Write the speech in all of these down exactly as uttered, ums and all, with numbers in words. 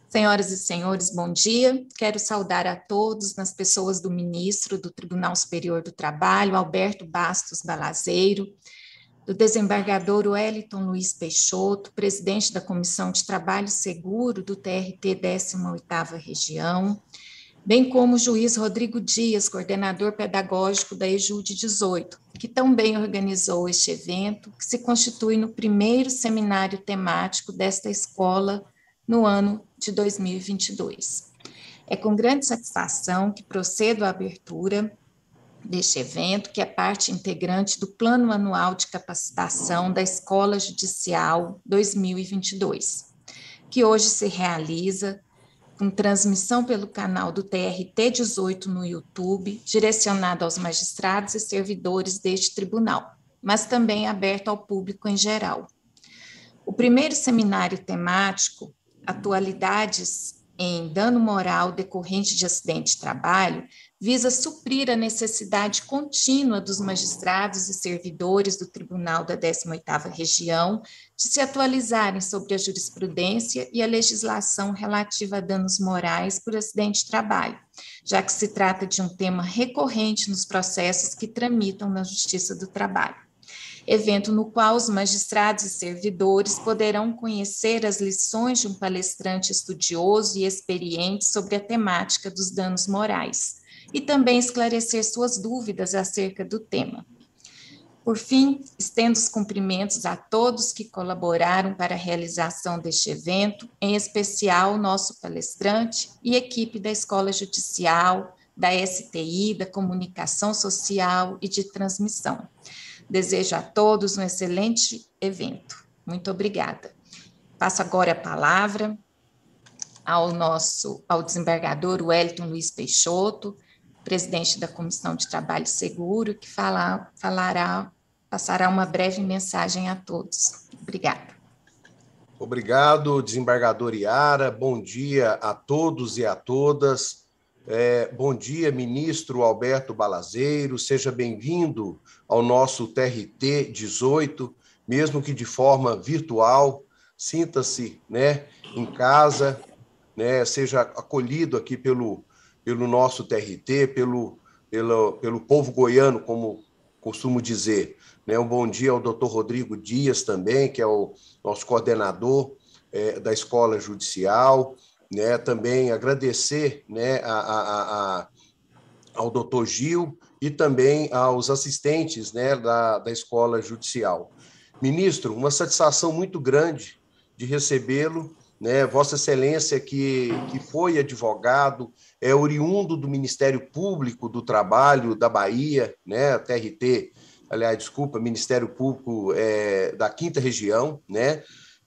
Senhoras e senhores, bom dia. Quero saudar a todos nas pessoas do ministro do Tribunal Superior do Trabalho, Alberto Bastos Balazeiro, do desembargador Wellington Luiz Peixoto, presidente da Comissão de Trabalho Seguro do T R T décima oitava Região, bem como o juiz Rodrigo Dias, coordenador pedagógico da EJUDE dezoito, que também organizou este evento, que se constitui no primeiro seminário temático desta escola no ano de dois mil e vinte e dois. É com grande satisfação que procedo à abertura deste evento, que é parte integrante do Plano Anual de Capacitação da Escola Judicial dois mil e vinte e dois, que hoje se realiza com transmissão pelo canal do T R T dezoito no YouTube, direcionado aos magistrados e servidores deste tribunal, mas também aberto ao público em geral. O primeiro seminário temático, Atualidades em Dano Moral Decorrente de Acidente de Trabalho, visa suprir a necessidade contínua dos magistrados e servidores do Tribunal da décima oitava Região de se atualizarem sobre a jurisprudência e a legislação relativa a danos morais por acidente de trabalho, já que se trata de um tema recorrente nos processos que tramitam na Justiça do Trabalho. Evento no qual os magistrados e servidores poderão conhecer as lições de um palestrante estudioso e experiente sobre a temática dos danos morais, e também esclarecer suas dúvidas acerca do tema. Por fim, estendo os cumprimentos a todos que colaboraram para a realização deste evento, em especial nosso palestrante e equipe da Escola Judicial, da S T I, da Comunicação Social e de Transmissão. Desejo a todos um excelente evento. Muito obrigada. Passo agora a palavra ao nosso, ao desembargador Wellington Luiz Peixoto, presidente da Comissão de Trabalho Seguro, que fala, falará, passará uma breve mensagem a todos. Obrigada. Obrigado, desembargador Iara. Bom dia a todos e a todas. É, bom dia, ministro Alberto Balazeiro. Seja bem-vindo ao nosso T R T dezoito, mesmo que de forma virtual. Sinta-se, né, em casa, né, seja acolhido aqui pelo, pelo nosso T R T, pelo, pelo, pelo povo goiano, como costumo dizer. Né, um bom dia ao doutor Rodrigo Dias também, que é o nosso coordenador é, da Escola Judicial. Né, também agradecer, né, a, a, a, ao doutor Gil e também aos assistentes, né, da, da Escola Judicial. Ministro, uma satisfação muito grande de recebê-lo, né, Vossa Excelência, que, que foi advogado, é oriundo do Ministério Público do Trabalho da Bahia, né, T R T, aliás, desculpa, Ministério Público é, da quinta Região, né,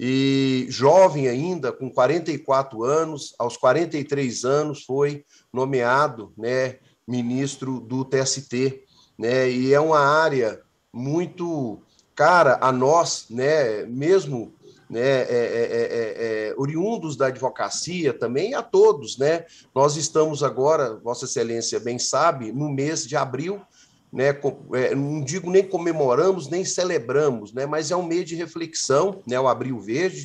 e jovem ainda, com quarenta e quatro anos, aos quarenta e três anos foi nomeado, né, ministro do T S T, né, e é uma área muito cara a nós, né, mesmo, né, é, é, é, é, oriundos da advocacia também, a todos, né, nós estamos agora, Vossa Excelência bem sabe, no mês de abril, né, não digo nem comemoramos, nem celebramos, né, mas é um mês de reflexão, né, o Abril Verde.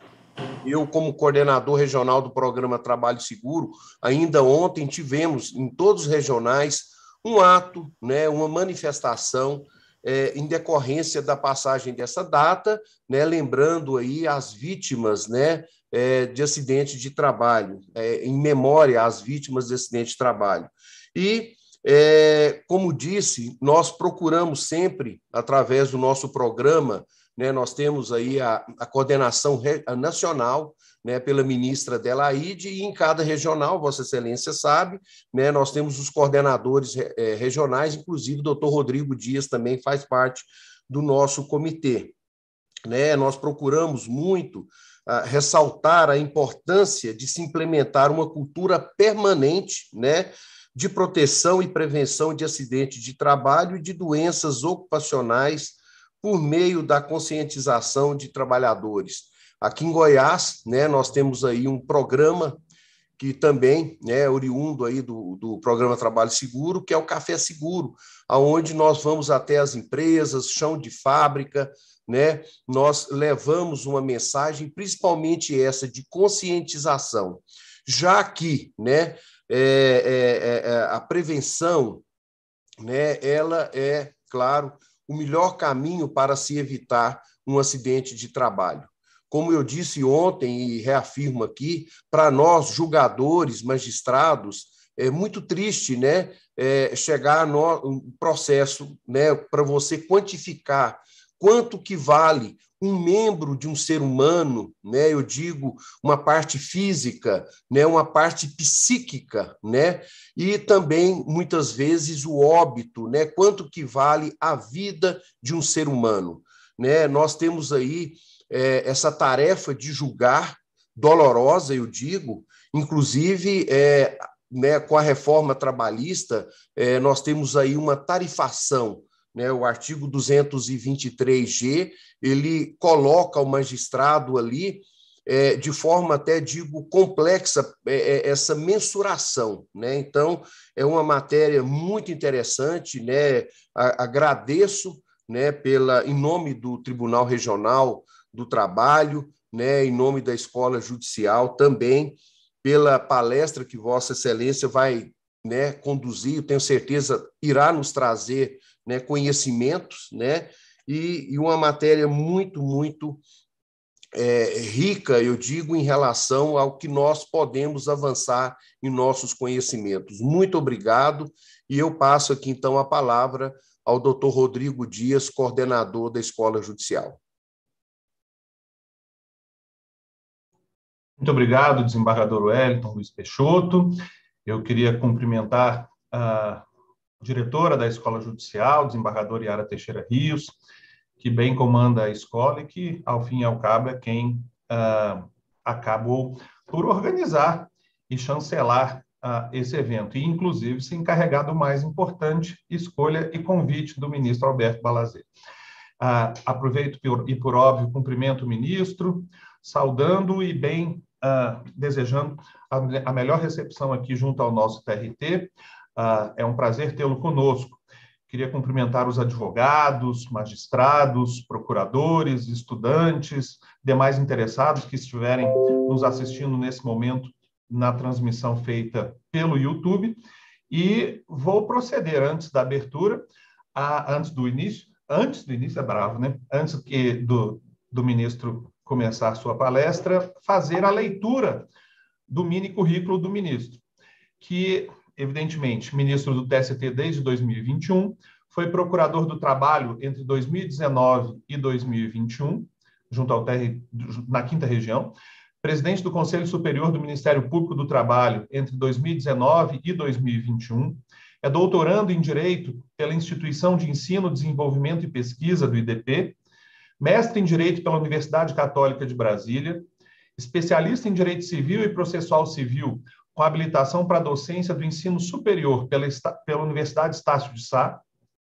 Eu, como coordenador regional do programa Trabalho Seguro, ainda ontem tivemos em todos os regionais um ato, né, uma manifestação é, em decorrência da passagem dessa data, né, lembrando aí as vítimas, né, é, de acidente de trabalho, é, em memória às vítimas de acidente de trabalho. E É, como disse, nós procuramos sempre, através do nosso programa, né, nós temos aí a, a coordenação re, a nacional, né, pela ministra Adelaide, e em cada regional, Vossa Excelência sabe, né, nós temos os coordenadores é, regionais, inclusive o doutor Rodrigo Dias também faz parte do nosso comitê. Né, nós procuramos muito uh, ressaltar a importância de se implementar uma cultura permanente, né, de proteção e prevenção de acidentes de trabalho e de doenças ocupacionais por meio da conscientização de trabalhadores. Aqui em Goiás, né, nós temos aí um programa que também é oriundo aí do, do programa Trabalho Seguro, que é o Café Seguro, aonde nós vamos até as empresas, chão de fábrica, né? Nós levamos uma mensagem, principalmente essa de conscientização, já que, né, é, é, é, a prevenção, né, ela é, claro, o melhor caminho para se evitar um acidente de trabalho. Como eu disse ontem e reafirmo aqui, para nós, julgadores, magistrados, é muito triste, né, é, chegar no um processo, né, para você quantificar quanto que vale um membro de um ser humano, né, eu digo uma parte física, né, uma parte psíquica, né, e também, muitas vezes, o óbito, né, quanto que vale a vida de um ser humano. Né? Nós temos aí é, essa tarefa de julgar, dolorosa, eu digo, inclusive, é, né, com a reforma trabalhista, é, nós temos aí uma tarifação, né, o artigo duzentos e vinte e três G, ele coloca o magistrado ali, é, de forma até, digo, complexa, é, essa mensuração. Né? Então, é uma matéria muito interessante, né? A, agradeço, né, pela, em nome do Tribunal Regional do Trabalho, né, em nome da Escola Judicial, também pela palestra que Vossa Excelência vai, né, conduzir, eu tenho certeza irá nos trazer, né, conhecimentos, né, e, e uma matéria muito, muito é, rica, eu digo, em relação ao que nós podemos avançar em nossos conhecimentos. Muito obrigado, e eu passo aqui, então, a palavra ao doutor Rodrigo Dias, coordenador da Escola Judicial. Muito obrigado, desembargador Wellington Luiz Peixoto. Eu queria cumprimentar a diretora da Escola Judicial, desembargadora Yara Teixeira Rios, que bem comanda a escola e que, ao fim e ao cabo, é quem ah, acabou por organizar e chancelar ah, esse evento, e, inclusive, se encarregar do mais importante, escolha e convite do ministro Alberto Balazero. Ah, aproveito por, e, por óbvio, cumprimento o ministro, saudando e bem ah, desejando a, a melhor recepção aqui junto ao nosso T R T. Ah, é um prazer tê-lo conosco. Queria cumprimentar os advogados, magistrados, procuradores, estudantes, demais interessados que estiverem nos assistindo nesse momento na transmissão feita pelo YouTube. E vou proceder antes da abertura, a, antes do início, antes do início é bravo, né? Antes que do, do ministro começar sua palestra, fazer a leitura do mini currículo do ministro, que, evidentemente, ministro do T S T desde dois mil e vinte e um, foi procurador do Trabalho entre dois mil e dezenove e dois mil e vinte e um, junto ao T R, na quinta Região, presidente do Conselho Superior do Ministério Público do Trabalho entre dois mil e dezenove e dois mil e vinte e um, é doutorando em Direito pela Instituição de Ensino, Desenvolvimento e Pesquisa do I D P, mestre em Direito pela Universidade Católica de Brasília, especialista em Direito Civil e Processual Civil, com habilitação para a docência do ensino superior pela, pela Universidade Estácio de Sá,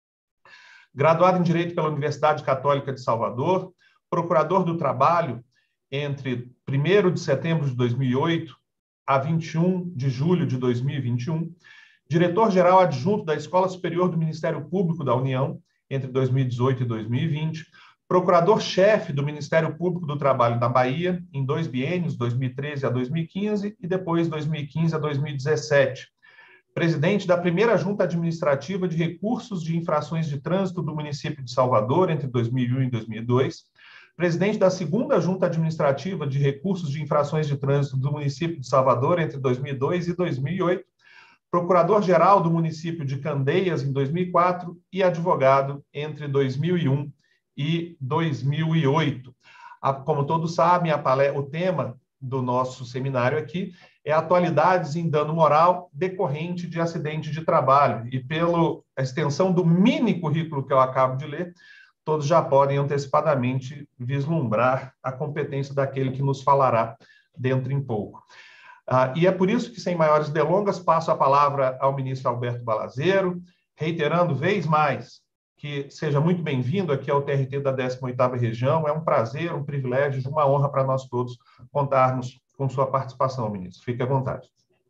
graduado em Direito pela Universidade Católica de Salvador, procurador do Trabalho entre primeiro de setembro de dois mil e oito a vinte e um de julho de dois mil e vinte e um, diretor-geral adjunto da Escola Superior do Ministério Público da União entre dois mil e dezoito e dois mil e vinte, procurador-chefe do Ministério Público do Trabalho da Bahia em dois biênios, dois mil e treze a dois mil e quinze e depois dois mil e quinze a dois mil e dezessete. Presidente da primeira Junta Administrativa de Recursos de Infrações de Trânsito do município de Salvador entre dois mil e um e dois mil e dois. Presidente da segunda Junta Administrativa de Recursos de Infrações de Trânsito do município de Salvador entre dois mil e dois e dois mil e oito. Procurador-geral do município de Candeias em dois mil e quatro e advogado entre dois mil e um e dois mil e oito. Como todos sabem, a palestra, o tema do nosso seminário aqui é atualidades em dano moral decorrente de acidente de trabalho. E pela extensão do mini currículo que eu acabo de ler, todos já podem antecipadamente vislumbrar a competência daquele que nos falará dentro em pouco. Ah, e é por isso que, sem maiores delongas, passo a palavra ao ministro Alberto Balazero, reiterando vez mais que seja muito bem-vindo aqui ao T R T da décima oitava Região. É um prazer, um privilégio, uma honra para nós todos contarmos com sua participação, ministro. Fique à vontade.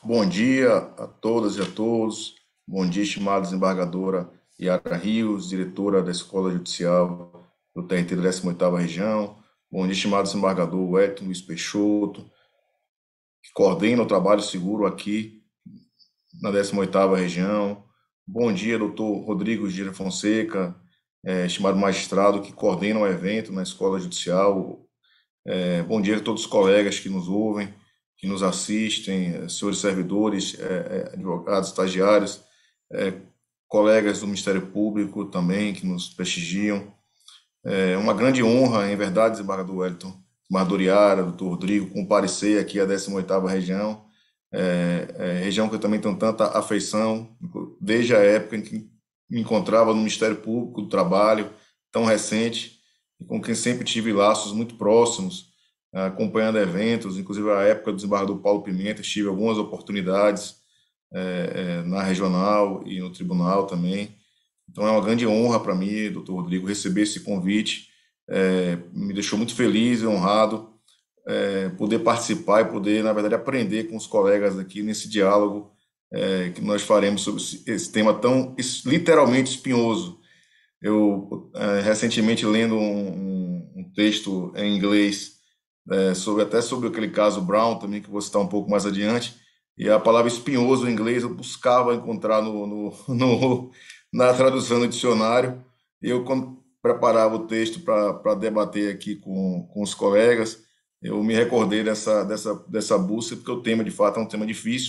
Bom dia a todas e a todos. Bom dia, estimada desembargadora Yara Rios, diretora da Escola Judicial do T R T da décima oitava Região. Bom dia, estimado desembargador Wellington Luiz Peixoto, que coordena o trabalho seguro aqui na décima oitava Região. Bom dia, doutor Rodrigo Gira Fonseca, é, estimado magistrado, que coordena o evento na Escola Judicial. É, bom dia a todos os colegas que nos ouvem, que nos assistem, senhores servidores, é, advogados, estagiários, é, colegas do Ministério Público também, que nos prestigiam. É uma grande honra, em verdade, desembargador Wellington, desembargador Yara, doutor Rodrigo, comparecer aqui à décima oitava Região, é, é, região que eu também tenho tanta afeição, desde a época em que me encontrava no Ministério Público do Trabalho, tão recente, e com quem sempre tive laços muito próximos, acompanhando eventos, inclusive a época do desembargador Paulo Pimenta, tive algumas oportunidades é, é, na regional e no tribunal também. Então é uma grande honra para mim, doutor Rodrigo, receber esse convite, é, me deixou muito feliz e honrado é, poder participar e poder, na verdade, aprender com os colegas aqui nesse diálogo é, que nós faremos sobre esse tema tão literalmente espinhoso. Eu, é, recentemente, lendo um, um, um texto em inglês é, sobre, até sobre aquele caso Brown, também, que vou citar um pouco mais adiante, e a palavra espinhoso em inglês eu buscava encontrar no, no, no, na tradução do dicionário, e eu, quando preparava o texto para debater aqui com, com os colegas, eu me recordei dessa, dessa, dessa busca, porque o tema, de fato, é um tema difícil,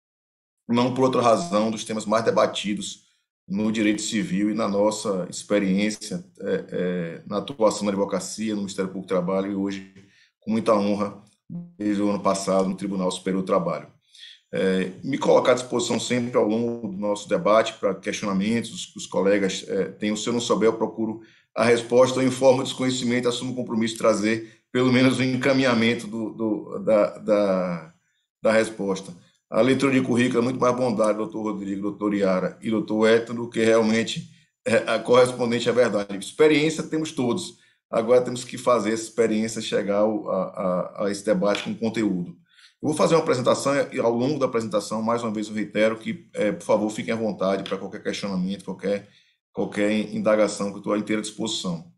não por outra razão, dos temas mais debatidos no direito civil e na nossa experiência é, é, na atuação na advocacia, no Ministério Público do Trabalho, e hoje, com muita honra, desde o ano passado, no Tribunal Superior do Trabalho. É, me colocar à disposição sempre ao longo do nosso debate para questionamentos, os, os colegas é, têm, se eu não souber, eu procuro a resposta, eu informo o desconhecimento, assumo o compromisso de trazer pelo menos o encaminhamento do, do, da, da, da resposta. A leitura de currículo é muito mais bondade, doutor Rodrigo, doutor Yara e doutor Wellington, do que realmente é, a correspondente à verdade. Experiência temos todos, agora temos que fazer essa experiência chegar ao, a, a, a esse debate com conteúdo. Eu vou fazer uma apresentação e, ao longo da apresentação, mais uma vez eu reitero que, é, por favor, fiquem à vontade para qualquer questionamento, qualquer, qualquer indagação, que eu estou à inteira disposição.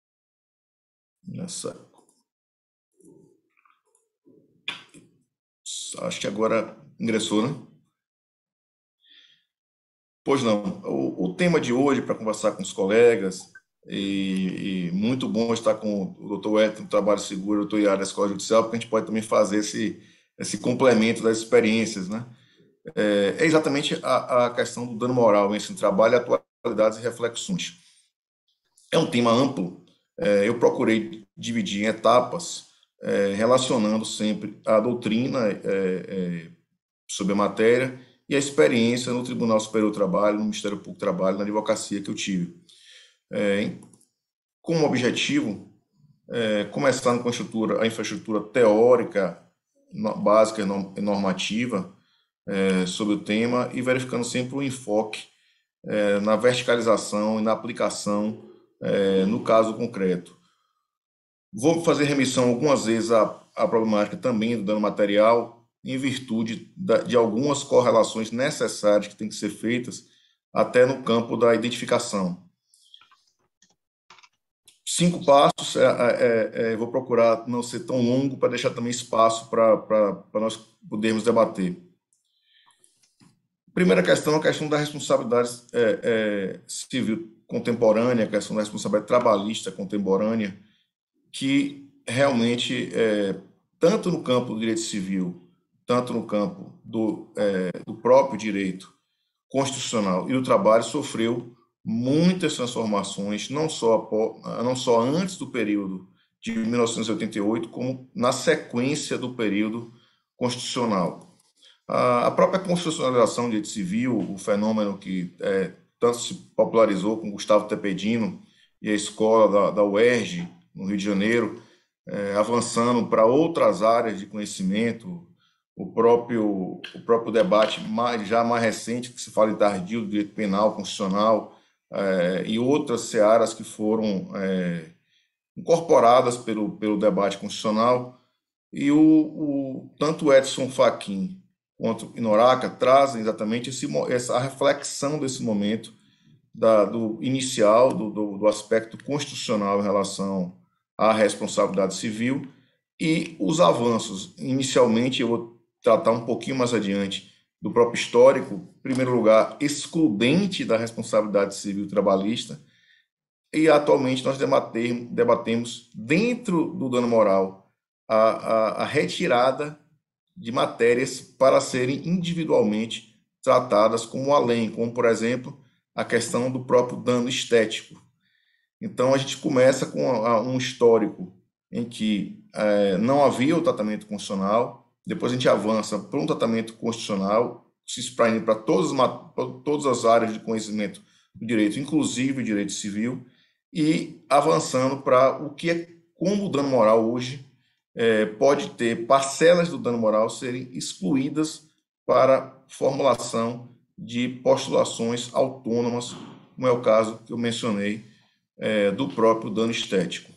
Nessa... Acho que agora ingressou, né? Pois não. O, o tema de hoje, para conversar com os colegas, e, e muito bom estar com o doutor Wellington do Trabalho Seguro, o doutor Yara da Escola Judicial, porque a gente pode também fazer esse, esse complemento das experiências, né? É, é exatamente a, a questão do dano moral em esse trabalho, atualidades e reflexões. É um tema amplo, é, eu procurei dividir em etapas, é, relacionando sempre a doutrina é, é, sobre a matéria e a experiência no Tribunal Superior do Trabalho, no Ministério Público do Trabalho, na advocacia que eu tive. É, como objetivo, é, começando com a infraestrutura, a infraestrutura teórica, básica e normativa é, sobre o tema e verificando sempre o enfoque é, na verticalização e na aplicação é, no caso concreto. Vou fazer remissão algumas vezes à, à problemática também do dano material, em virtude da, de algumas correlações necessárias que têm que ser feitas até no campo da identificação. Cinco passos, é, é, é, vou procurar não ser tão longo para deixar também espaço para nós podermos debater. Primeira questão, a questão da responsabilidade é, é, civil contemporânea, a questão da responsabilidade trabalhista contemporânea, que realmente, é, tanto no campo do direito civil, tanto no campo do, é, do próprio direito constitucional e do trabalho, sofreu muitas transformações, não só, não só antes do período de mil novecentos e oitenta e oito, como na sequência do período constitucional. A própria constitucionalização do direito civil, o fenômeno que é, tanto se popularizou com Gustavo Tepedino e a escola da, da U E R J, no Rio de Janeiro, é, avançando para outras áreas de conhecimento, o próprio, o próprio debate mais, já mais recente, que se fala em tardio do direito penal, constitucional, é, e outras searas que foram é, incorporadas pelo, pelo debate constitucional, e o, o, tanto Edson Fachin quanto Inoraca trazem exatamente esse, essa reflexão desse momento da, do inicial, do, do, do aspecto constitucional em relação à responsabilidade civil e os avanços. Inicialmente, eu vou tratar um pouquinho mais adiante do próprio histórico, em primeiro lugar, excludente da responsabilidade civil trabalhista, e atualmente nós debatemos, debatemos dentro do dano moral, a, a, a retirada de matérias para serem individualmente tratadas como além, como, por exemplo, a questão do próprio dano estético. Então, a gente começa com um histórico em que é, não havia o tratamento constitucional, depois a gente avança para um tratamento constitucional, se espraindo para todas, todas as áreas de conhecimento do direito, inclusive o direito civil, e avançando para o que é como o dano moral hoje é, pode ter parcelas do dano moral serem excluídas para formulação de postulações autônomas, como é o caso que eu mencionei é, do próprio dano estético.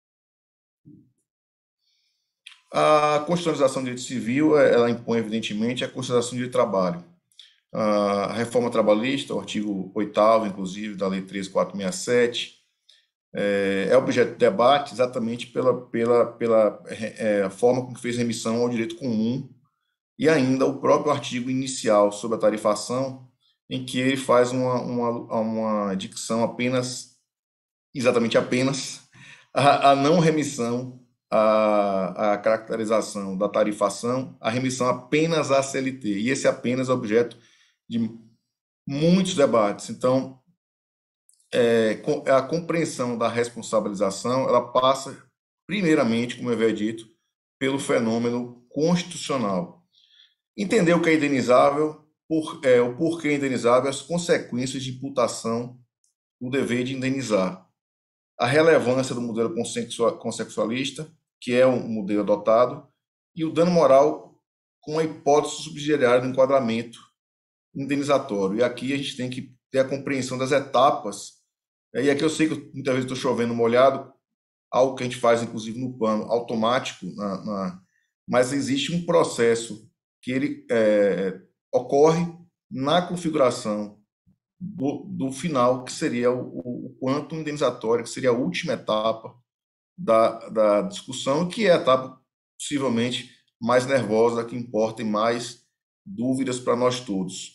A constitucionalização do direito civil, ela impõe, evidentemente, a constitucionalização do direito de trabalho. A reforma trabalhista, o artigo oitavo, inclusive, da Lei treze mil quatrocentos e sessenta e sete, é, é objeto de debate exatamente pela, pela, pela é, forma com que fez remissão ao direito comum e ainda o próprio artigo inicial sobre a tarifação, em que ele faz uma, uma, uma dicção apenas, exatamente apenas, a, a não remissão A, a caracterização da tarifação, a remissão apenas à C L T, e esse apenas é objeto de muitos debates. Então, é, a compreensão da responsabilização, ela passa, primeiramente, como eu havia dito, pelo fenômeno constitucional. Entender o que é indenizável, por, é, o porquê é indenizável, as consequências de imputação do dever de indenizar, a relevância do modelo consexualista, que é um modelo adotado, e o dano moral com a hipótese subsidiária do enquadramento indenizatório. E aqui a gente tem que ter a compreensão das etapas, e aqui eu sei que muitas vezes estou chovendo molhado, algo que a gente faz, inclusive, no plano automático, na, na, mas existe um processo que ele é, ocorre na configuração do, do final, que seria o, o quanto indenizatório, que seria a última etapa da, da discussão, que é a etapa possivelmente mais nervosa, que importa e mais dúvidas para nós todos.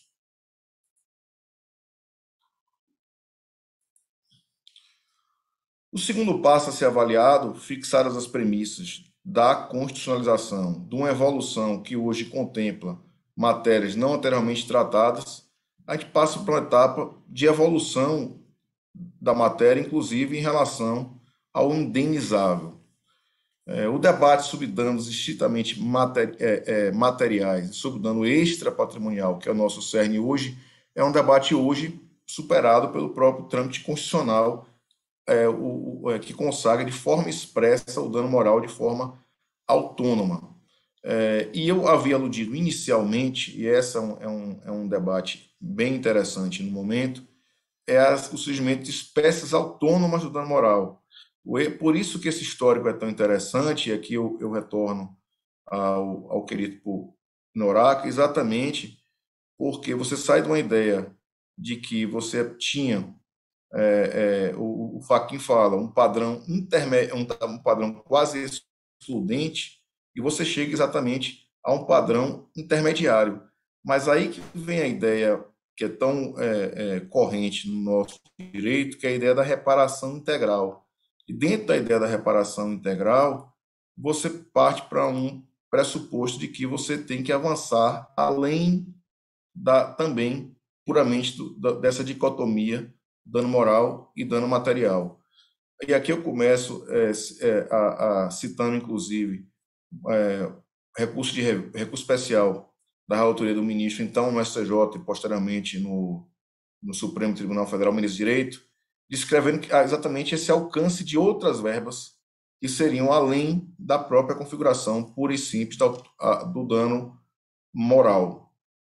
O segundo passo a ser avaliado, fixadas as premissas da constitucionalização, de uma evolução que hoje contempla matérias não anteriormente tratadas, a gente passa para uma etapa de evolução da matéria, inclusive em relação ao indenizável. É, o debate sobre danos estritamente materi é, é, materiais, sobre dano extrapatrimonial, que é o nosso cerne hoje, é um debate hoje superado pelo próprio trâmite constitucional, é, o, o, é, que consagra de forma expressa o dano moral de forma autônoma. É, e eu havia aludido inicialmente, e esse é um, é um, é um debate bem interessante no momento, é as, o surgimento de espécies autônomas do dano moral. Por isso que esse histórico é tão interessante, e aqui eu, eu retorno ao, ao querido Inoraca, exatamente porque você sai de uma ideia de que você tinha, é, é, o, o Fachin fala, um padrão intermédio, um, um padrão quase excludente, e você chega exatamente a um padrão intermediário. Mas aí que vem a ideia que é tão é, é, corrente no nosso direito, que é a ideia da reparação integral. E dentro da ideia da reparação integral, você parte para um pressuposto de que você tem que avançar além da, também, puramente, do, da, dessa dicotomia, dano moral e dano material. E aqui eu começo é, é, a, a, citando, inclusive, é, recurso, de, recurso especial da relatoria do ministro, então no S T J e posteriormente no, no Supremo Tribunal Federal, ministro de Direito, descrevendo exatamente esse alcance de outras verbas que seriam além da própria configuração pura e simples do dano moral.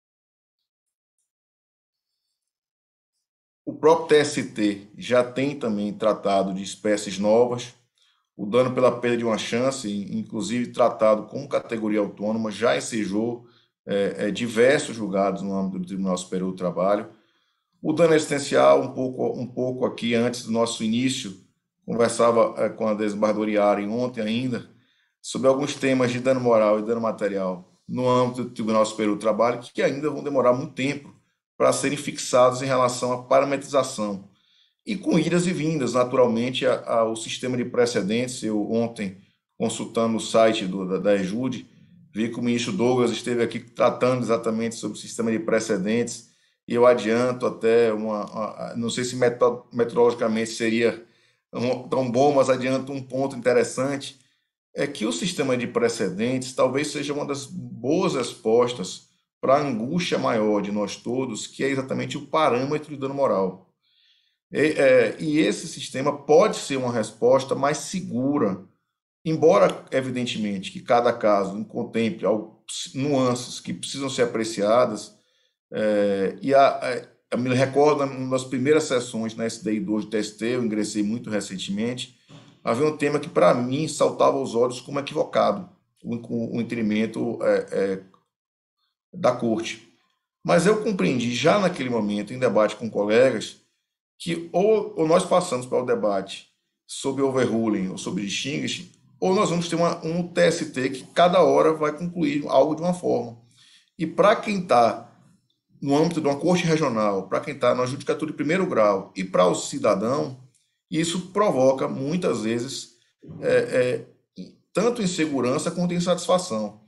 O próprio T S T já tem também tratado de espécies novas, o dano pela perda de uma chance, inclusive tratado como categoria autônoma, já ensejou é, é, diversos julgados no âmbito do Tribunal Superior do Trabalho. O dano existencial, um pouco, um pouco aqui antes do nosso início, conversava é, com a desembargadora Yara ontem ainda, sobre alguns temas de dano moral e dano material no âmbito do Tribunal Superior do Trabalho, que ainda vão demorar muito tempo para serem fixados em relação à parametrização. E com idas e vindas, naturalmente, ao sistema de precedentes. Eu, ontem, consultando o site do, da, da EJUDE, vi que o ministro Douglas esteve aqui tratando exatamente sobre o sistema de precedentes, e eu adianto até, uma, uma não sei se metodologicamente seria tão bom, mas adianto um ponto interessante, é que o sistema de precedentes talvez seja uma das boas respostas para a angústia maior de nós todos, que é exatamente o parâmetro de dano moral. E, é, e esse sistema pode ser uma resposta mais segura, embora, evidentemente, que cada caso contemple nuances que precisam ser apreciadas. É, e a, a, eu me recordo, nas primeiras sessões na S D I dois do T S T, eu ingressei muito recentemente, havia um tema que, para mim, saltava aos olhos como equivocado, o, o entendimento é, é, da Corte. Mas eu compreendi, já naquele momento, em debate com colegas, que ou, ou nós passamos para o debate sobre overruling ou sobre distinguishing, ou nós vamos ter uma, um T S T que cada hora vai concluir algo de uma forma. E para quem está no âmbito de uma corte regional, para quem está na judicatura de primeiro grau e para o cidadão, isso provoca, muitas vezes, é, é, tanto insegurança quanto insatisfação.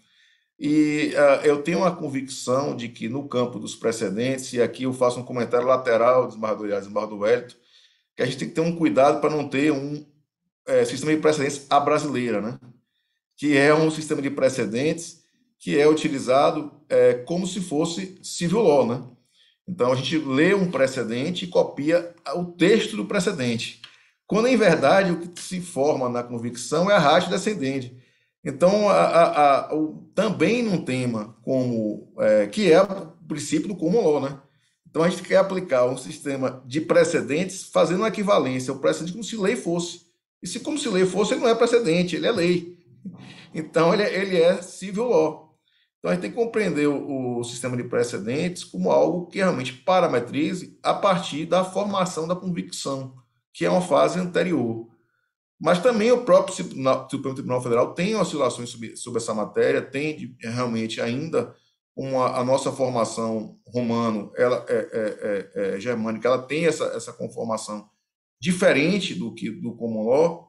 E uh, eu tenho uma convicção de que no campo dos precedentes, e aqui eu faço um comentário lateral, desembargador Yara, desembargador Wellington, que a gente tem que ter um cuidado para não ter um é, sistema de precedentes à brasileira, né? Que é um sistema de precedentes que é utilizado é, como se fosse civil law, né? Então, a gente lê um precedente e copia o texto do precedente, quando, em verdade, o que se forma na convicção é a ratio descendente. Então, a, a, a, o, também num tema como é, que é o princípio do common law, né? Então, a gente quer aplicar um sistema de precedentes fazendo uma equivalência ao precedente como se lei fosse. E se como se lei fosse, ele não é precedente, ele é lei. Então, ele, ele é civil law. Então, a gente tem que compreender o, o sistema de precedentes como algo que realmente parametrize a partir da formação da convicção, que é uma fase anterior. Mas também o próprio Supremo Tribunal Federal tem oscilações sobre, sobre essa matéria, tem realmente ainda uma, a nossa formação romano, ela é, é, é, é germânica, ela tem essa, essa conformação diferente do que do common law.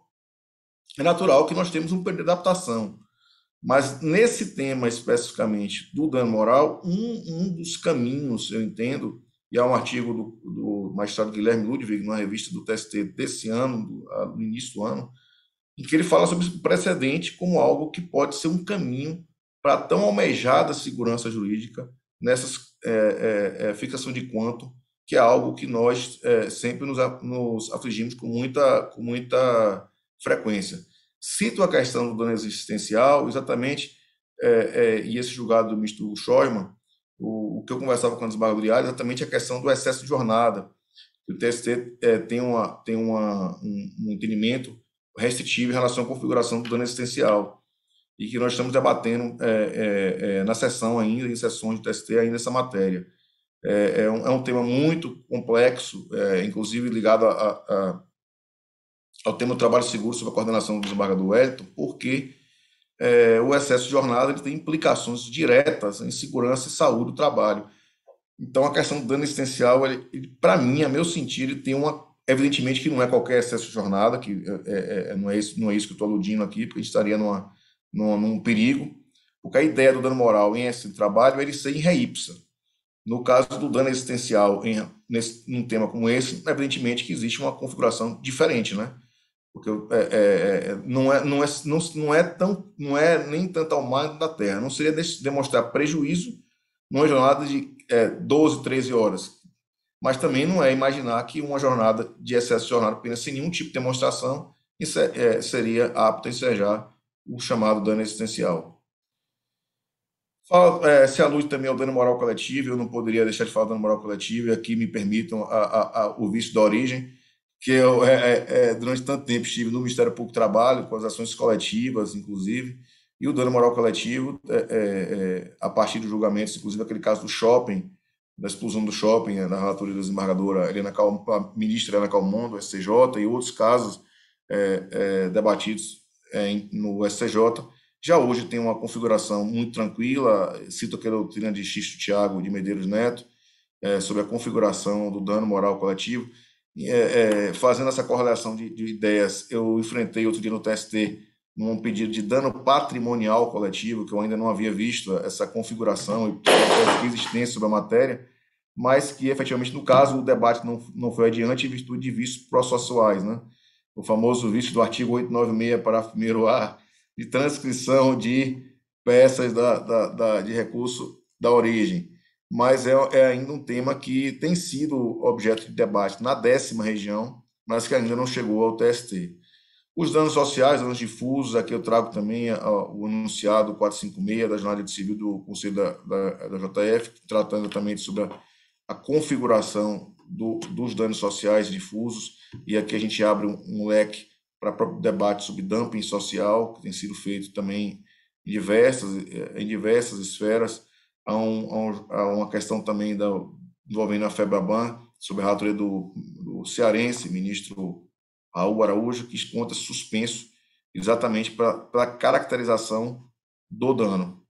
É natural que nós temos um período de adaptação. Mas nesse tema especificamente do dano moral, um, um dos caminhos, eu entendo, e há um artigo do, do magistrado Guilherme Ludwig, numa revista do T S T desse ano, do, no início do ano, em que ele fala sobre o precedente como algo que pode ser um caminho para a tão almejada segurança jurídica nessas é, é, é, fixação de quanto, que é algo que nós é, sempre nos, nos afligimos com muita, com muita frequência. Cito a questão do dano existencial, exatamente, é, é, e esse julgado do ministro Scheuermann, o, o que eu conversava com a desembargadora, exatamente a questão do excesso de jornada. O T S T é, tem, uma, tem uma, um, um entendimento restritivo em relação à configuração do dano existencial, e que nós estamos debatendo é, é, é, na sessão ainda, em sessões do T S T ainda essa matéria. É, é, um, é um tema muito complexo, é, inclusive ligado a, a, a ao tema do trabalho seguro sob a coordenação do desembargador Wellington, porque é, o excesso de jornada ele tem implicações diretas em segurança e saúde do trabalho. Então, a questão do dano existencial, para mim, a meu sentir, ele tem uma... Evidentemente que não é qualquer excesso de jornada, que é, é, não, é isso, não é isso que eu estou aludindo aqui, porque a gente estaria numa, numa, num perigo, porque a ideia do dano moral em excesso de trabalho é ele ser em re ipsa. No caso do dano existencial, em, nesse, num tema como esse, evidentemente que existe uma configuração diferente, né? Porque é, é, não, é, não, é, não, não, é tão, não é nem tanto ao mar da terra. Não seria demonstrar prejuízo numa jornada de é, doze, treze horas. Mas também não é imaginar que uma jornada de excesso de jornada apenas sem nenhum tipo de demonstração isso é, é, seria apto a ensejar o chamado dano existencial. Fala, é, se alude também ao dano moral coletivo, eu não poderia deixar de falar do dano moral coletivo, e aqui me permitam a, a, a, o vício da origem, que eu, é, é, durante tanto tempo, estive no Ministério Público do Trabalho, com as ações coletivas, inclusive, e o dano moral coletivo, é, é, é, a partir dos julgamentos, inclusive aquele caso do shopping, da explosão do shopping, né, da relatoria da desembargadora Helena Cal, a ministra Helena Calmon, do S T J, e outros casos é, é, debatidos é, no S T J, já hoje tem uma configuração muito tranquila. Cito aquela doutrina de Xisto Thiago de Medeiros Neto, é, sobre a configuração do dano moral coletivo. E, é, é, fazendo essa correlação de, de ideias, eu enfrentei outro dia no T S T num pedido de dano patrimonial coletivo, que eu ainda não havia visto essa configuração, e pesquisa extensa sobre a matéria, mas que, efetivamente, no caso, o debate não, não foi adiante em virtude de vícios processuais, né? O famoso vício do artigo oitocentos e noventa e seis, parágrafo primeiro A, de transcrição de peças da, da, da, de recurso da origem. Mas é, é ainda um tema que tem sido objeto de debate na décima região, mas que ainda não chegou ao T S T. Os danos sociais, danos difusos, aqui eu trago também o enunciado quatrocentos e cinquenta e seis da Jornada de Civil do Conselho da, da, da J F, tratando também sobre a, a configuração do, dos danos sociais difusos, e aqui a gente abre um, um leque para próprio debate sobre dumping social, que tem sido feito também em diversas, em diversas esferas. Há, um, há, um, há uma questão também da, envolvendo a FEBRABAN, sobre a relatoria do, do cearense, ministro Raul Araújo, que encontra suspenso exatamente para a caracterização do dano.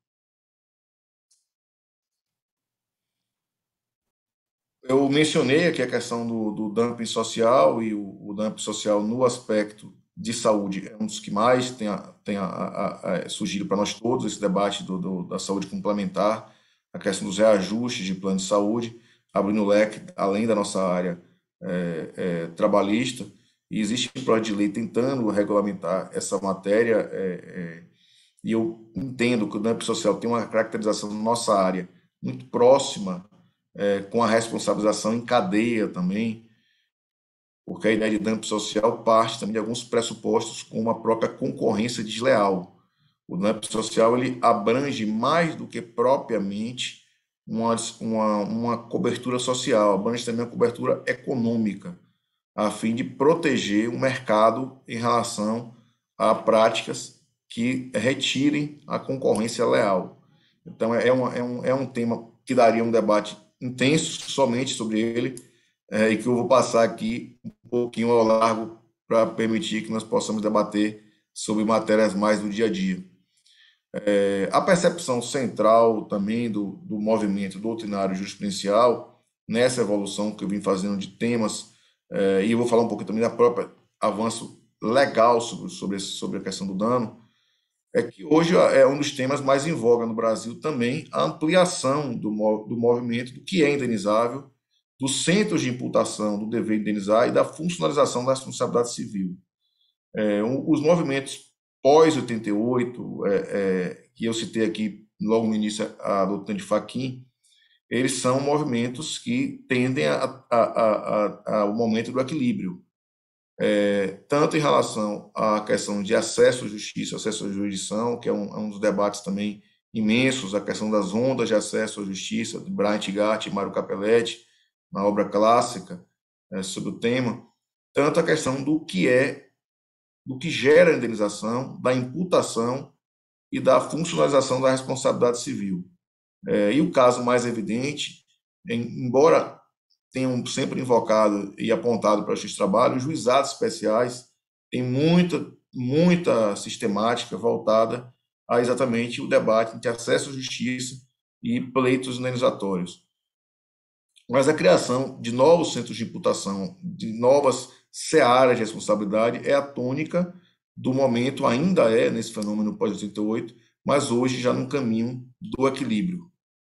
Eu mencionei aqui a questão do, do dumping social, e o, o dumping social no aspecto de saúde é um dos que mais tem, a, tem a, a, a surgido para nós todos, esse debate do, do, da saúde complementar, a questão dos reajustes de plano de saúde, abrindo o leque, além da nossa área é, é, trabalhista, e existe um projeto de lei tentando regulamentar essa matéria, é, é, e eu entendo que o dumping social tem uma caracterização na nossa área muito próxima, é, com a responsabilização em cadeia também, porque a ideia de dumping social parte também de alguns pressupostos, como a própria concorrência desleal. O dumping social ele abrange mais do que propriamente uma, uma, uma cobertura social, abrange também a cobertura econômica, a fim de proteger o mercado em relação a práticas que retirem a concorrência leal. Então, é, uma, é, um, é um tema que daria um debate intenso somente sobre ele, é, e que eu vou passar aqui um pouquinho ao largo para permitir que nós possamos debater sobre matérias mais do dia a dia. É, a percepção central também do, do movimento doutrinário jurisprudencial, nessa evolução que eu vim fazendo de temas, é, e eu vou falar um pouquinho também da própria avanço legal sobre, sobre, sobre a questão do dano, é que hoje é um dos temas mais em voga no Brasil também, a ampliação do, do movimento do que é indenizável, dos centros de imputação do dever de indenizar e da funcionalização da responsabilidade civil. É, um, os movimentos pós oitenta e oito, é, é, que eu citei aqui logo no início, a doutrina de Fachin, eles são movimentos que tendem a, a, a, a, ao momento do equilíbrio, é, tanto em relação à questão de acesso à justiça, acesso à jurisdição, que é um, é um dos debates também imensos, a questão das ondas de acesso à justiça, de Bryant Gatti e Mário Capelletti, na obra clássica, é, sobre o tema, tanto a questão do que é, do que gera a indenização, da imputação e da funcionalização da responsabilidade civil. É, e o caso mais evidente, em, embora tenham sempre invocado e apontado para esses trabalhos, os juizados especiais têm muita, muita sistemática voltada a exatamente o debate entre acesso à justiça e pleitos indenizatórios. Mas a criação de novos centros de imputação, de novas searas de responsabilidade, é a tônica do momento, ainda é nesse fenômeno pós-oitenta e oito, mas hoje já num caminho do equilíbrio.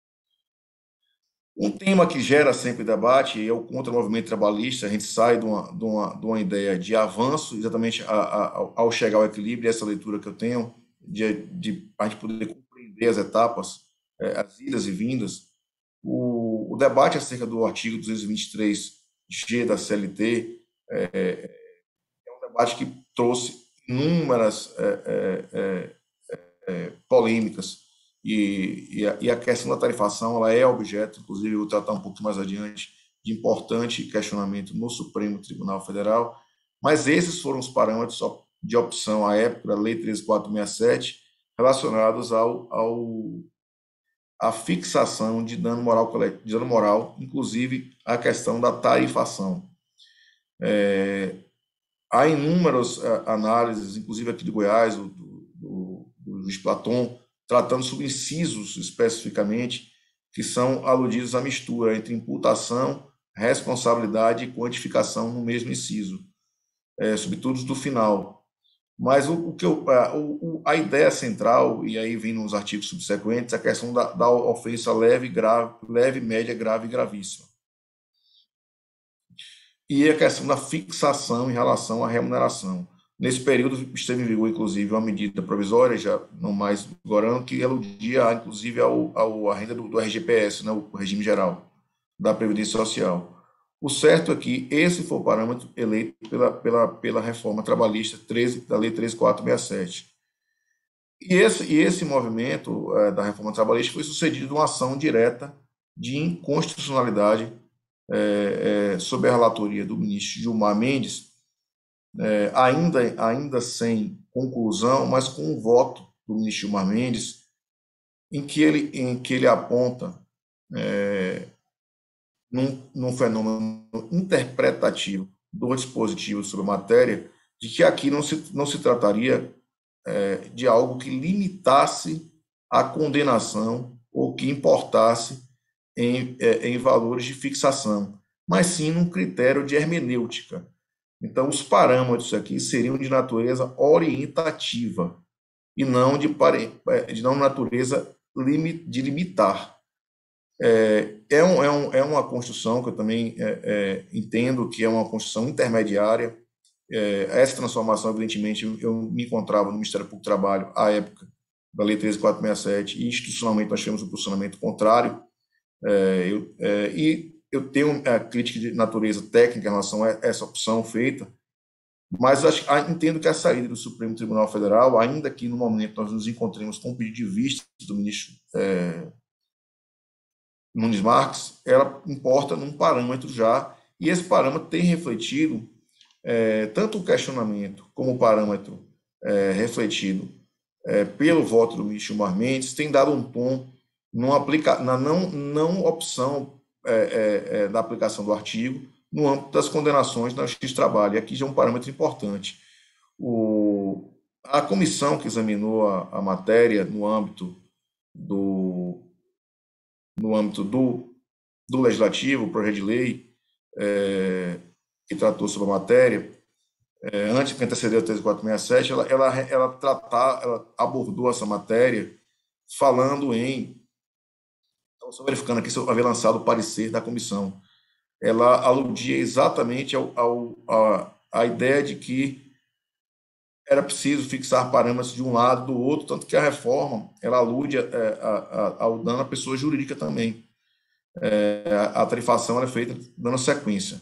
Um tema que gera sempre debate é o contra-movimento trabalhista. A gente sai de uma, de uma, de uma ideia de avanço, exatamente a, a, ao chegar ao equilíbrio, essa leitura que eu tenho, de, de a gente poder compreender as etapas, é, as idas e vindas. O, o debate acerca do artigo duzentos e vinte e três G da C L T é, é um debate que trouxe inúmeras é, é, é, polêmicas, e, e, a, e a questão da tarifação ela é objeto, inclusive eu vou tratar um pouco mais adiante, de importante questionamento no Supremo Tribunal Federal, mas esses foram os parâmetros de opção à época da Lei treze mil quatrocentos e sessenta e sete, relacionados ao, ao à fixação de dano moral, de dano moral, inclusive a questão da tarifação. É, há inúmeras análises, inclusive aqui de Goiás, do, do, do Luiz Platon, tratando sobre incisos especificamente, que são aludidos à mistura entre imputação, responsabilidade e quantificação no mesmo inciso, é, sobretudo do final. Mas o, o que eu, a, o, a ideia central, e aí vem nos artigos subsequentes, a questão da, da ofensa leve, grave, leve, média, grave e gravíssima. E a questão da fixação em relação à remuneração. Nesse período esteve em vigor, inclusive, uma medida provisória, já não mais vigorando, que eludia, inclusive, ao, ao, a renda do, do R G P S, né, o regime geral da Previdência Social. O certo é que esse foi o parâmetro eleito pela, pela, pela reforma trabalhista treze, da Lei treze mil quatrocentos e sessenta e sete. E esse, e esse movimento é, da reforma trabalhista foi sucedido de uma ação direta de inconstitucionalidade é, é, sob a relatoria do ministro Gilmar Mendes, é, ainda, ainda sem conclusão, mas com o voto do ministro Gilmar Mendes, em que ele, em que ele aponta é, num, num fenômeno interpretativo do dispositivo sobre a matéria, de que aqui não se, não se trataria é, de algo que limitasse a condenação ou que importasse em, é, em valores de fixação, mas sim num critério de hermenêutica. Então, os parâmetros aqui seriam de natureza orientativa e não de, de não natureza de limitar. É, é, um, é, um, é uma construção que eu também é, é, entendo que é uma construção intermediária. É, essa transformação, evidentemente, eu me encontrava no Ministério Público do Trabalho à época da Lei treze mil quatrocentos e sessenta e sete, e institucionalmente nós tivemos um posicionamento contrário. É, eu, é, e eu tenho a crítica de natureza técnica em relação a essa opção feita, mas acho, entendo que a saída do Supremo Tribunal Federal, ainda que no momento nós nos encontremos com um pedido de vista do ministro é, Nunes Marques, ela importa num parâmetro já, e esse parâmetro tem refletido é, tanto o questionamento como o parâmetro é, refletido é, pelo voto do ministro Gilmar Mendes, tem dado um tom numa aplica, na não, não opção é, é, é, da aplicação do artigo no âmbito das condenações na Justiça do Trabalho. E aqui já é um parâmetro importante. O, a comissão que examinou a, a matéria no âmbito do no âmbito do, do Legislativo, o projeto de lei é, que tratou sobre a matéria, é, antes que antecedeu a treze mil quatrocentos e sessenta e sete, ela, ela, ela, tratar, ela abordou essa matéria falando em... Então, estou verificando aqui se eu havia lançado o parecer da comissão. Ela aludia exatamente ao, ao, a, a ideia de que era preciso fixar parâmetros de um lado do outro, tanto que a reforma ela alude a, a, a, ao dano à pessoa jurídica também. É, a, a tarifação ela é feita dando sequência.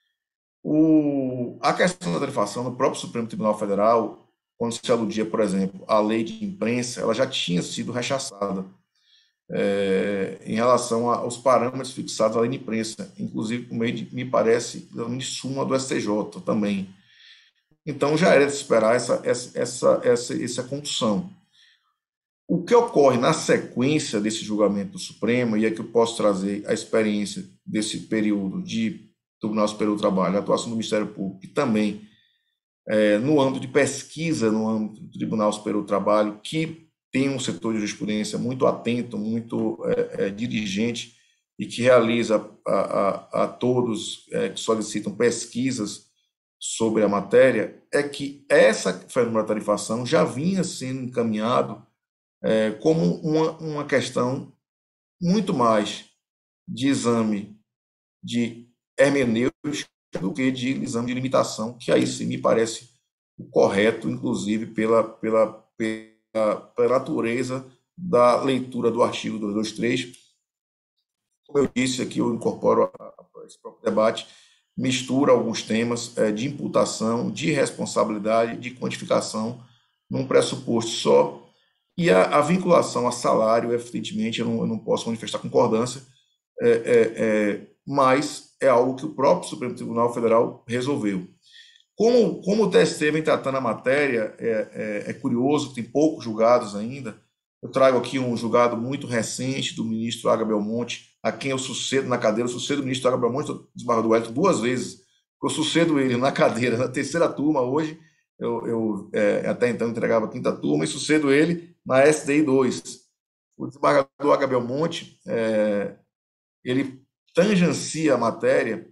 O, a questão da tarifação no próprio Supremo Tribunal Federal, quando se aludia, por exemplo, à lei de imprensa, ela já tinha sido rechaçada é, em relação aos parâmetros fixados à lei de imprensa, inclusive por meio de, me parece, de súmula do S T J também. Então, já era de esperar essa, essa, essa, essa, essa condução. O que ocorre na sequência desse julgamento do Supremo, e é que eu posso trazer a experiência desse período de Tribunal Superior do Trabalho, a atuação do Ministério Público, e também é, no âmbito de pesquisa, no âmbito do Tribunal Superior do Trabalho, que tem um setor de jurisprudência muito atento, muito é, é, dirigente, e que realiza a, a, a todos é, que solicitam pesquisas sobre a matéria, é que essa fenômeno da tarifação já vinha sendo encaminhado é, como uma, uma questão muito mais de exame de hermenêutica do que de exame de limitação, que aí sim me parece o correto, inclusive pela, pela, pela, pela natureza da leitura do artigo duzentos e vinte e três. Como eu disse aqui, eu incorporo a, a esse próprio debate, mistura alguns temas é, de imputação, de responsabilidade, de quantificação, num pressuposto só, e a, a vinculação a salário, evidentemente, eu não, eu não posso manifestar concordância, é, é, é, mas é algo que o próprio Supremo Tribunal Federal resolveu. Como, como o T S T vem tratando a matéria, é, é, é curioso, tem poucos julgados ainda. Eu trago aqui um julgado muito recente do ministro Aga Belmonte, a quem eu sucedo na cadeira. Eu sucedo o ministro Aga Belmonte, desembargador Wellington, duas vezes. Eu sucedo ele na cadeira, na terceira turma hoje. Eu, eu é, até então entregava a quinta turma e sucedo ele na S D I dois. O desembargador Aga Belmonte, é, ele tangencia a matéria,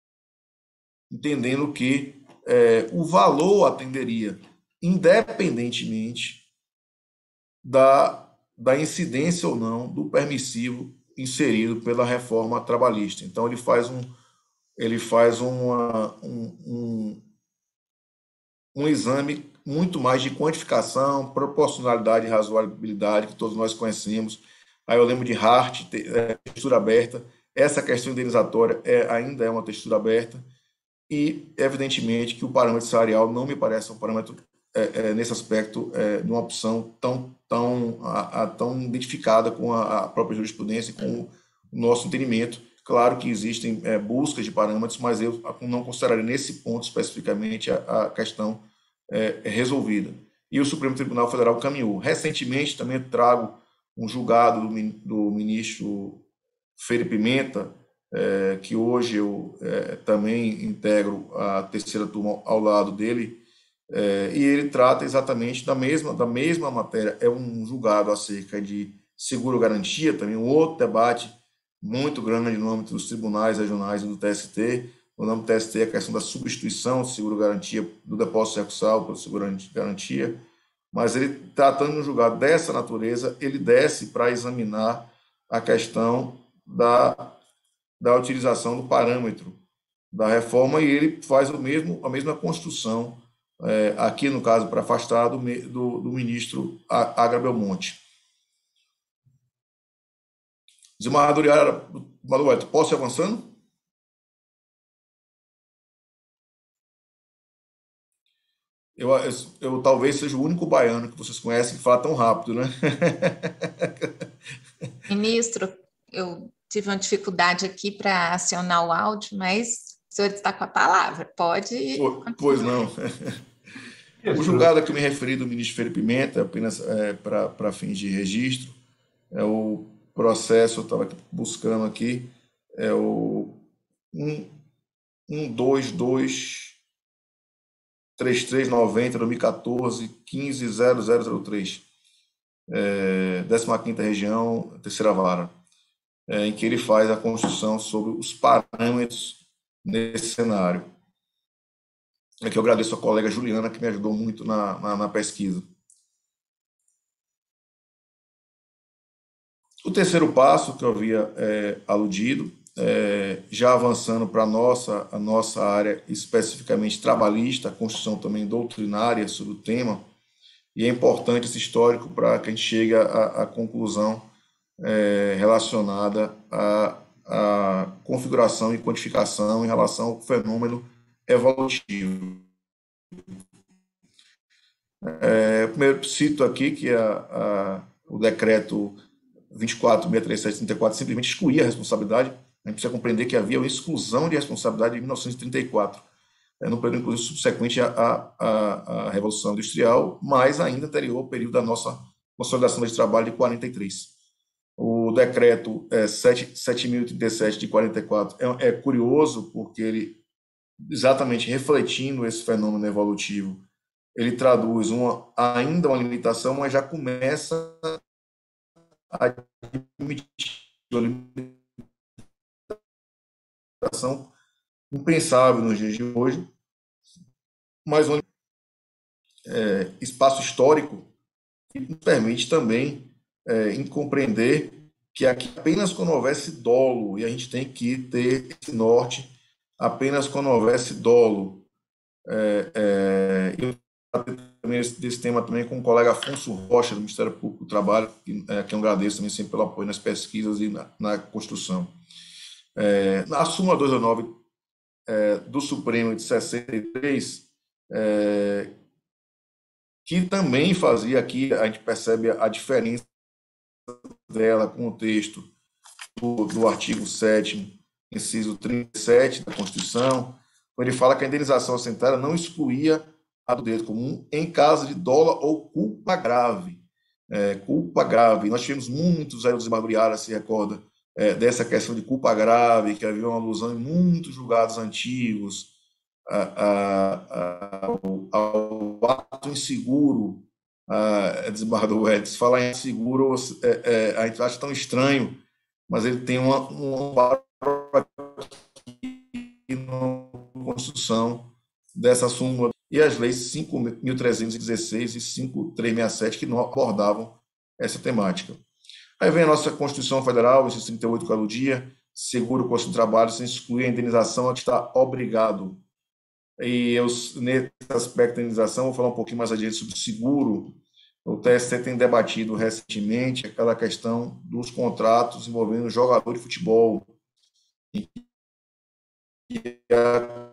entendendo que é, o valor atenderia, independentemente da, da incidência ou não do permissivo inserido pela reforma trabalhista. Então, ele faz um, ele faz uma, um, um, um exame muito mais de quantificação, proporcionalidade e razoabilidade, que todos nós conhecemos. Aí eu lembro de Hart, textura aberta. Essa questão indenizatória é, ainda é uma textura aberta. E, evidentemente, que o parâmetro salarial não me parece um parâmetro, é, é, nesse aspecto, é, de uma opção tão, tão, a, a, tão identificada com a, a própria jurisprudência e com o nosso entendimento. Claro que existem é, buscas de parâmetros, mas eu não consideraria nesse ponto especificamente a, a questão é, é resolvida. E o Supremo Tribunal Federal caminhou. Recentemente, também trago um julgado do, do ministro Feira Pimenta, É, que hoje eu é, também integro a terceira turma ao lado dele, é, e ele trata exatamente da mesma, da mesma matéria. É um julgado acerca de seguro-garantia, também um outro debate muito grande no âmbito dos tribunais regionais e do T S T. No âmbito do T S T, a questão da substituição de seguro-garantia do depósito recursal pelo seguro-garantia, mas ele, tratando de um julgado dessa natureza, ele desce para examinar a questão da da utilização do parâmetro da reforma, e ele faz o mesmo, a mesma construção, é, aqui no caso, para afastar do, do, do ministro Aga Belmonte. Desembargador Yara, posso ir avançando? Eu, eu, eu talvez seja o único baiano que vocês conhecem que fala tão rápido, né? Ministro, eu tive uma dificuldade aqui para acionar o áudio, mas o senhor está com a palavra, pode... Pois não. O julgado a que eu me referi do ministro Feira Pimenta, apenas é, para fins de registro, é o processo, eu estava buscando aqui, é o um dois dois três três nove zero dois mil e quatorze quinze zero zero zero três, é, décima quinta região, terceira vara, é, em que ele faz a construção sobre os parâmetros nesse cenário. É que eu agradeço a colega Juliana, que me ajudou muito na, na, na pesquisa. O terceiro passo que eu havia é, aludido, é, já avançando para a nossa, a nossa área especificamente trabalhista, a construção também doutrinária sobre o tema, e é importante esse histórico para que a gente chegue à, à conclusão é, relacionada à, à configuração e quantificação em relação ao fenômeno evolutivo. É, primeiro cito aqui que a, a, o decreto vinte e quatro mil seiscentos e trinta e quatro simplesmente excluía a responsabilidade. A gente precisa compreender que havia uma exclusão de responsabilidade em mil novecentos e trinta e quatro, é, no período, inclusive, subsequente à, à, à Revolução Industrial, mas ainda anterior ao período da nossa consolidação de trabalho de quarenta e três. O decreto é, sete mil e trinta e sete de quarenta e quatro é, é curioso, porque ele, exatamente refletindo esse fenômeno evolutivo, ele traduz uma, ainda uma limitação, mas já começa a admitir uma limitação impensável nos dias de hoje, mas um é, espaço histórico que nos permite também é, em compreender que aqui apenas quando houvesse dolo, e a gente tem que ter esse norte, apenas quando houvesse dolo. É, é, eu também desse tema também com o colega Afonso Rocha, do Ministério Público do Trabalho, que, é, que eu agradeço também sempre pelo apoio nas pesquisas e na, na construção. É, na súmula duzentos e nove é, do Supremo de sessenta e três, é, que também fazia aqui, a gente percebe a diferença dela com o texto do, do artigo sétimo, inciso trinta e sete da Constituição, ele fala que a indenização orçamentária não excluía a do direito comum em caso de dolo ou culpa grave. É, culpa grave. Nós tivemos muitos, aí o desembargador Iara se recorda, é, dessa questão de culpa grave, que havia uma alusão em muitos julgados antigos, a, a, a, ao, ao ato inseguro. A, desembargador Edson, falar em seguro, é, é, a gente acha tão estranho, mas ele tem uma, uma construção dessa súmula e as leis cinco mil trezentos e dezesseis e cinco mil trezentos e sessenta e sete que não abordavam essa temática. Aí vem a nossa Constituição Federal, inciso trinta e oito, que aludia, seguro o custo do trabalho sem excluir a indenização a que está obrigado. E eu, nesse aspecto da indenização, vou falar um pouquinho mais adiante sobre seguro. O T S T tem debatido recentemente aquela questão dos contratos envolvendo jogador de futebol. E a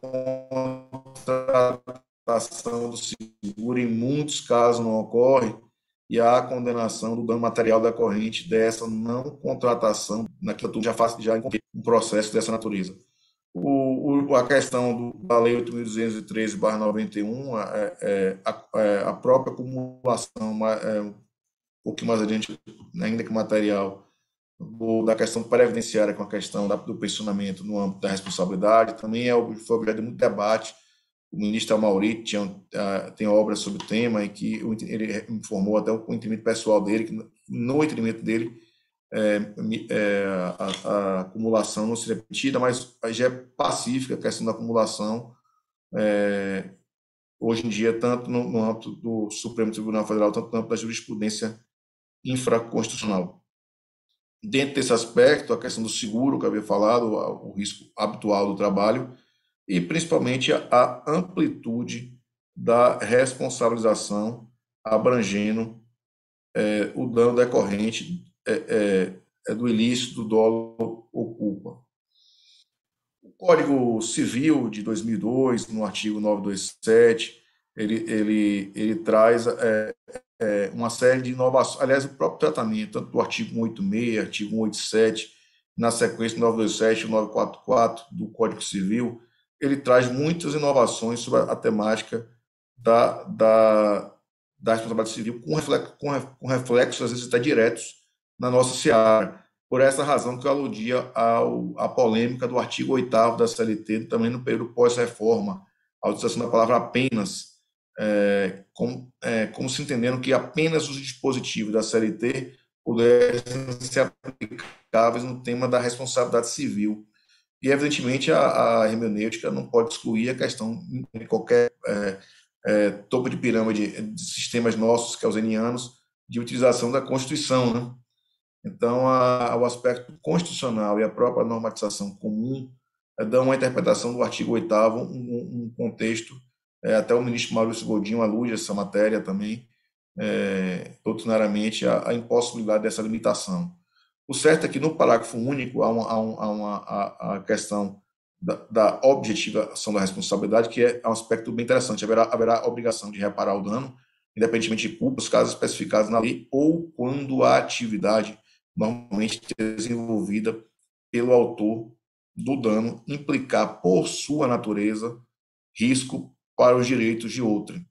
contratação do seguro, em muitos casos, não ocorre, e há a condenação do dano material decorrente dessa não contratação, naquilo tudo já faz já um processo dessa natureza. O, o, a questão do, da Lei oito mil duzentos e treze barra noventa e um, é, é, a, é, a própria acumulação, é, um pouquinho mais adiante, ainda que material, do, da questão previdenciária com a questão da, do pensionamento no âmbito da responsabilidade, também é, foi objeto de muito debate. O ministro Amauri tinha, uh, tem obras sobre o tema, e que ele informou até o entendimento pessoal dele, que no entendimento dele, é, é, a, a acumulação não seria permitida, mas já é pacífica a questão da acumulação, é, hoje em dia, tanto no, no âmbito do Supremo Tribunal Federal, tanto no âmbito da jurisprudência infraconstitucional. Dentro desse aspecto, a questão do seguro, que eu havia falado, o risco habitual do trabalho, e principalmente a amplitude da responsabilização abrangendo é, o dano decorrente é, é, é do ilícito, do dolo ou culpa. O Código Civil de dois mil e dois, no artigo novecentos e vinte e sete, ele, ele, ele traz é, é, uma série de inovações, aliás, o próprio tratamento, tanto do artigo cento e oitenta e seis, artigo cento e oitenta e sete, na sequência novecentos e vinte e sete e novecentos e quarenta e quatro do Código Civil, ele traz muitas inovações sobre a temática da, da, da responsabilidade civil, com reflexos, com reflexos, às vezes, até diretos na nossa seara. Por essa razão que eu aludia ao, à polêmica do artigo oitavo da C L T, também no período pós-reforma, a utilização da palavra apenas, é, como, é, como se entendendo que apenas os dispositivos da C L T pudessem ser aplicáveis no tema da responsabilidade civil. E, evidentemente, a, a hermenêutica não pode excluir a questão de qualquer é, é, topo de pirâmide de sistemas nossos, keynesianos, de utilização da Constituição, né? Então, a, o aspecto constitucional e a própria normatização comum é, dão uma interpretação do artigo oitavo, um, um contexto, é, até o ministro Maurício Godinho alude a essa matéria também, é, doutrinariamente, a, a impossibilidade dessa limitação. O certo é que no parágrafo único há uma, há uma, há a questão da, da objetivação da responsabilidade, que é um aspecto bem interessante. Haverá, haverá obrigação de reparar o dano, independentemente de culpa, os casos especificados na lei, ou quando a atividade normalmente desenvolvida pelo autor do dano implicar, por sua natureza, risco para os direitos de outrem.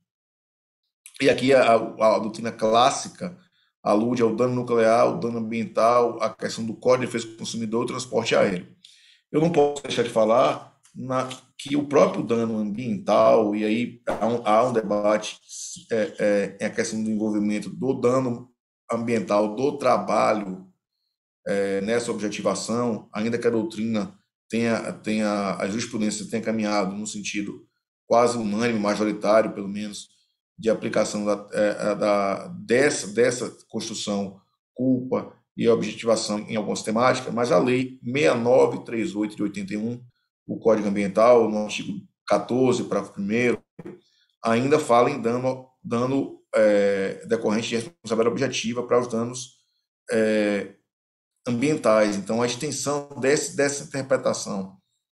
E aqui a, a, a doutrina clássica alude ao dano nuclear, ao dano ambiental, a questão do Código de Defesa do Consumidor e transporte aéreo. Eu não posso deixar de falar na, que o próprio dano ambiental, e aí há um, há um debate, é, é, é a questão do envolvimento do dano ambiental do trabalho é, nessa objetivação, ainda que a doutrina tenha, tenha a jurisprudência tenha caminhado no sentido quase unânime, majoritário, pelo menos, de aplicação da, da, dessa, dessa construção, culpa e objetivação em algumas temáticas, mas a Lei seis mil novecentos e trinta e oito de oitenta e um, o Código Ambiental, no artigo quatorze, parágrafo primeiro, ainda fala em dano, dano é, decorrente de responsabilidade objetiva para os danos é, ambientais. Então, a extensão desse, dessa interpretação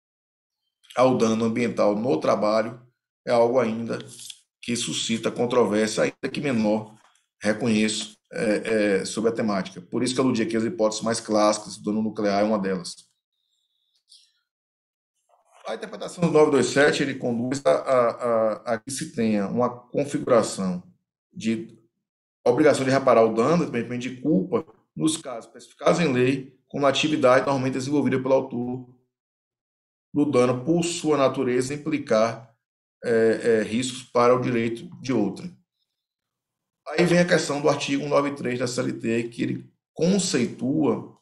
ao dano ambiental no trabalho é algo ainda que suscita controvérsia, ainda que menor, reconheço, é, é, sobre a temática. Por isso que eu aludi aqui as hipóteses mais clássicas, o dano nuclear é uma delas. A interpretação do novecentos e vinte e sete ele conduz a, a, a, a que se tenha uma configuração de obrigação de reparar o dano, independente de culpa, nos casos especificados em lei, como atividade normalmente desenvolvida pelo autor do dano, por sua natureza, implicar é, é, riscos para o direito de outrem. Aí vem a questão do artigo cento e noventa e três da C L T, que ele conceitua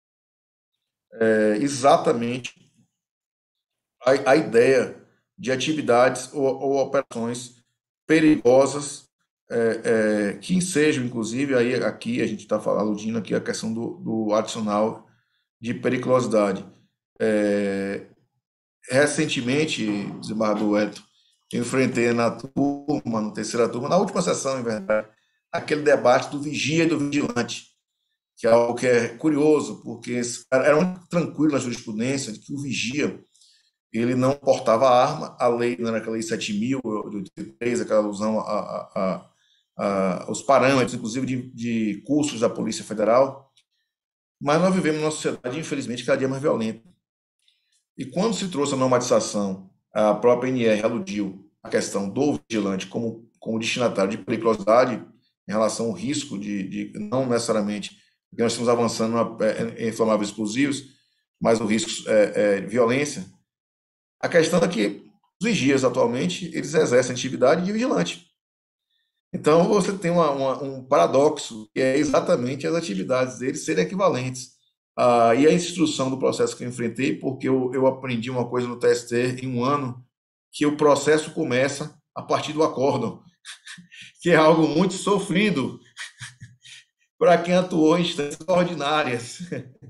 é, exatamente a, a ideia de atividades ou, ou operações perigosas é, é, que sejam, inclusive, aí aqui a gente está aludindo aqui a questão do, do adicional de periculosidade. É, recentemente, desembargador Wellington, eu enfrentei na turma, na terceira turma, na última sessão, em verdade, aquele debate do vigia e do vigilante, que é algo que é curioso, porque era muito tranquilo na jurisprudência de que o vigia ele não portava arma, a lei não era aquela lei sete mil de oitenta e três, aquela alusão a, a, a, a, os parâmetros, inclusive de, de cursos da Polícia Federal, mas nós vivemos numa sociedade, infelizmente, cada dia mais violenta. E quando se trouxe a normatização, a própria N R aludiu a questão do vigilante como, como destinatário de periculosidade em relação ao risco de, de não necessariamente, porque nós estamos avançando em inflamáveis explosivos, mas o risco é, é violência. A questão é que os vigias, atualmente, eles exercem atividade de vigilante. Então, você tem uma, uma, um paradoxo, que é exatamente as atividades deles serem equivalentes. Ah, e a instrução do processo que eu enfrentei, porque eu, eu aprendi uma coisa no T S T em um ano, que o processo começa a partir do acórdão, que é algo muito sofrido para quem atuou em instâncias ordinárias.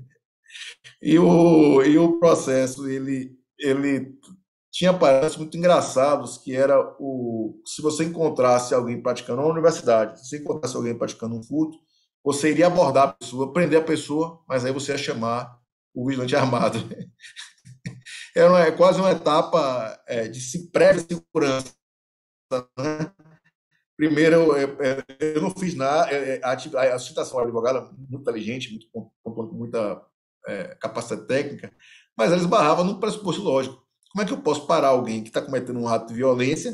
E o, e o processo, ele, ele tinha parâmetros muito engraçados, que era o se você encontrasse alguém praticando uma universidade, se você encontrasse alguém praticando um furto, você iria abordar a pessoa, prender a pessoa, mas aí você ia chamar o vigilante armado. Era uma, é quase uma etapa é, de prévia segurança. Né? Primeiro, eu, eu não fiz nada, a, a citação do advogado muito inteligente, muito, com muita é, capacidade técnica, mas ela esbarrava num pressuposto lógico. Como é que eu posso parar alguém que está cometendo um ato de violência,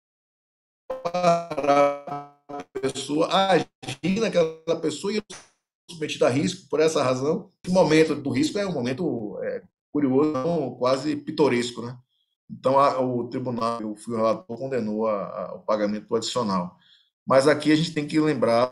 parar a pessoa, agir naquela pessoa e eu sou submetido a risco por essa razão? O momento do risco é um momento é, curioso, não, quase pitoresco, né? Então, a, o tribunal, eu fui o relator, condenou a, a, o pagamento adicional. Mas aqui a gente tem que lembrar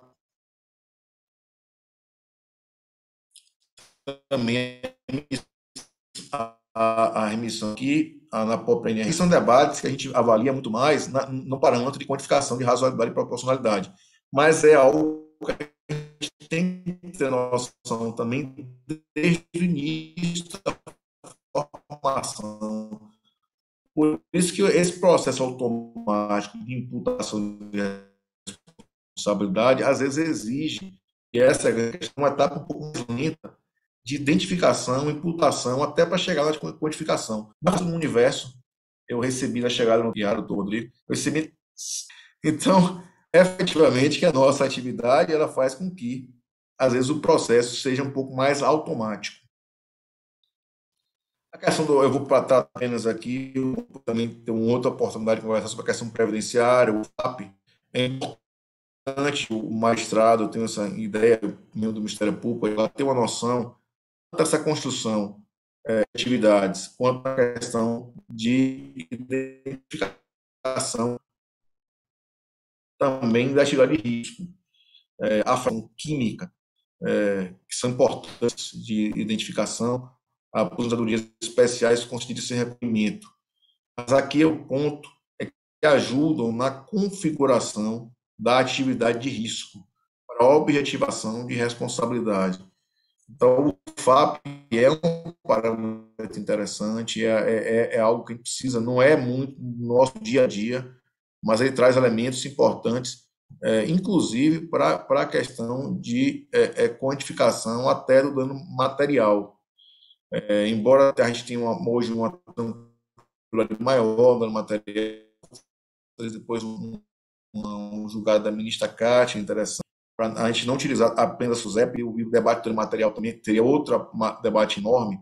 também a, a, a remissão aqui, a, na própria N R. São debates que a gente avalia muito mais na, no parâmetro de quantificação de razoabilidade e proporcionalidade. Mas é algo que a gente tem que ter noção também desde o início da formação. Por isso que esse processo automático de imputação de responsabilidade, às vezes exige, e essa é uma etapa um pouco mais lenta, de identificação, imputação, até para chegar na quantificação. Mas no universo, eu recebi na chegada no diário do Rodrigo, eu recebi... Então, efetivamente, que a nossa atividade, ela faz com que, às vezes, o processo seja um pouco mais automático. A questão do, eu vou tratar apenas aqui, eu também tenho uma outra oportunidade de conversar sobre a questão previdenciária, o F A P. É importante, o magistrado, eu tenho essa ideia, o membro do Ministério Público, ela tem uma noção tanto dessa construção é, de atividades, quanto a questão de identificação também da atividade de risco, é, a forma química, é, que são importantes de identificação, aposentadorias especiais constituem sem recolhimento. Mas aqui o ponto é que ajudam na configuração da atividade de risco para a objetivação de responsabilidade. Então, o F A P é um parâmetro interessante, é, é, é algo que a gente precisa, não é muito no nosso dia a dia, mas ele traz elementos importantes, é, inclusive para, para a questão de é, é, quantificação até do dano material. É, embora a gente tenha uma, hoje uma tranquilidade maior no material, depois um, um julgado da ministra Cátia, interessante, para a gente não utilizar apenas a SUSEP, e o, e o debate do material também teria outro debate enorme,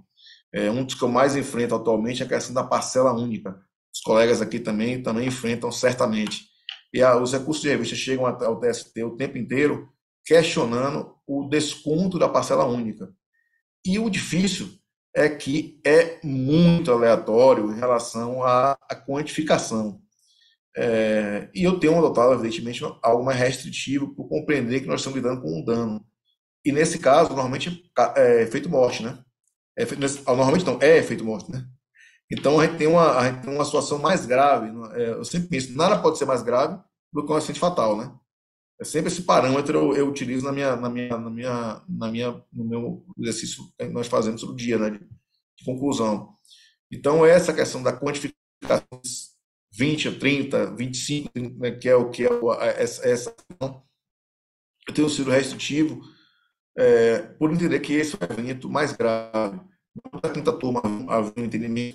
É, um dos que eu mais enfrento atualmente é a questão da parcela única. Os colegas aqui também, também enfrentam certamente. E a, os recursos de revista chegam ao T S T o tempo inteiro questionando o desconto da parcela única. E o difícil é que é muito aleatório em relação à, à quantificação. É, e eu tenho adotado, evidentemente, algo mais restritivo por compreender que nós estamos lidando com um dano. E nesse caso, normalmente é efeito morte, né? É, normalmente não, é efeito morte, né? Então a gente tem uma, a gente tem uma situação mais grave. É, eu sempre penso, nada pode ser mais grave do que um acidente fatal, né? É sempre esse parâmetro eu, eu utilizo na minha, na minha, na minha, na minha, no meu exercício que nós fazemos todo dia, né? De, de conclusão. Então essa questão da quantificação vinte, trinta, vinte e cinco, né, que é o que é essa, essa eu tenho sido restritivo é, por entender que esse é o evento mais grave. Na quinta turma havia um entendimento,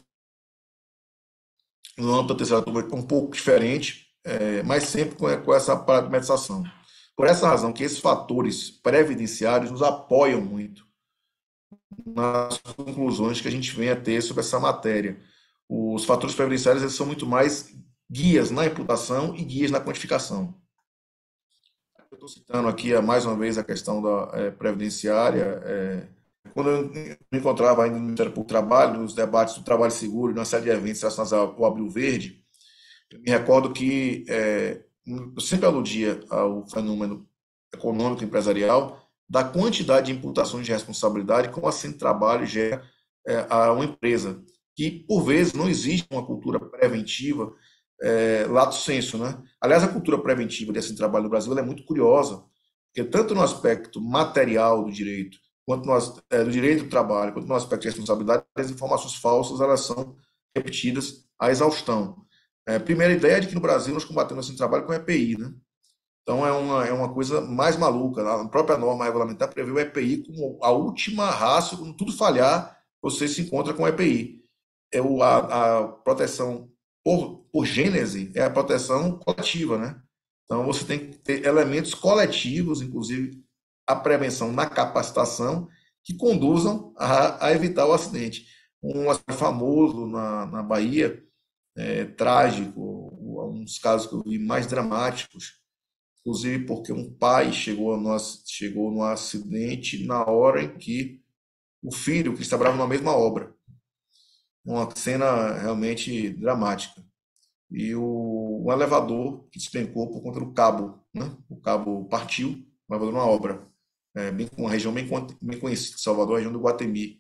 no âmbito da terceira turma um pouco diferente, é, mas sempre com, com essa parametrização. Por essa razão que esses fatores previdenciários nos apoiam muito nas conclusões que a gente vem a ter sobre essa matéria. Os fatores previdenciários eles são muito mais guias na imputação e guias na quantificação. Eu estou citando aqui mais uma vez a questão da é, previdenciária. É, quando eu me encontrava ainda no Ministério Público do Trabalho, nos debates do trabalho seguro, numa série de eventos relacionados ao Abril Verde, eu me recordo que é, eu sempre aludia ao fenômeno econômico empresarial da quantidade de imputações de responsabilidade como assim trabalho gera é, a uma empresa, que por vezes não existe uma cultura preventiva é, lato sensu, né? Aliás, a cultura preventiva desse trabalho no Brasil é muito curiosa, porque tanto no aspecto material do direito, quanto no, é, do direito do trabalho, quanto no aspecto de responsabilidade, as informações falsas elas são repetidas à exaustão. É, primeira ideia é de que no Brasil nós combatemos esse trabalho com E P I, né? Então é uma, é uma coisa mais maluca. A própria norma regulamentar prevê o E P I como a última rácio, quando tudo falhar, você se encontra com o E P I. É o, a, a proteção por, por gênese é a proteção coletiva, né? Então você tem que ter elementos coletivos, inclusive a prevenção na capacitação, que conduzam a, a evitar o acidente. Um acidente famoso na, na Bahia, é, trágico, uns casos que eu vi mais dramáticos, inclusive porque um pai chegou no, chegou no acidente na hora em que o filho, que trabalhava na mesma obra. Uma cena realmente dramática. E o, um elevador que despencou por conta do cabo, né? O cabo partiu, o elevador numa obra. É, bem, uma região bem, bem conhecida, Salvador, a região do Guatemi.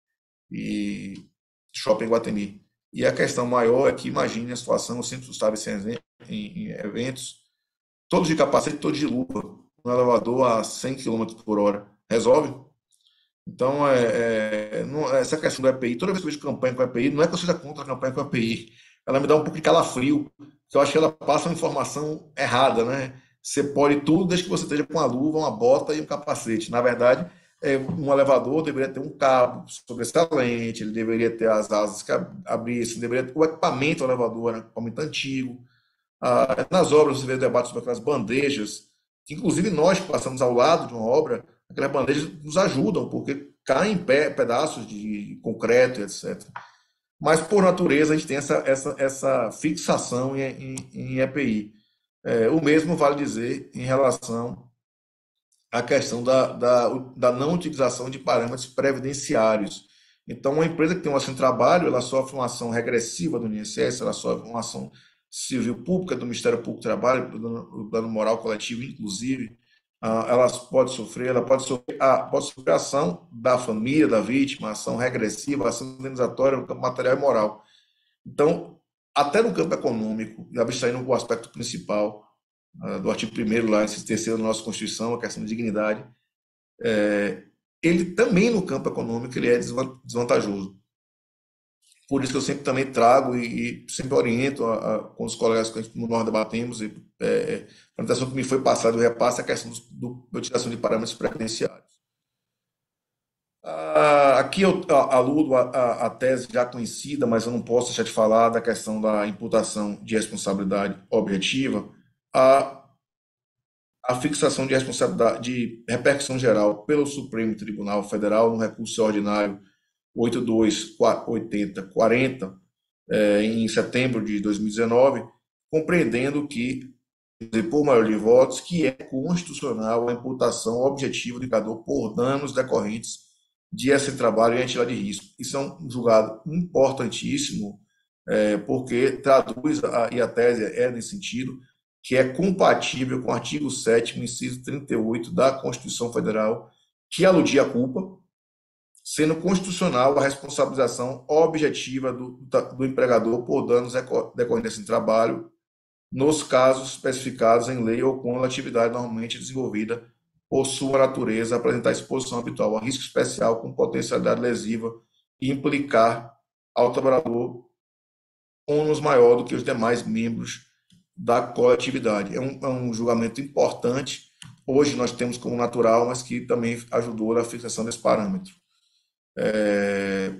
E shopping Guatemi. E a questão maior é que, imagine a situação, eu sempre estava em, em eventos, todos de capacete, todos de luva, um elevador a cem quilômetros por hora. Resolve? Então, é, é, não, essa questão do E P I, toda vez que eu vejo campanha com o E P I, não é que eu seja contra a campanha com o E P I, ela me dá um pouco de calafrio, porque eu acho que ela passa uma informação errada, né? Você pode tudo desde que você esteja com uma luva, uma bota e um capacete. Na verdade, é, um elevador deveria ter um cabo sobressalente, ele deveria ter as asas que abrissem, deveria ter o equipamento do elevador, né? Equipamento antigo. Ah, nas obras você vê debates sobre aquelas bandejas, que inclusive nós que passamos ao lado de uma obra, aquelas bandejas nos ajudam, porque caem pé, pedaços de concreto, etcétera. Mas, por natureza, a gente tem essa, essa, essa fixação em, em, em E P I. É, o mesmo vale dizer em relação à questão da, da, da não utilização de parâmetros previdenciários. Então, uma empresa que tem um ação de trabalho, ela sofre uma ação regressiva do I N S S, ela sofre uma ação civil pública do Ministério Público do Trabalho, do dano moral coletivo, inclusive, ela pode sofrer, ela pode sofrer, a, pode sofrer a ação da família, da vítima, a ação regressiva, a ação indenizatória no campo material e moral. Então, até no campo econômico, abstraindo o aspecto principal uh, do artigo primeiro, lá, esse terceiro da nossa Constituição, a questão de dignidade, é, ele também no campo econômico ele é desvantajoso. Por isso que eu sempre também trago e, e sempre oriento a, a, com os colegas que nós debatemos, e é, a orientação que me foi passada, eu repasso a questão do, da utilização de parâmetros previdenciários. Ah, aqui eu aludo a, a, a tese já conhecida, mas eu não posso deixar de falar da questão da imputação de responsabilidade objetiva, a, a fixação de responsabilidade de repercussão geral pelo Supremo Tribunal Federal no recurso ordinário oitenta e dois, oitenta, quarenta, é, em setembro de dois mil e dezenove, compreendendo que, por maioria de votos, que é constitucional a imputação objetiva do indicador por danos decorrentes de esse trabalho em atividade de risco. Isso é um julgado importantíssimo, é, porque traduz, a, e a tese é nesse sentido, que é compatível com o artigo sétimo, inciso trinta e oito da Constituição Federal, que aludia à culpa, sendo constitucional a responsabilização objetiva do, do empregador por danos decorrentes desse trabalho, nos casos especificados em lei ou quando a atividade normalmente desenvolvida por sua natureza apresentar exposição habitual a risco especial com potencialidade lesiva e implicar ao trabalhador ônus maior do que os demais membros da coletividade. É um, é um julgamento importante, hoje nós temos como natural, mas que também ajudou na fixação desse parâmetro. É...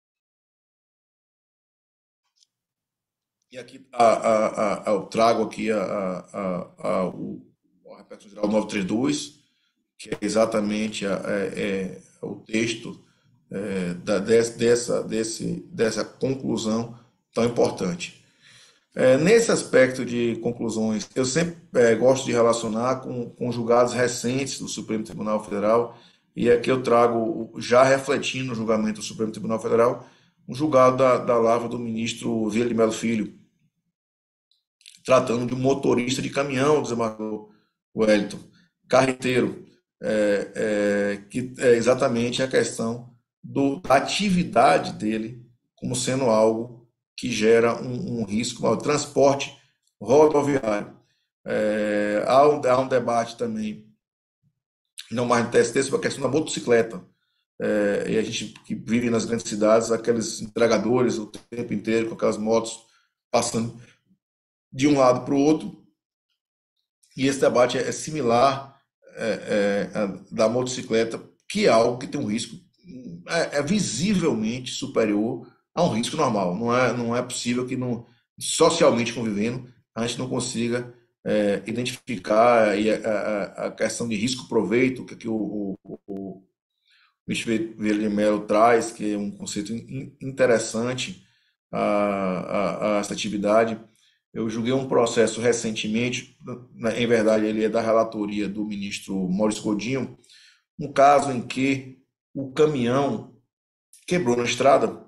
E aqui a, a, a, eu trago aqui a, a, a, o, a repetição geral novecentos e trinta e dois, que é exatamente a, é, é, o texto é, da, dessa, desse, dessa conclusão tão importante. É, nesse aspecto de conclusões, eu sempre é, gosto de relacionar com, com julgados recentes do Supremo Tribunal Federal, e aqui eu trago, já refletindo no julgamento do Supremo Tribunal Federal, um julgado da, da lavra do ministro Vieira de Mello Filho, tratando de um motorista de caminhão, desembargador Wellington, carreteiro, é, é, que é exatamente a questão do, da atividade dele como sendo algo que gera um, um risco ao transporte rodoviário. É, há, um, há um debate também, não mais no T S T, sobre a questão da motocicleta. É, e a gente que vive nas grandes cidades, aqueles entregadores o tempo inteiro com aquelas motos passando de um lado para o outro, e esse debate é similar é, é, da motocicleta, que é algo que tem um risco é, é visivelmente superior a um risco normal. Não é, não é possível que, não, socialmente convivendo, a gente não consiga é, identificar a, a, a questão de risco-proveito, que aqui o, o, o Michel Vieira de Mello traz, que é um conceito interessante a, a, a essa atividade. Eu julguei um processo recentemente, em verdade ele é da relatoria do ministro Maurício Godinho, um caso em que o caminhão quebrou na estrada,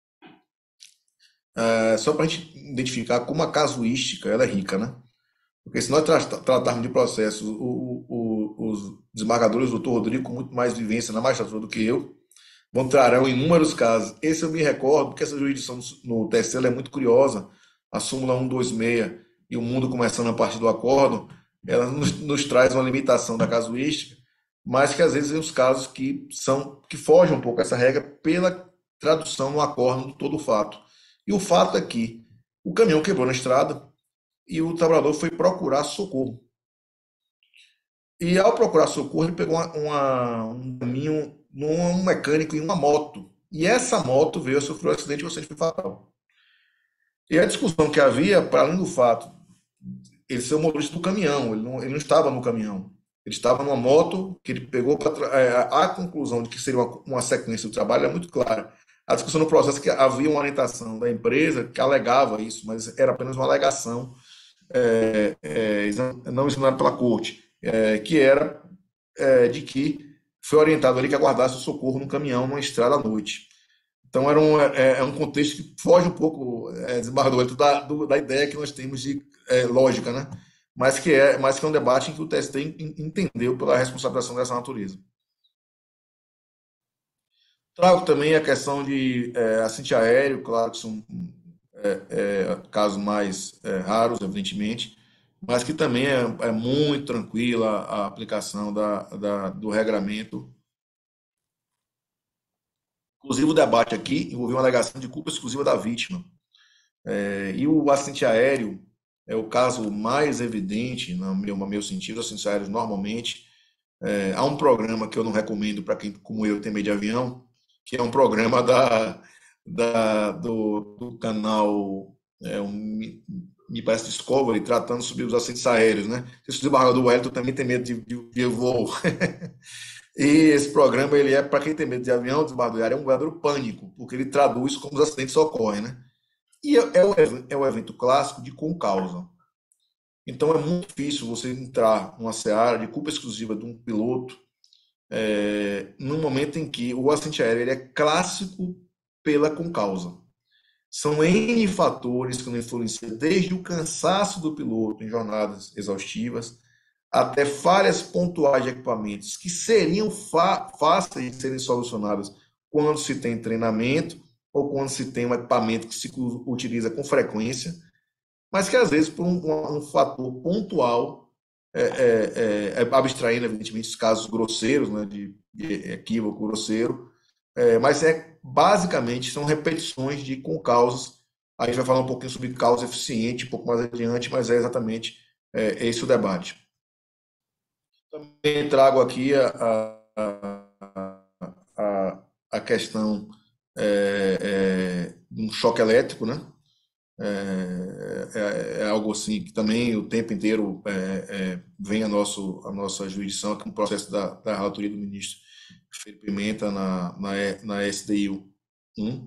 é, só para a gente identificar como a casuística ela é rica, né? Porque se nós tra tratarmos de processos, o, o, os desembargadores, o doutor Rodrigo, com muito mais vivência na magistratura do que eu, vão trarão inúmeros casos. Esse eu me recordo, porque essa jurisdição no T S T é muito curiosa, a súmula cento e vinte e seis e o mundo começando a partir do acórdão, ela nos, nos traz uma limitação da casuística, mas que às vezes tem os casos que, são, que fogem um pouco essa regra pela tradução no acórdão do todo o fato. E o fato é que o caminhão quebrou na estrada e o trabalhador foi procurar socorro. E ao procurar socorro, ele pegou uma, uma, um caminho num mecânico em uma moto. E essa moto veio a sofrer um acidente e o acidente foi fatal. E a discussão que havia, para além do fato ele ser o motorista do caminhão, ele não, ele não estava no caminhão, ele estava numa moto que ele pegou para é, a conclusão de que seria uma, uma sequência do trabalho é muito clara. A discussão no processo é que havia uma orientação da empresa que alegava isso, mas era apenas uma alegação é, é, não examinada pela corte, é, que era é, de que foi orientado ali que aguardasse o socorro no caminhão numa estrada à noite. Então, era um, é, é um contexto que foge um pouco, é, desembargador, da, do, da ideia que nós temos de é, lógica, né? Mas que, é, mas que é um debate em que o T S T entendeu pela responsabilização dessa natureza. Trago também a questão de é, acidente aéreo, claro que são é, é, casos mais é, raros, evidentemente, mas que também é, é muito tranquila a aplicação da, da, do regramento. Inclusive, o debate aqui envolveu uma alegação de culpa exclusiva da vítima. É, e o acidente aéreo é o caso mais evidente, no meu, no meu sentido. Os acidentes aéreos, normalmente, é, há um programa que eu não recomendo para quem, como eu, tem medo de avião, que é um programa da, da, do, do canal, é, um, me parece, Discovery, tratando sobre os acidentes aéreos, né? Esse desembargador Wellington também tem medo de, de, de voo. E esse programa, ele é, para quem tem medo de avião, desembargador Iara, é um verdadeiro pânico, porque ele traduz como os acidentes ocorrem, né? E é, é, o, é o evento clássico de com causa. Então, é muito difícil você entrar numa seara de culpa exclusiva de um piloto é, no momento em que o acidente aéreo ele é clássico pela com causa. São N fatores que não influenciam, desde o cansaço do piloto em jornadas exaustivas, até falhas pontuais de equipamentos que seriam fáceis de serem solucionadas quando se tem treinamento ou quando se tem um equipamento que se utiliza com frequência, mas que às vezes por um, um fator pontual, é, é, é, abstraindo evidentemente os casos grosseiros, né, de, de equívoco grosseiro, é, mas é basicamente são repetições de com causas. A gente vai falar um pouquinho sobre causa eficiente um pouco mais adiante, mas é exatamente é, esse o debate. Também trago aqui a, a, a, a questão é, é, de um choque elétrico, né? É, é, é algo assim que também o tempo inteiro é, é, vem a, nosso, a nossa jurisdição, que é um processo da, da relatoria do ministro Felipe Pimenta na, na, na S D I um.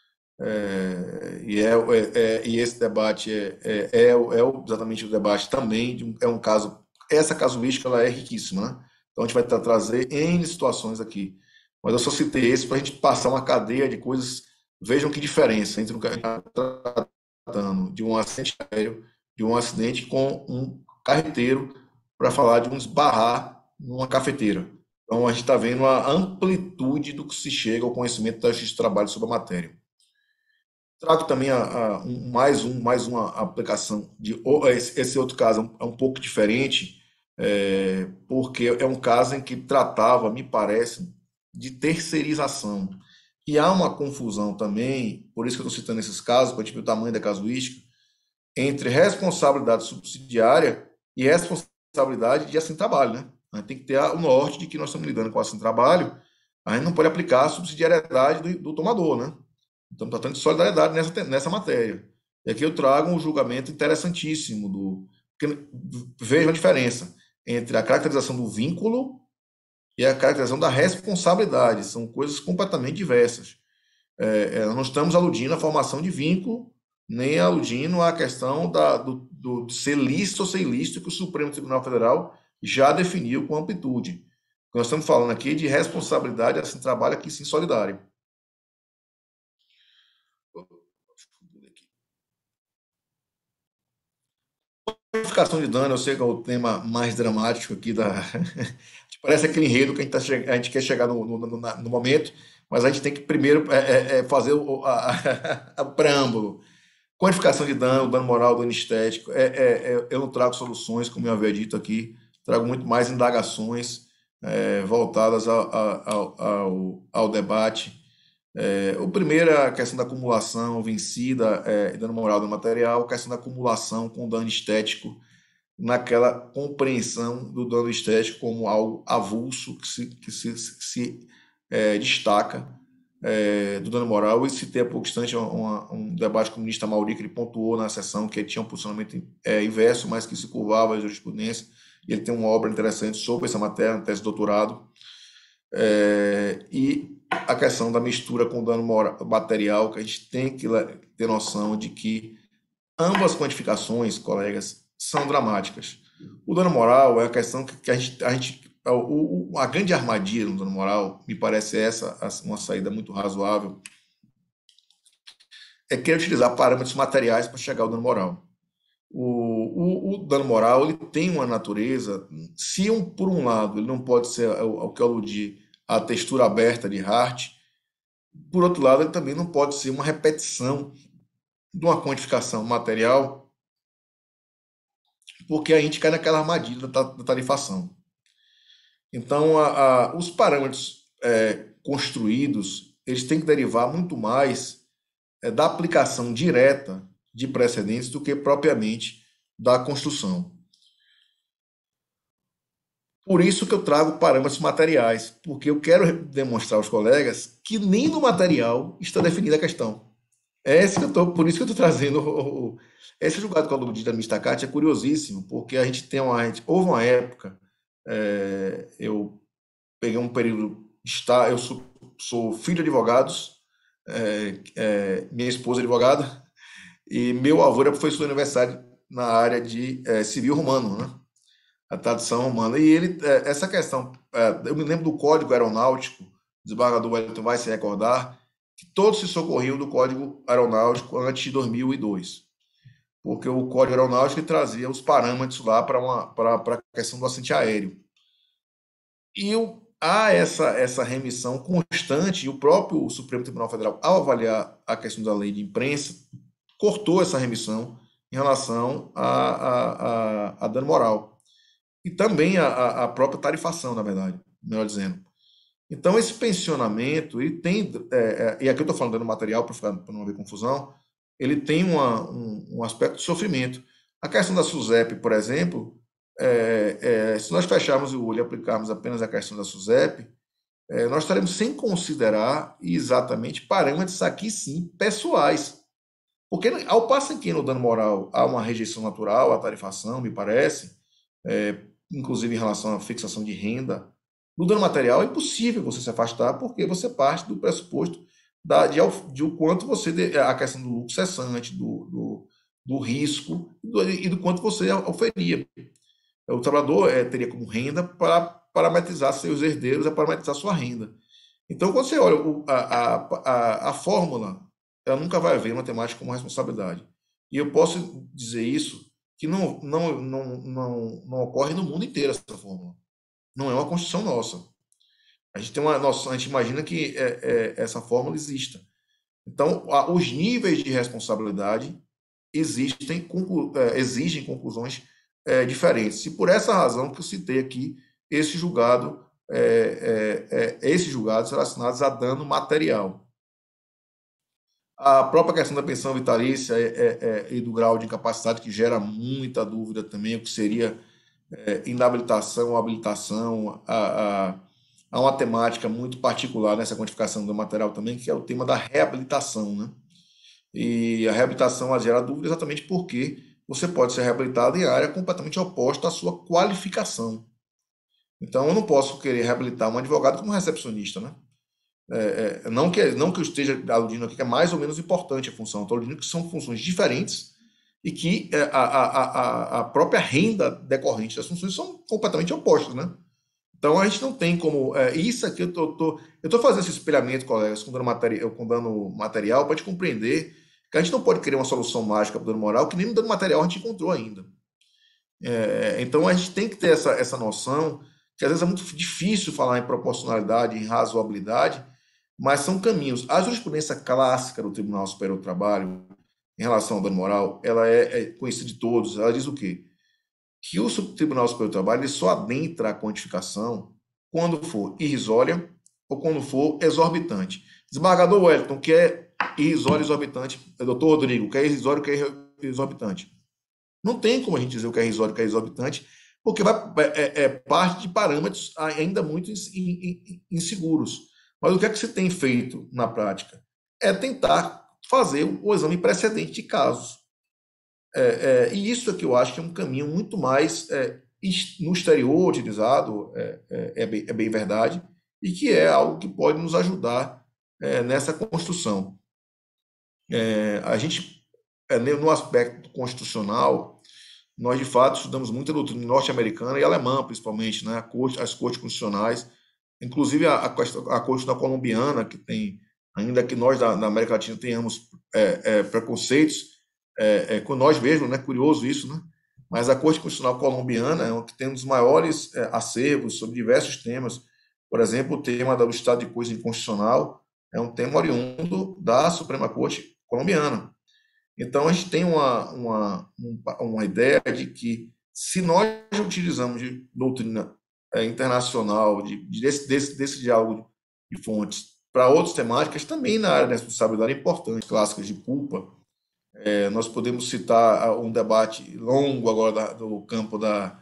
É, e, é, é, e esse debate é, é, é, é exatamente o debate também, de, é um caso, essa casuística ela é riquíssima, né? Então a gente vai tra trazer N situações aqui, mas eu só citei esse para a gente passar uma cadeia de coisas. Vejam que diferença entre um tratando de um acidente aéreo, de um acidente com um carreteiro, para falar de um esbarrar numa cafeteira. Então, a gente está vendo a amplitude do que se chega ao conhecimento da justiça do trabalho sobre a matéria. Trago também a, a, um, mais, um, mais uma aplicação de esse, esse outro caso é um, é um pouco diferente, é, porque é um caso em que tratava, me parece, de terceirização. E há uma confusão também, por isso que eu estou citando esses casos, para a gente ver o tamanho da casuística, entre responsabilidade subsidiária e responsabilidade de acidente de trabalho, né? A gente tem que ter o norte de que nós estamos lidando com acidente de trabalho, a gente não pode aplicar a subsidiariedade do, do tomador, né? Estamos tratando de solidariedade nessa, nessa matéria. E aqui eu trago um julgamento interessantíssimo, do, porque vejam a diferença entre a caracterização do vínculo e a caracterização da responsabilidade. São coisas completamente diversas. É, não estamos aludindo à formação de vínculo, nem aludindo à questão da, do, do, de ser lícito ou ser ilícito, que o Supremo Tribunal Federal já definiu com amplitude. Nós estamos falando aqui de responsabilidade, assim, trabalho aqui sim solidário. Qualificação de dano, eu sei que é o tema mais dramático aqui da... Parece aquele enredo que a gente, tá che... a gente quer chegar no, no, no, no momento, mas a gente tem que primeiro é, é, fazer o a, a, a preâmbulo. Quantificação de dano, dano moral, dano estético. É, é, é, eu não trago soluções, como eu havia dito aqui, trago muito mais indagações é, voltadas ao, ao, ao, ao debate. É, o primeiro é a questão da acumulação vencida, é, dano moral do material, a questão da acumulação com dano estético, naquela compreensão do dano estético como algo avulso que se, que se, se é, destaca é, do dano moral. E citei há pouco instante uma, um debate com o ministro Amauri, que ele pontuou na sessão que ele tinha um posicionamento é, inverso, mas que se curvava a jurisprudência, e ele tem uma obra interessante sobre essa matéria, uma tese de doutorado. É, e a questão da mistura com o dano moral, material, que a gente tem que ter noção de que ambas quantificações, colegas, são dramáticas. O dano moral é a questão que a gente, a, gente, o, a grande armadilha no dano moral, me parece essa uma saída muito razoável, é querer utilizar parâmetros materiais para chegar ao dano moral. O, o, o dano moral ele tem uma natureza, se um, por um lado ele não pode ser o, o que eu aludi a textura aberta de Hart, por outro lado ele também não pode ser uma repetição de uma quantificação material, porque a gente cai naquela armadilha da, da tarifação. Então, a, a, os parâmetros é, construídos, eles têm que derivar muito mais é, da aplicação direta de precedentes do que propriamente da construção. Por isso que eu trago parâmetros materiais, porque eu quero demonstrar aos colegas que nem no material está definida a questão. É esse que eu tô, por isso que eu estou trazendo o, o, esse julgado com a aluna da Mistacati é curiosíssimo, porque a gente tem uma, a gente, houve uma época, é, eu peguei um período de estar, eu sou, sou filho de advogados, é, é, minha esposa é advogada, e meu avô era professor universitário na área de é, civil romano, né? A tradução romana. E ele, é, essa questão, é, eu me lembro do Código Aeronáutico, o desembargador Wellington vai se recordar, que todos se socorriam do Código Aeronáutico antes de dois mil e dois, porque o Código Aeronáutico trazia os parâmetros lá para a questão do acidente aéreo. E o, há essa, essa remissão constante, e o próprio Supremo Tribunal Federal, ao avaliar a questão da lei de imprensa, cortou essa remissão em relação a, a, a, a dano moral. E também a, a própria tarifação, na verdade, melhor dizendo. Então, esse pensionamento, ele tem, é, é, e aqui eu estou falando do material, para não haver confusão, ele tem uma, um, um aspecto de sofrimento. A questão da SUSEP, por exemplo, é, é, se nós fecharmos o olho e aplicarmos apenas a questão da SUSEP, é, nós estaremos sem considerar exatamente parâmetros aqui, sim, pessoais. Porque, ao passo em que no dano moral há uma rejeição natural à tarifação, me parece, é, inclusive em relação à fixação de renda, no dano material é impossível você se afastar, porque você parte do pressuposto da, de, de o quanto você, a questão do lucro cessante, do, do, do risco do, e do quanto você oferia. O trabalhador é, teria como renda para parametrizar seus herdeiros, para parametrizar sua renda. Então, quando você olha a, a, a, a fórmula, ela nunca vai haver matemática como responsabilidade. E eu posso dizer isso, que não, não, não, não, não ocorre no mundo inteiro essa fórmula. Não é uma construção nossa. A gente tem uma nossa, a gente imagina que é, é, essa fórmula exista. Então, a, os níveis de responsabilidade existem, conclu, é, exigem conclusões é, diferentes. E por essa razão que eu citei aqui esse julgado, é, é, é, esses julgados relacionados a dano material. A própria questão da pensão vitalícia é, é, é, e do grau de incapacidade, que gera muita dúvida também, o que seria é, inabilitação ou habilitação, a, a, a uma temática muito particular nessa quantificação do material também, que é o tema da reabilitação, né? E a reabilitação ela gera dúvida exatamente porque você pode ser reabilitado em área completamente oposta à sua qualificação. Então, eu não posso querer reabilitar um advogado como recepcionista, né? É, é, não, que, não que eu esteja aludindo aqui que é mais ou menos importante a função, estou aludindo que são funções diferentes e que é, a, a, a, a própria renda decorrente das funções são completamente opostas, né? Então, a gente não tem como... É, isso aqui, eu estou eu tô fazendo esse espelhamento, colegas, com dano, materi com dano material, para te compreender que a gente não pode querer uma solução mágica para o dano moral, que nem no dano material a gente encontrou ainda. É, então, a gente tem que ter essa, essa noção, que às vezes é muito difícil falar em proporcionalidade, em razoabilidade, mas são caminhos. A jurisprudência clássica do Tribunal Superior do Trabalho, em relação ao dano moral, ela é, é conhecida de todos. Ela diz o quê? Que o Tribunal Superior do Trabalho ele só adentra a quantificação quando for irrisória ou quando for exorbitante. Desembargador Wellington, que é irrisório e exorbitante, doutor Rodrigo, que é irrisório e que é exorbitante. Não tem como a gente dizer o que é irrisório e o que é exorbitante, porque vai, é, é parte de parâmetros ainda muito inseguros. Mas o que é que você tem feito na prática? É tentar fazer o exame precedente de casos. É, é, e isso é que eu acho que é um caminho muito mais é, no exterior utilizado, é, é, é, bem, é bem verdade, e que é algo que pode nos ajudar é, nessa construção. É, a gente, é, no aspecto constitucional, nós de fato estudamos muito a doutrina norte-americana e alemã, principalmente, né, a corte, as cortes constitucionais, inclusive a, a, a Constituição colombiana, que tem, ainda que nós da, da América Latina tenhamos é, é, preconceitos, é, é, com nós mesmos, né, curioso isso, né? Mas a Corte Constitucional colombiana é uma que tem um dos maiores é, acervos sobre diversos temas. Por exemplo, o tema do estado de coisa inconstitucional é um tema oriundo da Suprema Corte colombiana. Então, a gente tem uma, uma, uma ideia de que, se nós utilizamos de doutrina é, internacional, de, de, desse, desse, desse diálogo de fontes, para outras temáticas, também na área da responsabilidade importante, clássicas de culpa, é, nós podemos citar um debate longo agora da, do campo da,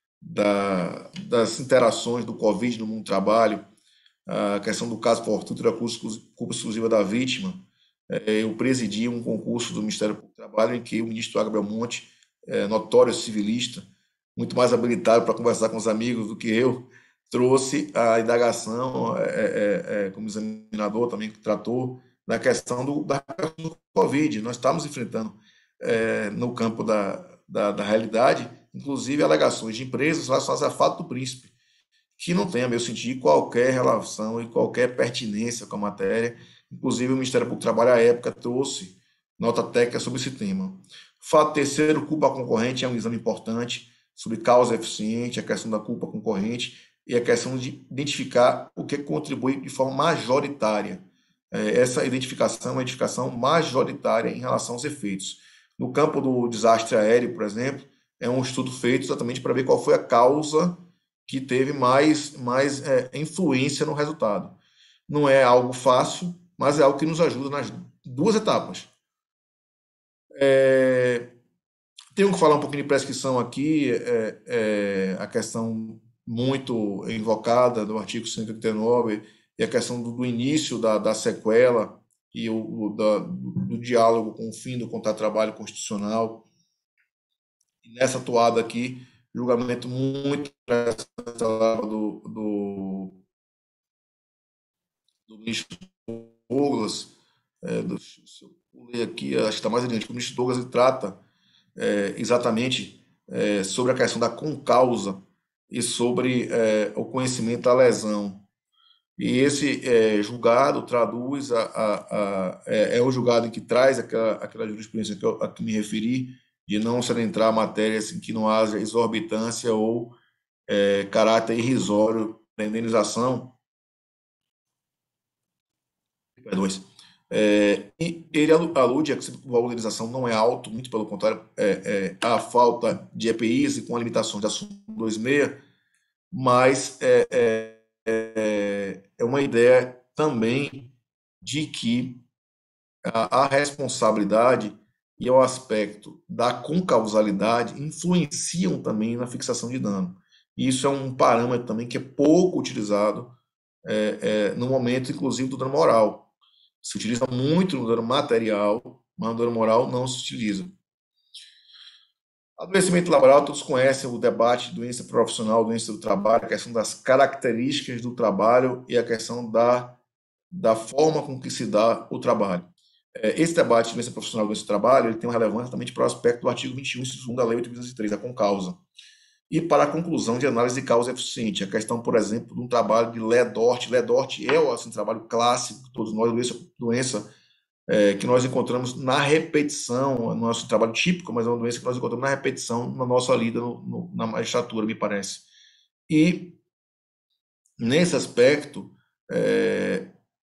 da, das interações do Covid no mundo do trabalho, a questão do caso fortuito da culpa exclusiva da vítima. É, eu presidi um concurso do Ministério do Trabalho em que o ministro Aga Belmonte, é, notório civilista, muito mais habilitado para conversar com os amigos do que eu, trouxe a indagação, é, é, é, como examinador também que tratou, da questão do, da do Covid. Nós estamos enfrentando, é, no campo da, da, da realidade, inclusive alegações de empresas relacionadas à fato do príncipe, que não tem, a meu sentir, qualquer relação e qualquer pertinência com a matéria. Inclusive, o Ministério Público do Trabalho, à época, trouxe nota técnica sobre esse tema. Fato terceiro, culpa concorrente é um exame importante sobre causa eficiente, a questão da culpa concorrente e a questão de identificar o que contribui de forma majoritária. Essa identificação é uma identificação majoritária em relação aos efeitos. No campo do desastre aéreo, por exemplo, é um estudo feito exatamente para ver qual foi a causa que teve mais, mais é, influência no resultado. Não é algo fácil, mas é algo que nos ajuda nas duas etapas. É, tenho que falar um pouquinho de prescrição aqui, é, é, a questão muito invocada do artigo cento e oitenta e nove e a questão do, do início da, da sequela e o, o da, do, do diálogo com o fim do contrato de trabalho constitucional. E nessa toada aqui, julgamento muito do, do, do ministro Douglas, é, do, se eu pulei aqui, acho que está mais adiante, o ministro Douglas ele trata é, exatamente é, sobre a questão da concausa e sobre é, o conhecimento da lesão. E esse é, julgado traduz, a, a, a, é, é o julgado em que traz aquela, aquela jurisprudência que eu, a que me referi, de não se adentrar matérias em que não haja exorbitância ou é, caráter irrisório da indenização. Perdões. É, e ele alude a que o valor da indenização não é alto, muito pelo contrário, é, é, a falta de E P Is e com a limitação de assunto dois sessenta e seis, mas é, é, é, é uma ideia também de que a, a responsabilidade e o aspecto da concausalidade influenciam também na fixação de dano. E isso é um parâmetro também que é pouco utilizado é, é, no momento, inclusive, do dano moral. Se utiliza muito no dano material, mas no dano moral não se utiliza. Adoecimento laboral, todos conhecem o debate de doença profissional, doença do trabalho, a questão das características do trabalho e a questão da, da forma com que se dá o trabalho. Esse debate de doença profissional e doença do trabalho ele tem uma relevância também para o aspecto do artigo vinte e um, inciso um da Lei oito mil duzentos e três, a concausa. E para a conclusão de análise de causa eficiente, a questão, por exemplo, de um trabalho de Ledort. Ledort é o assim, trabalho clássico, todos nós, doença, doença é, que nós encontramos na repetição, no nosso trabalho típico, mas é uma doença que nós encontramos na repetição na nossa lida no, no, na magistratura, me parece. E, nesse aspecto, é,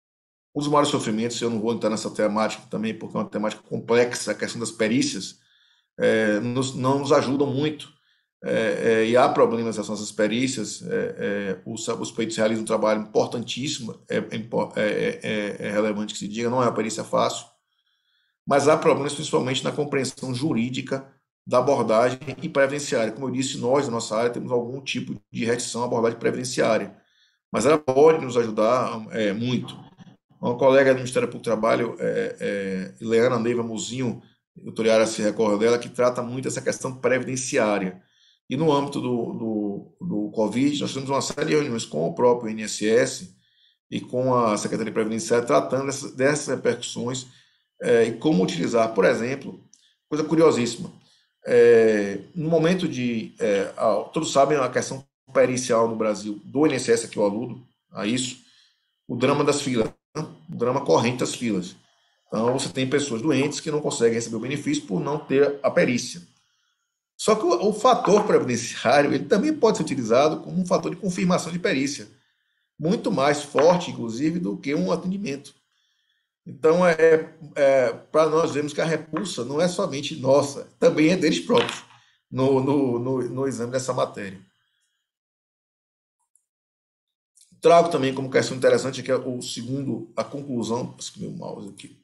os maiores sofrimentos, eu não vou entrar nessa temática também, porque é uma temática complexa, a questão das perícias, é, nos, não nos ajudam muito. É, é, e há problemas nessas nossas perícias, é, é, os, os peritos realizam um trabalho importantíssimo, é, é, é, é relevante que se diga, não é uma perícia fácil, mas há problemas principalmente na compreensão jurídica da abordagem e previdenciária. Como eu disse, nós, na nossa área, temos algum tipo de restrição à abordagem previdenciária, mas ela pode nos ajudar é, muito. Uma colega do Ministério Público do Trabalho, é, é, Ileana Neiva Muzinho, a doutora Yara se recorda dela, que trata muito dessa questão previdenciária. E no âmbito do, do, do Covid, nós temos uma série de reuniões com o próprio I N S S e com a Secretaria Previdenciária tratando dessas, dessas repercussões é, e como utilizar, por exemplo, coisa curiosíssima, é, no momento de... É, todos sabem a questão pericial no Brasil do I N S S, que eu aludo a isso, o drama das filas, né? O drama corrente das filas. Então, você tem pessoas doentes que não conseguem receber o benefício por não ter a perícia. Só que o, o fator previdenciário ele também pode ser utilizado como um fator de confirmação de perícia, muito mais forte, inclusive, do que um atendimento. Então, é, é, para nós vermos que a repulsa não é somente nossa, também é deles próprios no, no, no, no exame dessa matéria. Trago também como questão interessante que é o segundo, a conclusão, meu mouse aqui.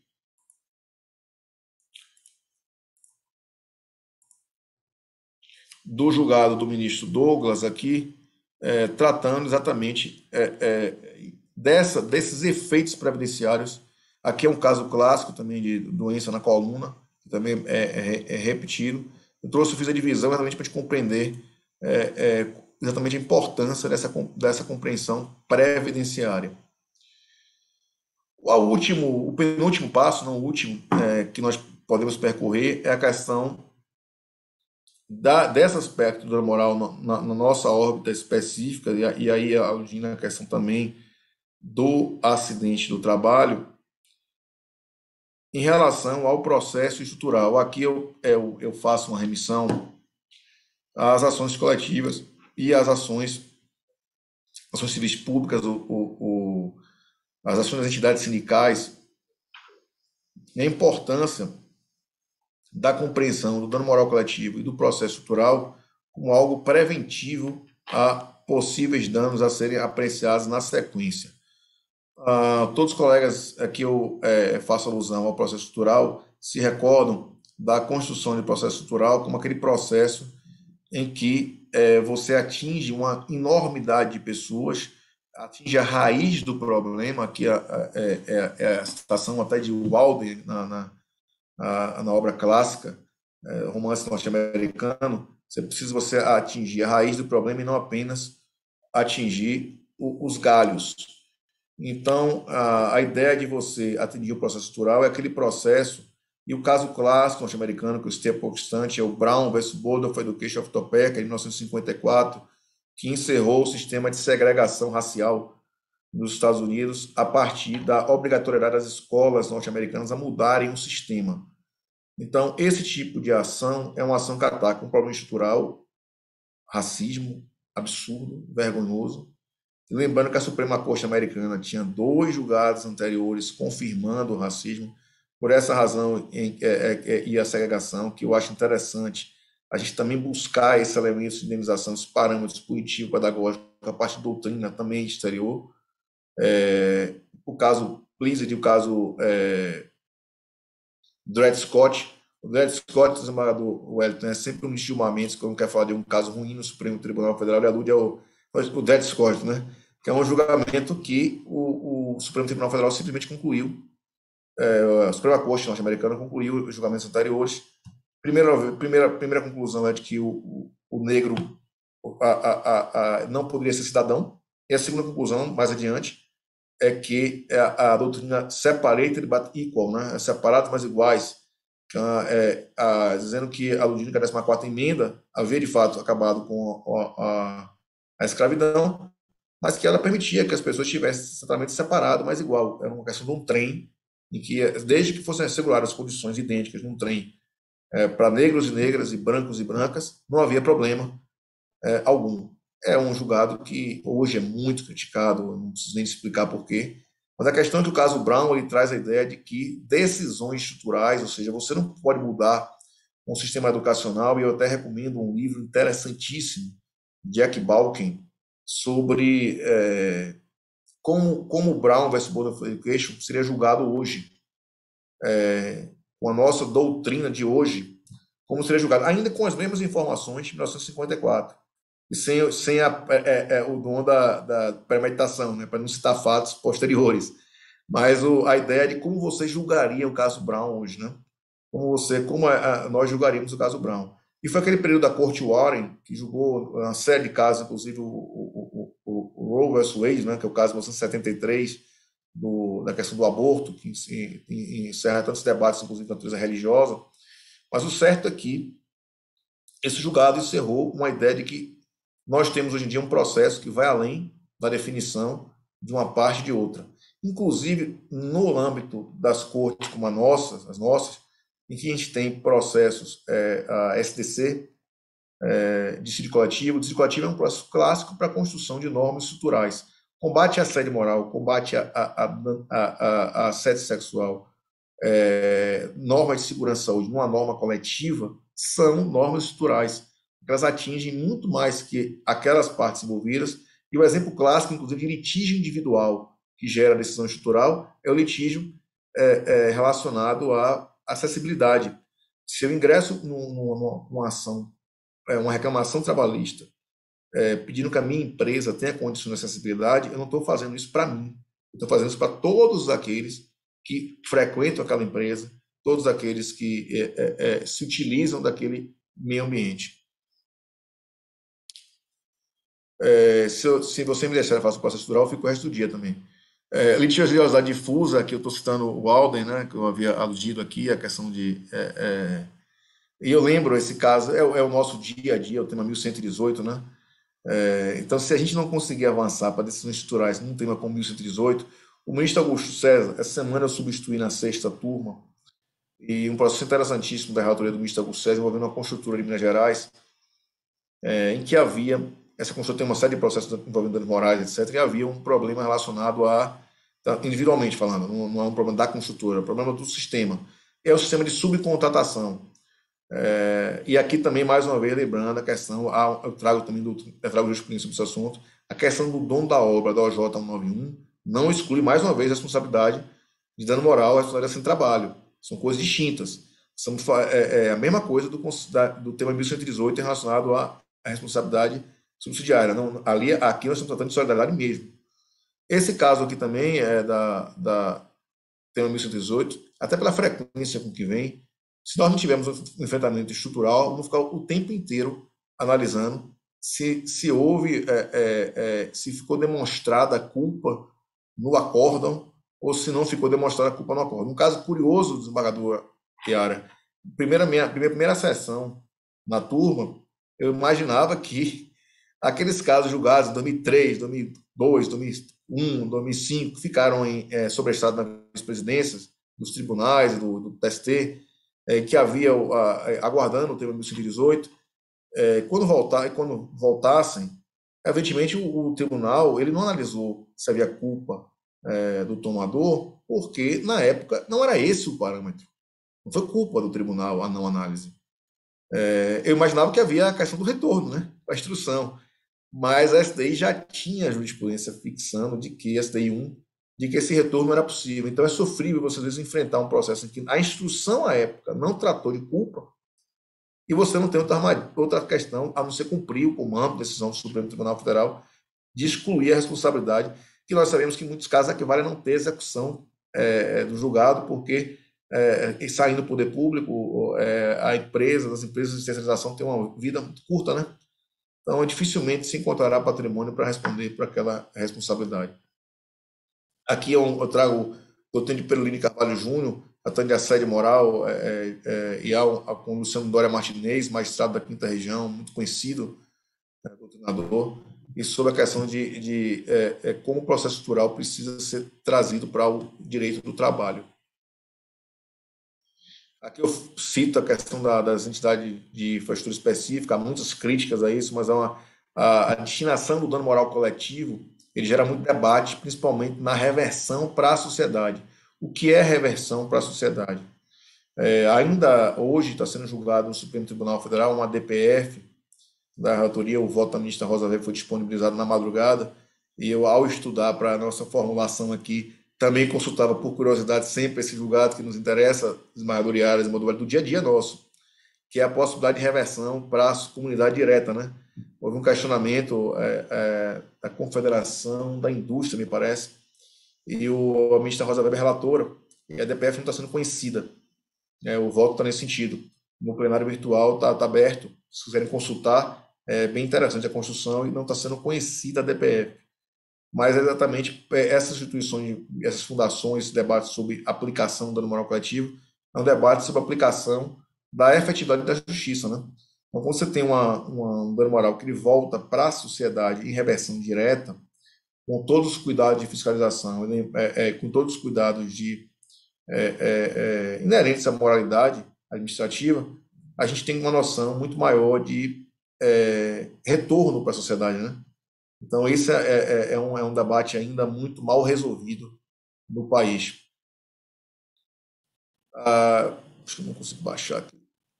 Do julgado do ministro Douglas aqui, é, tratando exatamente é, é, dessa, desses efeitos previdenciários. Aqui é um caso clássico também de doença na coluna, que também é, é, é repetido. Eu trouxe, eu fiz a divisão exatamente para te compreender é, é, exatamente a importância dessa, dessa compreensão previdenciária. O último, o penúltimo passo, não o último, é, que nós podemos percorrer é a questão da, desse aspecto da moral na, na nossa órbita específica, e, e aí aludindo a questão também do acidente do trabalho, em relação ao processo estrutural. Aqui eu, eu, eu faço uma remissão às ações coletivas e às ações, ações civis públicas, o, o, o, as ações das entidades sindicais, e a importância da compreensão do dano moral coletivo e do processo estrutural como algo preventivo a possíveis danos a serem apreciados na sequência. Uh, todos os colegas que eu é, faço alusão ao processo estrutural se recordam da construção de processo estrutural como aquele processo em que é, você atinge uma enormidade de pessoas, atinge a raiz do problema, que é, é, é a citação até de Walden na, na, na, na obra clássica, é, romance norte-americano. Você precisa você atingir a raiz do problema e não apenas atingir o, os galhos. Então, a, a ideia de você atingir o processo estrutural é aquele processo, e o caso clássico norte-americano, que eu citei há pouco instante, é o Brown versus Board of Education of Topeka, de mil novecentos e cinquenta e quatro, que encerrou o sistema de segregação racial nos Estados Unidos a partir da obrigatoriedade das escolas norte-americanas a mudarem o sistema. Então, esse tipo de ação é uma ação que ataca um problema estrutural, racismo, absurdo, vergonhoso. E lembrando que a Suprema Corte americana tinha dois julgados anteriores confirmando o racismo. Por essa razão em, é, é, e a segregação, que eu acho interessante a gente também buscar esses elementos de indenização, esses parâmetros punitivos, pedagógicos, a parte de doutrina também exterior. É, o caso Blizzard e o caso é, Dred Scott. O Dred Scott, o desembargador Wellington, é sempre um estilmamento, quando quer falar de um caso ruim no Supremo Tribunal Federal, ele alude ao o Dred Scott, né? Que é um julgamento que o, o Supremo Tribunal Federal simplesmente concluiu. É, a Suprema Corte norte-americana concluiu os julgamentos anteriores. Primeira, primeira, primeira conclusão é de que o, o, o negro a, a, a, não poderia ser cidadão. E a segunda conclusão, mais adiante, é que a, a doutrina separated but equal, né? Separados mas iguais, é, a, dizendo que, aludindo que a décima quarta emenda havia de fato acabado com a, a, a escravidão, mas que ela permitia que as pessoas tivessem tratamento separado, mas igual. Era uma questão de um trem, em que, desde que fossem asseguradas as condições idênticas num trem é, para negros e negras e brancos e brancas, não havia problema é, algum. É um julgado que hoje é muito criticado, não preciso nem explicar porquê, mas a questão é que o caso Brown ele traz a ideia de que decisões estruturais, ou seja, você não pode mudar um sistema educacional, e eu até recomendo um livro interessantíssimo, Jack Balkin, sobre é, como, como Brown versus Board of Education seria julgado hoje, é, com a nossa doutrina de hoje, como seria julgado, ainda com as mesmas informações de mil novecentos e cinquenta e quatro, e sem, sem a, é, é, o dom da, da premeditação, né, para não citar fatos posteriores, mas o, a ideia de como você julgaria o caso Brown hoje, né? Como, você, como a, a, nós julgaríamos o caso Brown. E foi aquele período da Corte Warren, que julgou uma série de casos, inclusive o, o, o, o Roe versus Wade, né, que é o caso de mil novecentos e setenta e três, do, da questão do aborto, que encerra tantos debates, inclusive de natureza religiosa. Mas o certo é que esse julgado encerrou uma ideia de que nós temos hoje em dia um processo que vai além da definição de uma parte de outra. Inclusive, no âmbito das cortes como a nossa, as nossas, em que a gente tem processos, é, a S D C, é, de dissídio coletivo. O dissídio coletivo é um processo clássico para a construção de normas estruturais. Combate à assédio moral, combate à, à, à, à assédio sexual, é, normas de segurança e saúde, numa norma coletiva, são normas estruturais. Elas atingem muito mais que aquelas partes envolvidas. E o exemplo clássico, inclusive, de litígio individual que gera decisão estrutural é o litígio é, é, relacionado à acessibilidade. Se eu ingresso numa, numa ação, é, uma reclamação trabalhista, é, pedindo que a minha empresa tenha condições de acessibilidade, eu não estou fazendo isso para mim. Eu estou fazendo isso para todos aqueles que frequentam aquela empresa, todos aqueles que é, é, é, se utilizam daquele meio ambiente. É, se, eu, se você me deixar, eu faço o processo estrutural, eu fico o resto do dia também. É, litigiosidade difusa, que eu estou citando o Alden, né, que eu havia aludido aqui, a questão de... É, é, e eu lembro, esse caso, é, é o nosso dia a dia, o tema mil cento e dezoito, né? É, então, se a gente não conseguir avançar para decisões estruturais num tema como mil cento e dezoito, o ministro Augusto César, essa semana eu substituí na sexta turma, e um processo interessantíssimo da relatoria do ministro Augusto César envolvendo uma construtora de Minas Gerais, é, em que havia, essa construtora tem uma série de processos envolvendo danos morais, etcétera, e havia um problema relacionado a, individualmente falando, não, não é um problema da construtora, é um problema do sistema, é o sistema de subcontratação. É, e aqui também, mais uma vez, lembrando a questão, eu trago também do, eu trago jurisprudência sobre esse assunto, a questão do dono da obra, da O J cento e noventa e um, não exclui, mais uma vez, a responsabilidade de dano moral, a responsabilidade sem trabalho. São coisas distintas. São, é, é a mesma coisa do, da, do tema mil cento e dezoito relacionado à, à responsabilidade subsidiária. Não, ali, aqui nós estamos tratando de solidariedade mesmo. Esse caso aqui também é da, da tema mil cento e dezoito, até pela frequência com que vem. Se nós não tivermos um enfrentamento estrutural, vamos ficar o tempo inteiro analisando se, se houve, é, é, é, se ficou demonstrada a culpa no acórdão ou se não ficou demonstrada a culpa no acórdão. Um caso curioso, desembargador Chiara, primeira, minha, primeira, primeira sessão na turma, eu imaginava que aqueles casos julgados em dois mil e três, dois mil e dois, dois mil e um, dois mil e cinco, que ficaram em é, sobrestados nas presidências dos tribunais, do, do T S T, é, que havia a, aguardando o tema mil cento e dezoito, é, quando, voltar, quando voltassem, evidentemente o, o tribunal ele não analisou se havia culpa é, do tomador, porque na época não era esse o parâmetro. Não foi culpa do tribunal a não análise. É, eu imaginava que havia a questão do retorno, né, a instrução, mas a S D I já tinha a jurisprudência fixando de que, S D I um, de que esse retorno era possível. Então é sofrível você às vezes enfrentar um processo em que a instrução à época não tratou de culpa e você não tem outra, outra questão a não ser cumprir o comando, decisão do Supremo Tribunal Federal, de excluir a responsabilidade, que nós sabemos que em muitos casos equivale a não ter execução é, do julgado, porque é, saindo do poder público, é, a empresa, as empresas de especialização têm uma vida muito curta, né? Então, dificilmente se encontrará patrimônio para responder por aquela responsabilidade. Aqui eu, eu trago o Dr. Perolini Carvalho Júnior, tratando de assédio moral, é, é, e ao, com o Luciano Dória Martinez, magistrado da quinta Região, muito conhecido, é, doutrinador, e sobre a questão de, de é, é, como o processo estrutural precisa ser trazido para o direito do trabalho. Aqui eu cito a questão da, das entidades de infraestrutura específica, há muitas críticas a isso, mas é uma, a, a destinação do dano moral coletivo, ele gera muito debate, principalmente na reversão para a sociedade. O que é reversão para a sociedade? É, ainda hoje está sendo julgado no Supremo Tribunal Federal uma D P F da relatoria, o voto da ministra Rosa Weber foi disponibilizado na madrugada, e eu, ao estudar para a nossa formulação aqui, também consultava por curiosidade sempre esse julgado que nos interessa, desembargador Iaras, do dia a dia nosso, que é a possibilidade de reversão para a comunidade direta, né? Houve um questionamento é, é, da Confederação da Indústria, me parece, e o, a ministra Rosa Weber é relatora, e a D P F não está sendo conhecida. É, o voto está nesse sentido. No plenário virtual está tá aberto, se quiserem consultar, é bem interessante a construção e não está sendo conhecida a D P F. Mas exatamente essas instituições, essas fundações, esse debate sobre aplicação do dano moral coletivo, é um debate sobre a aplicação da efetividade da justiça, né? Então, quando você tem uma, uma, um dano moral que ele volta para a sociedade em reversão direta, com todos os cuidados de fiscalização, é, é, com todos os cuidados de, é, é, é, inerentes à moralidade administrativa, a gente tem uma noção muito maior de é, retorno para a sociedade, né? Então, esse é, é, é, um, é um debate ainda muito mal resolvido no país. Ah, acho que eu não consigo baixar aqui.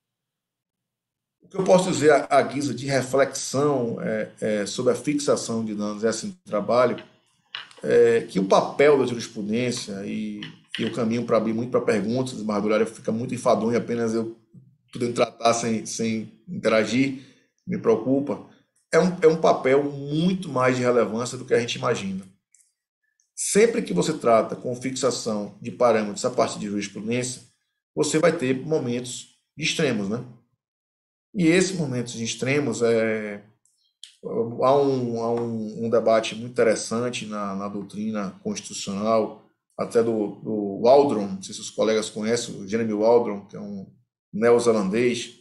O que eu posso dizer à, à guisa de reflexão é, é, sobre a fixação de danos esse trabalho é que o papel da jurisprudência e, e o caminho para abrir muito para perguntas, desembargador, fica muito enfadonho apenas eu podendo tratar sem, sem interagir, me preocupa. É um, é um papel muito mais de relevância do que a gente imagina. Sempre que você trata com fixação de parâmetros a partir de jurisprudência, você vai ter momentos de extremos, né? E esses momentos de extremos, é, Há um, há um, um debate muito interessante na, na doutrina constitucional, até do, do Waldron, não sei se os colegas conhecem, o Jeremy Waldron, que é um neozelandês,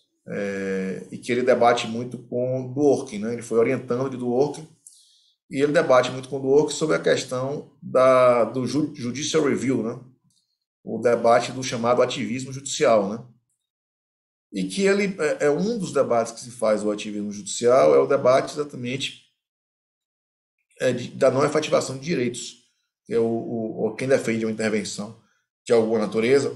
é, e que ele debate muito com o Dworkin, né? Ele foi orientando de Dworkin, e ele debate muito com o Dworkin sobre a questão da, do Judicial Review, né? O debate do chamado ativismo judicial, né? E que ele é um dos debates que se faz o ativismo judicial, é o debate exatamente é, de, da não efetivação de direitos, que é o, o, quem defende uma intervenção de alguma natureza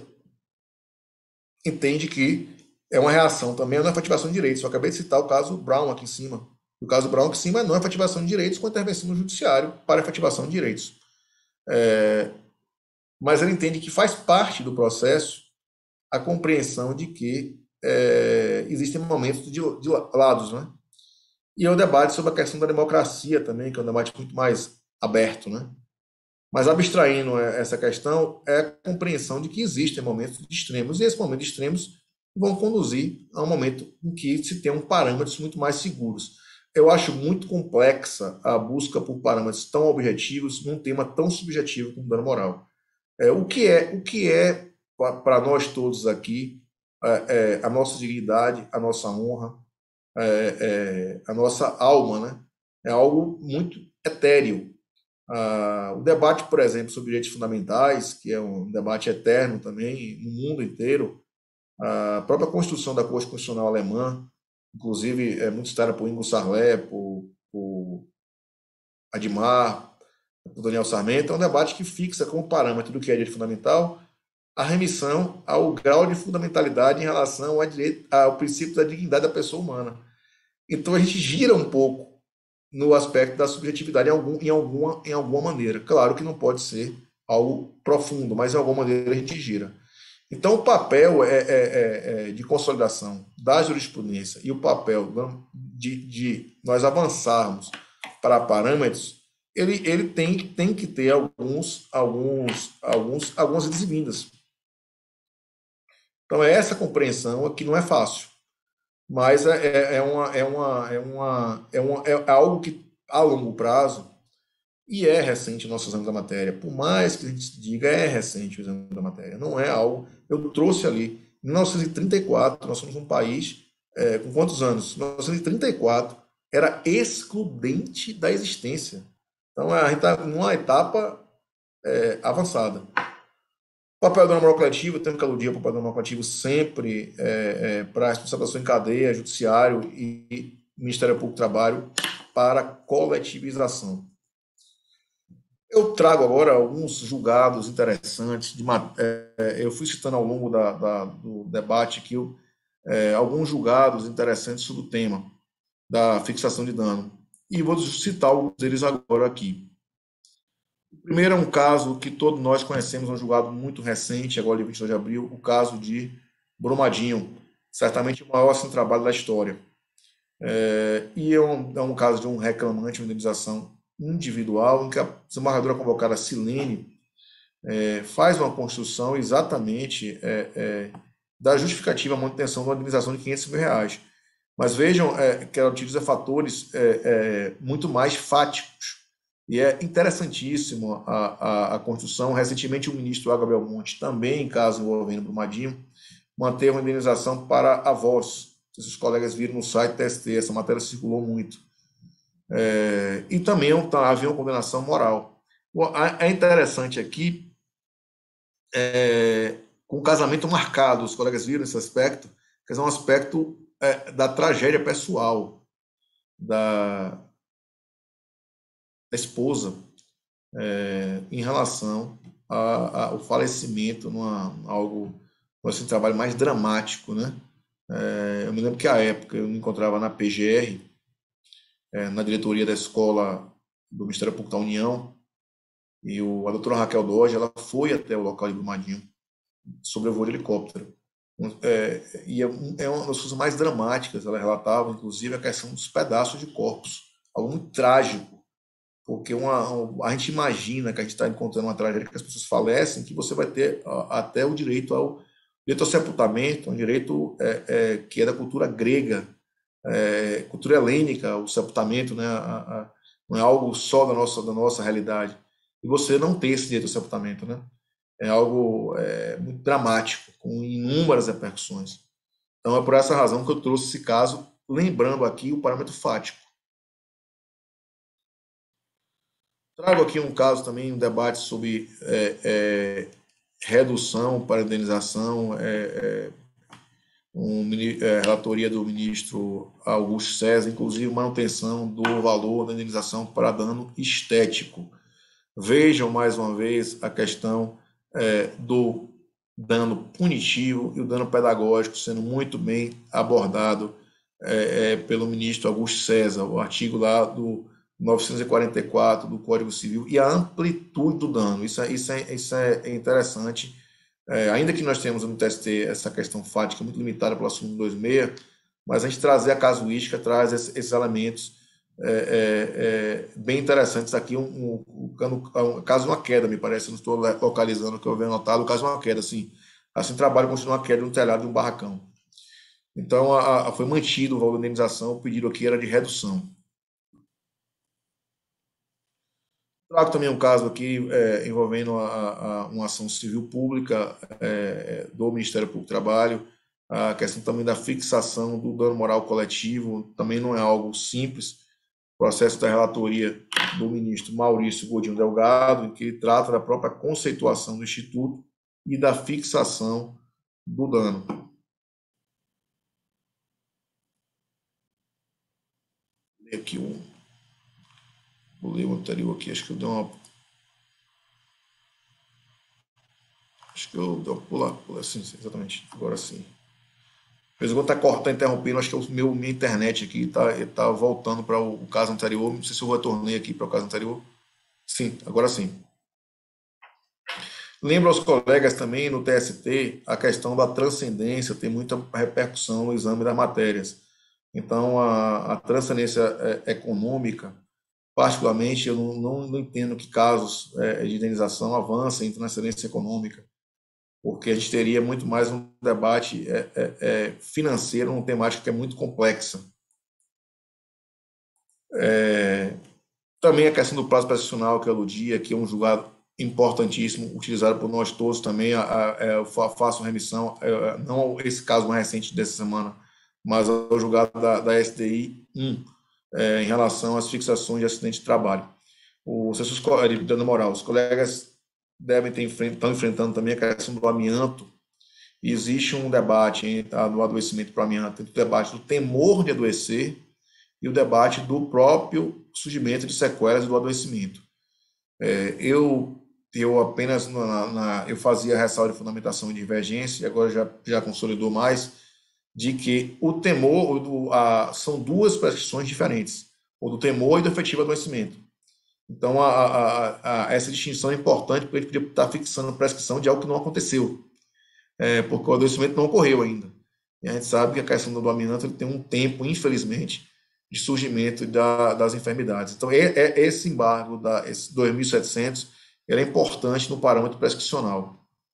entende que é uma reação também à não efetivação de direitos. Eu acabei de citar o caso Brown aqui em cima. O caso Brown aqui em cima é não efetivação de direitos com intervenção no judiciário para efetivação de direitos. É, mas ele entende que faz parte do processo a compreensão de que É, existem momentos de, de lados, né? E é o debate sobre a questão da democracia também, que é um debate muito mais aberto, né? Mas abstraindo essa questão, é a compreensão de que existem momentos de extremos, e esses momentos de extremos vão conduzir a um momento em que se tem um parâmetros muito mais seguros. Eu acho muito complexa a busca por parâmetros tão objetivos num tema tão subjetivo como o dano moral. É, o que é, o que é para nós todos aqui, É, é, a nossa dignidade, a nossa honra, é, é, a nossa alma, né? É algo muito etéreo. Ah, o debate, por exemplo, sobre direitos fundamentais, que é um debate eterno também no mundo inteiro, a própria construção da Corte Constitucional Alemã, inclusive é muito citada por Ingo Sarlé, por, por Admar, por Daniel Sarmento, é um debate que fixa como parâmetro do que é direito fundamental a remissão ao grau de fundamentalidade em relação ao, direito, ao princípio da dignidade da pessoa humana. Então, a gente gira um pouco no aspecto da subjetividade em, algum, em, alguma, em alguma maneira. Claro que não pode ser algo profundo, mas em alguma maneira a gente gira. Então, o papel é, é, é, é de consolidação da jurisprudência e o papel de, de nós avançarmos para parâmetros, ele, ele tem, tem que ter alguns, alguns, alguns, algumas idas e vindas. Então, é essa compreensão que não é fácil, mas é, é, uma, é, uma, é, uma, é, uma, é algo que, a longo prazo, e é recente o nosso exame da matéria, por mais que a gente diga, é recente o exame da matéria, não é algo... Eu trouxe ali, em mil novecentos e trinta e quatro, nós somos um país, é, com quantos anos? mil novecentos e trinta e quatro era excludente da existência. Então, a gente está numa etapa é, avançada. O papel do moral coletivo, temos que aludir ao papel do moral coletivo sempre é, é, para a responsabilização em cadeia, judiciário e Ministério Público do Trabalho para coletivização. Eu trago agora alguns julgados interessantes. De, é, eu fui citando ao longo da, da, do debate aqui é, alguns julgados interessantes sobre o tema da fixação de dano. E vou citar alguns deles agora aqui. O primeiro é um caso que todos nós conhecemos, um julgado muito recente, agora dia vinte e dois de abril, o caso de Brumadinho, certamente o maior assim, trabalho da história. É, e é um, é um caso de um reclamante, uma indenização individual, em que a desembargadora convocada Silene é, faz uma construção exatamente é, é, da justificativa à manutenção de uma indenização de quinhentos mil reais. Mas vejam é, que ela utiliza fatores é, é, muito mais fáticos. E é interessantíssimo a, a, a construção. Recentemente, o ministro Água Belmonte, também em caso envolvendo Brumadinho, manteve uma indenização para avós. Se os colegas viram no site T S T, essa matéria circulou muito. É, e também havia uma condenação moral. É interessante aqui, é, com o casamento marcado, os colegas viram esse aspecto, quer dizer, um aspecto é, da tragédia pessoal da, da esposa é, em relação a, a, ao falecimento, numa, algo, assim, um trabalho mais dramático, né? É, eu me lembro que, à época, eu me encontrava na P G R, é, na diretoria da escola do Ministério Público da União, e o, a doutora Raquel Doge, ela foi até o local de Brumadinho, sobrevoo de helicóptero. É, e é, é uma das coisas mais dramáticas, ela relatava, inclusive, a questão dos pedaços de corpos, algo muito trágico, porque uma, a gente imagina que a gente está encontrando uma tragédia que as pessoas falecem, que você vai ter até o direito ao direito ao sepultamento, um direito é, é, que é da cultura grega, é, cultura helênica, o sepultamento, né, a, a, não é algo só da nossa, da nossa realidade. E você não ter esse direito ao sepultamento, né? É algo é, muito dramático, com inúmeras repercussões. Então, é por essa razão que eu trouxe esse caso, lembrando aqui o parâmetro fático. Trago aqui um caso também, um debate sobre é, é, redução para indenização, é, é, um, é, relatoria do ministro Augusto César, inclusive manutenção do valor da indenização para dano estético. Vejam mais uma vez a questão é, do dano punitivo e o dano pedagógico sendo muito bem abordado é, é, pelo ministro Augusto César, o artigo lá do novecentos e quarenta e quatro do Código Civil e a amplitude do dano. Isso é, isso é, isso é interessante. É, ainda que nós tenhamos no T S T essa questão fática muito limitada pela súmula duzentos e vinte e seis, mas a gente trazer a casuística traz esses, esses elementos é, é, é, bem interessantes aqui. Um, um, um, um caso de uma queda, me parece, não estou localizando o que eu venho anotado, o caso de uma queda, assim, assim trabalho construindo uma queda no telhado de um barracão. Então, a, a, foi mantido o valor de indenização, o pedido aqui era de redução. Trago também um caso aqui é, envolvendo a, a, uma ação civil pública é, do Ministério Público do Trabalho, a questão também da fixação do dano moral coletivo, também não é algo simples, o processo da relatoria do ministro Maurício Godinho Delgado, em que ele trata da própria conceituação do Instituto e da fixação do dano. Vou ler aqui um... Vou ler o anterior aqui, acho que eu dei uma... Acho que eu dei uma pula, pula assim, exatamente, agora sim. De vez em quando está tá interrompendo, acho que o meu, minha internet aqui está tá voltando para o, o caso anterior, não sei se eu retornei aqui para o caso anterior. Sim, agora sim. Lembro aos colegas também no T S T a questão da transcendência, tem muita repercussão no exame das matérias. Então, a, a transcendência é, econômica, particularmente, eu não, não, não entendo que casos é, de indenização avancem em transcendência econômica, porque a gente teria muito mais um debate é, é, é, financeiro, uma temática que é muito complexa. É, também a questão do prazo prescricional, que é o dia, que é um julgado importantíssimo, utilizado por nós todos também. A, a, a, eu faço remissão, a, não esse caso mais recente dessa semana, mas ao julgado da, da S D I um, é, em relação às fixações de acidente de trabalho. O seus de dano moral, os colegas devem ter estão enfrentando também a questão do amianto. E existe um debate tá, do adoecimento para amianto, entre o debate do temor de adoecer e o debate do próprio surgimento de sequelas do adoecimento. É, eu eu apenas na, na, eu fazia ressalva de fundamentação e divergência, e agora já, já consolidou mais, de que o temor do, a, são duas prescrições diferentes, o do temor e do efetivo adoecimento. Então, a, a, a, essa distinção é importante, porque a gente podia estar fixando prescrição de algo que não aconteceu, é, porque o adoecimento não ocorreu ainda. E a gente sabe que a questão do amianto ele tem um tempo, infelizmente, de surgimento da, das enfermidades. Então, é, é esse embargo, da, esse dois mil e setecentos, ele é importante no parâmetro prescricional.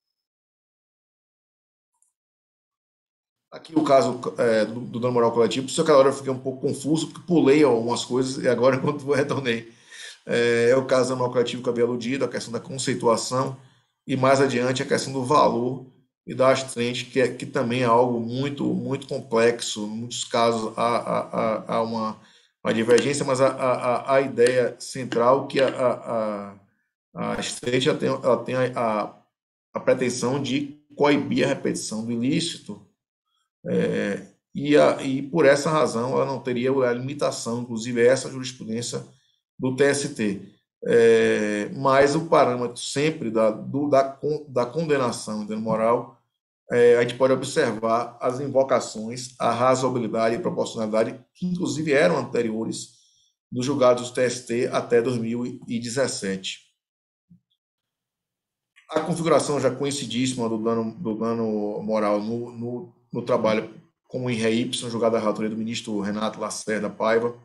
Aqui o caso é, do, do dano moral coletivo, por isso aquela hora eu fiquei um pouco confuso, porque pulei algumas coisas e agora, enquanto eu retornei, é, é o caso do dano moral coletivo que havia aludido, a questão da conceituação e mais adiante a questão do valor e da astrente, que, é, que também é algo muito, muito complexo. Em muitos casos há, há, há uma, uma divergência, mas a, a, a ideia central que a, a, a astrente ela tem, ela tem a, a pretensão de coibir a repetição do ilícito, é, e, a, e por essa razão ela não teria a limitação, inclusive essa jurisprudência do T S T. É, mas o parâmetro sempre da, do, da, da condenação em dano moral, é, a gente pode observar as invocações à razoabilidade e proporcionalidade, que inclusive eram anteriores dos julgados do T S T até dois mil e dezessete. A configuração já conhecidíssima do dano, do dano moral no, no, no trabalho, como em ré Y, julgado da relatoria do ministro Renato Lacerda Paiva.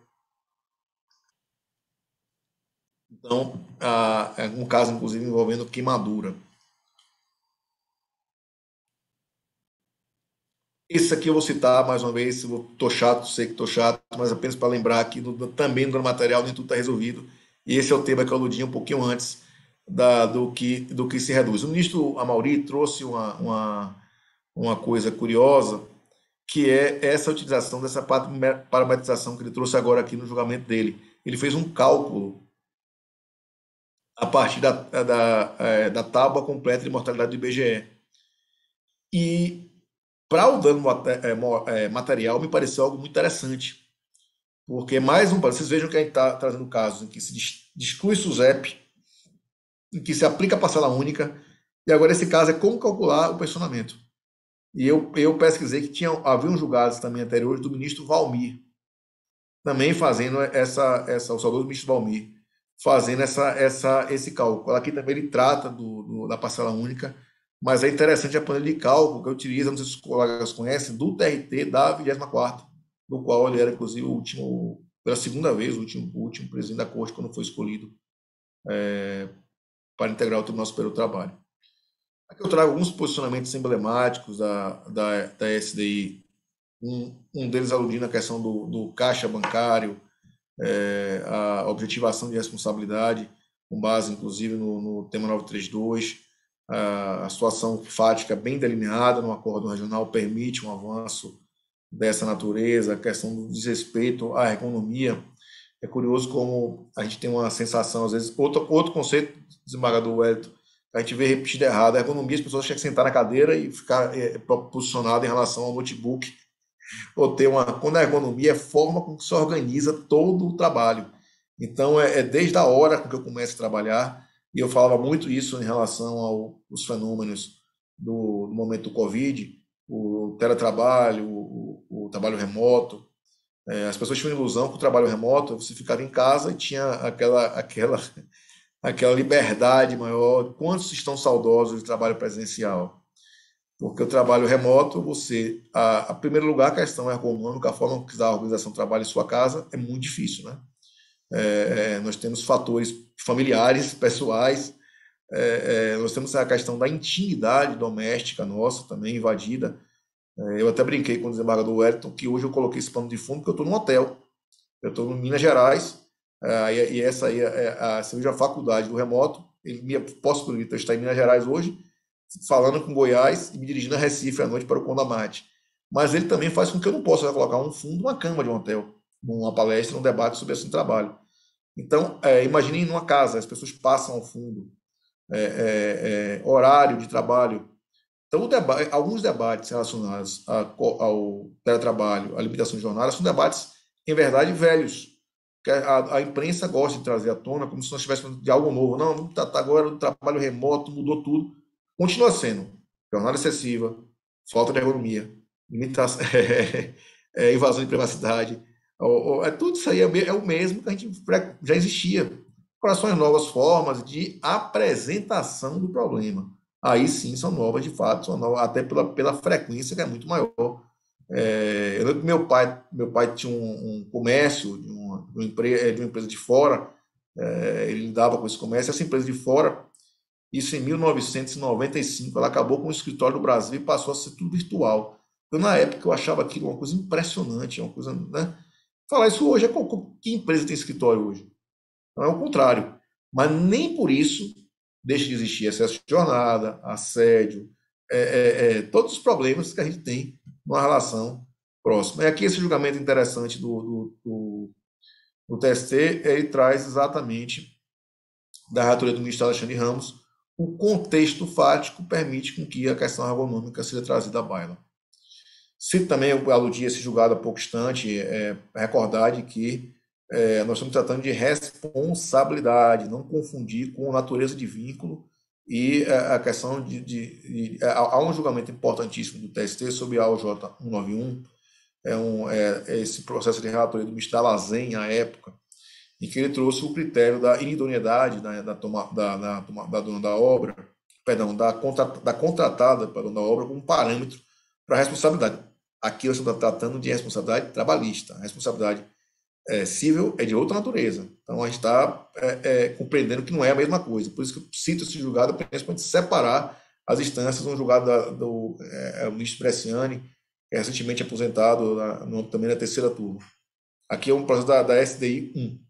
Então, é um caso, inclusive, envolvendo queimadura. Esse aqui eu vou citar mais uma vez, estou chato, sei que estou chato, mas apenas para lembrar que no, também no material nem tudo está resolvido. E esse é o tema que eu aludi um pouquinho antes da, do, que, do que se reduz. O ministro Amaury trouxe uma, uma, uma coisa curiosa, que é essa utilização dessa parametrização que ele trouxe agora aqui no julgamento dele. Ele fez um cálculo a partir da, da, da tábua completa de mortalidade do I B G E. E para o dano material, me pareceu algo muito interessante. Porque, mais um, vocês vejam que a gente está trazendo casos em que se exclui SUSEP, em que se aplica a parcela única, e agora esse caso é como calcular o pensionamento. E eu, eu pesquisei que tinha, havia um julgados também anteriores do ministro Valmir, também fazendo essa, essa o saudoso ministro Valmir, fazendo essa, essa, esse cálculo. Aqui também ele trata do, do, da parcela única, mas é interessante a planilha de cálculo que utiliza, não sei se os colegas conhecem, do T R T da vigésima quarta, do qual ele era, inclusive, o último, pela segunda vez, o último, o último presidente da Corte, quando foi escolhido é, para integrar o Tribunal Superior do Trabalho. Aqui eu trago alguns posicionamentos emblemáticos da, da, da S D I, um, um deles aludindo à questão do, do caixa bancário, é, a objetivação de responsabilidade, com base, inclusive, no, no tema novecentos e trinta e dois, a, a situação fática bem delineada no acordo regional permite um avanço dessa natureza, a questão do desrespeito à ergonomia. É curioso como a gente tem uma sensação, às vezes, outro, outro conceito, desembargador Wellington, a gente vê repetido errado, a ergonomia, as pessoas têm que sentar na cadeira e ficar é, posicionado em relação ao notebook, ou ter uma, quando a ergonomia é a forma com que se organiza todo o trabalho. Então, é, é desde a hora com que eu começo a trabalhar, e eu falava muito isso em relação aos fenômenos do, do momento do Covid, o teletrabalho, o, o trabalho remoto. É, as pessoas tinham a ilusão que o trabalho remoto, você ficava em casa e tinha aquela, aquela, aquela liberdade maior. Quantos estão saudosos do trabalho presencial? Porque o trabalho remoto, você, a, a primeiro lugar, a questão ergonômica, a forma que a organização trabalha em sua casa é muito difícil, né? É, é, nós temos fatores familiares, pessoais, é, é, nós temos a questão da intimidade doméstica nossa também invadida. É, eu até brinquei com o desembargador Wellington que hoje eu coloquei esse pano de fundo porque eu estou num hotel, eu estou em Minas Gerais, é, e essa aí é a, a, a faculdade do remoto, ele me possibilita eu estar em Minas Gerais hoje, falando com Goiás e me dirigindo a Recife à noite para o Condamate. Mas ele também faz com que eu não possa colocar um fundo, uma cama de um hotel, numa palestra, num debate sobre esse trabalho. Então, é, imaginem numa casa, as pessoas passam ao fundo, é, é, é, horário de trabalho. Então, o deba alguns debates relacionados a, ao teletrabalho, à limitação de jornada, são debates, em verdade, velhos. Que a, a imprensa gosta de trazer à tona como se nós estivéssemos de algo novo. Não, não tá, agora o trabalho remoto mudou tudo. Continua sendo jornada excessiva, falta de ergonomia, limitação, é, é, invasão de privacidade. É, tudo isso aí é, é o mesmo que a gente já existia. São as novas formas de apresentação do problema. Aí sim são novas de fato, são novas, até pela, pela frequência que é muito maior. É, eu lembro que meu pai, meu pai tinha um, um comércio de uma, de, uma empresa, de uma empresa de fora, é, ele lidava com esse comércio, essa empresa de fora, isso em mil novecentos e noventa e cinco, ela acabou com o escritório do Brasil e passou a ser tudo virtual. Eu, na época, eu achava aquilo uma coisa impressionante, uma coisa, né? Falar isso hoje, é que empresa tem escritório hoje? Não é o contrário. Mas nem por isso deixa de existir excesso de jornada, assédio, é, é, é, todos os problemas que a gente tem numa relação próxima. E aqui esse julgamento interessante do, do, do, do T S T, ele traz exatamente da relatoria do ministro Alexandre Ramos, o contexto fático permite com que a questão ergonômica seja trazida à baila. Cito também, eu aludi esse julgado há pouco instante, é, recordar de que é, nós estamos tratando de responsabilidade, não confundir com natureza de vínculo e é, a questão de... de, de há um julgamento importantíssimo do T S T sobre a A O J cento e noventa e um, é um, é, esse processo de relatoria do ministro Dalazen, à época, em que ele trouxe o critério da inidoneidade da, da, toma, da, da, da dona da obra, perdão, da, contra, da contratada para a dona da obra como parâmetro para a responsabilidade. Aqui nós estamos tratando de responsabilidade trabalhista. A responsabilidade é, civil é de outra natureza. Então, a gente está é, é, compreendendo que não é a mesma coisa. Por isso que eu cito esse julgado apenas para separar as instâncias. Um julgado da, do é, ministro Bresciani, é recentemente aposentado na, no, também na terceira turma. Aqui é um processo da, da S D I um.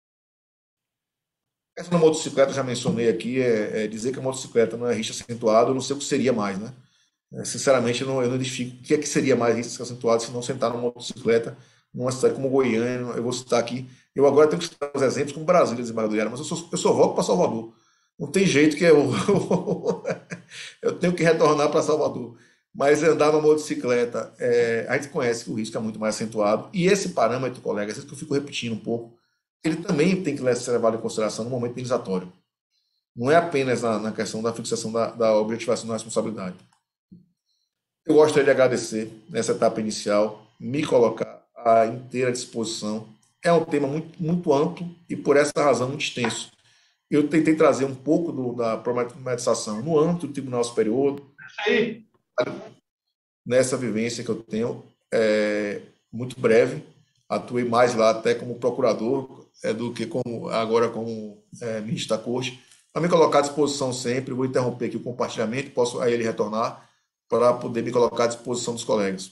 Essa da motocicleta, já mencionei aqui, é, é dizer que a motocicleta não é risco acentuado, eu não sei o que seria mais, né? É, sinceramente, eu não, eu não identifico o que é que seria mais risco acentuado se não sentar numa motocicleta numa cidade como Goiânia. Eu vou citar aqui, eu agora tenho que citar os exemplos como Brasília, desembargador, mas eu sou, eu sou voto para Salvador. Não tem jeito que eu, eu tenho que retornar para Salvador. Mas andar numa motocicleta, é, a gente conhece que o risco é muito mais acentuado. E esse parâmetro, colega, às vezes que eu fico repetindo um pouco, ele também tem que ser levado em consideração no momento indenizatório. Não é apenas na, na questão da fixação da, da objetivação da responsabilidade. Eu gostaria de agradecer nessa etapa inicial, me colocar à inteira disposição. É um tema muito, muito amplo e, por essa razão, muito extenso. Eu tentei trazer um pouco do, da problematização no âmbito do Tribunal Superior, Aí. nessa vivência que eu tenho, é, muito breve. Atuei mais lá até como procurador é, do que como, agora como é, ministro da Corte. Para me colocar à disposição sempre, vou interromper aqui o compartilhamento, posso aí ele retornar para poder me colocar à disposição dos colegas.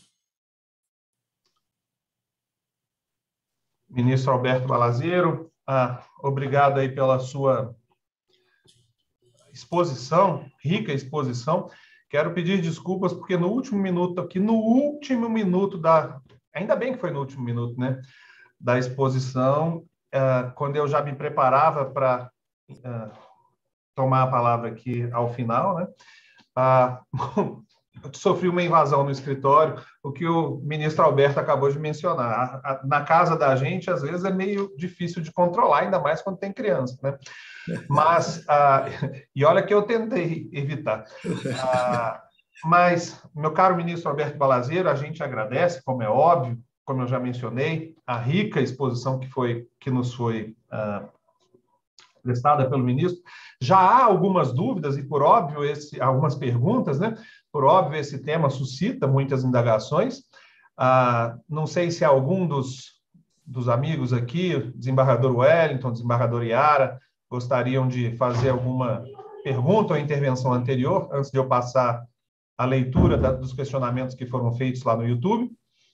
Ministro Alberto Balazero, ah, obrigado aí pela sua exposição, rica exposição. Quero pedir desculpas porque no último minuto aqui, no último minuto da... Ainda bem que foi no último minuto, né? Da exposição, ah, quando eu já me preparava para ah, tomar a palavra aqui ao final, né? Ah, eu sofri uma invasão no escritório, o que o ministro Alberto acabou de mencionar. Na casa da gente, às vezes, é meio difícil de controlar, ainda mais quando tem criança, né? Mas, ah, e olha que eu tentei evitar. Ah, mas, meu caro ministro Alberto Balazero, a gente agradece, como é óbvio, como eu já mencionei, a rica exposição que, foi, que nos foi ah, prestada pelo ministro. Já há algumas dúvidas e, por óbvio, esse, algumas perguntas, né? Por óbvio, esse tema suscita muitas indagações. Ah, não sei se algum dos, dos amigos aqui, desembargador Wellington, desembargador Iara, gostariam de fazer alguma pergunta ou intervenção anterior, antes de eu passar a leitura da, dos questionamentos que foram feitos lá no YouTube.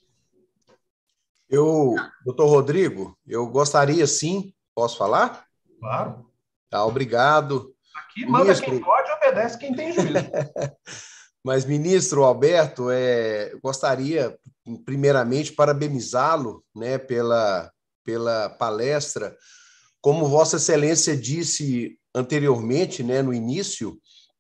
Eu, doutor Rodrigo, eu gostaria sim, posso falar? Claro. Tá, obrigado. Aqui manda ministro... quem pode, obedece quem tem juízo. Mas, ministro Alberto, é, eu gostaria, primeiramente, parabenizá-lo, né, pela, pela palestra. Como Vossa Excelência disse anteriormente, né, no início,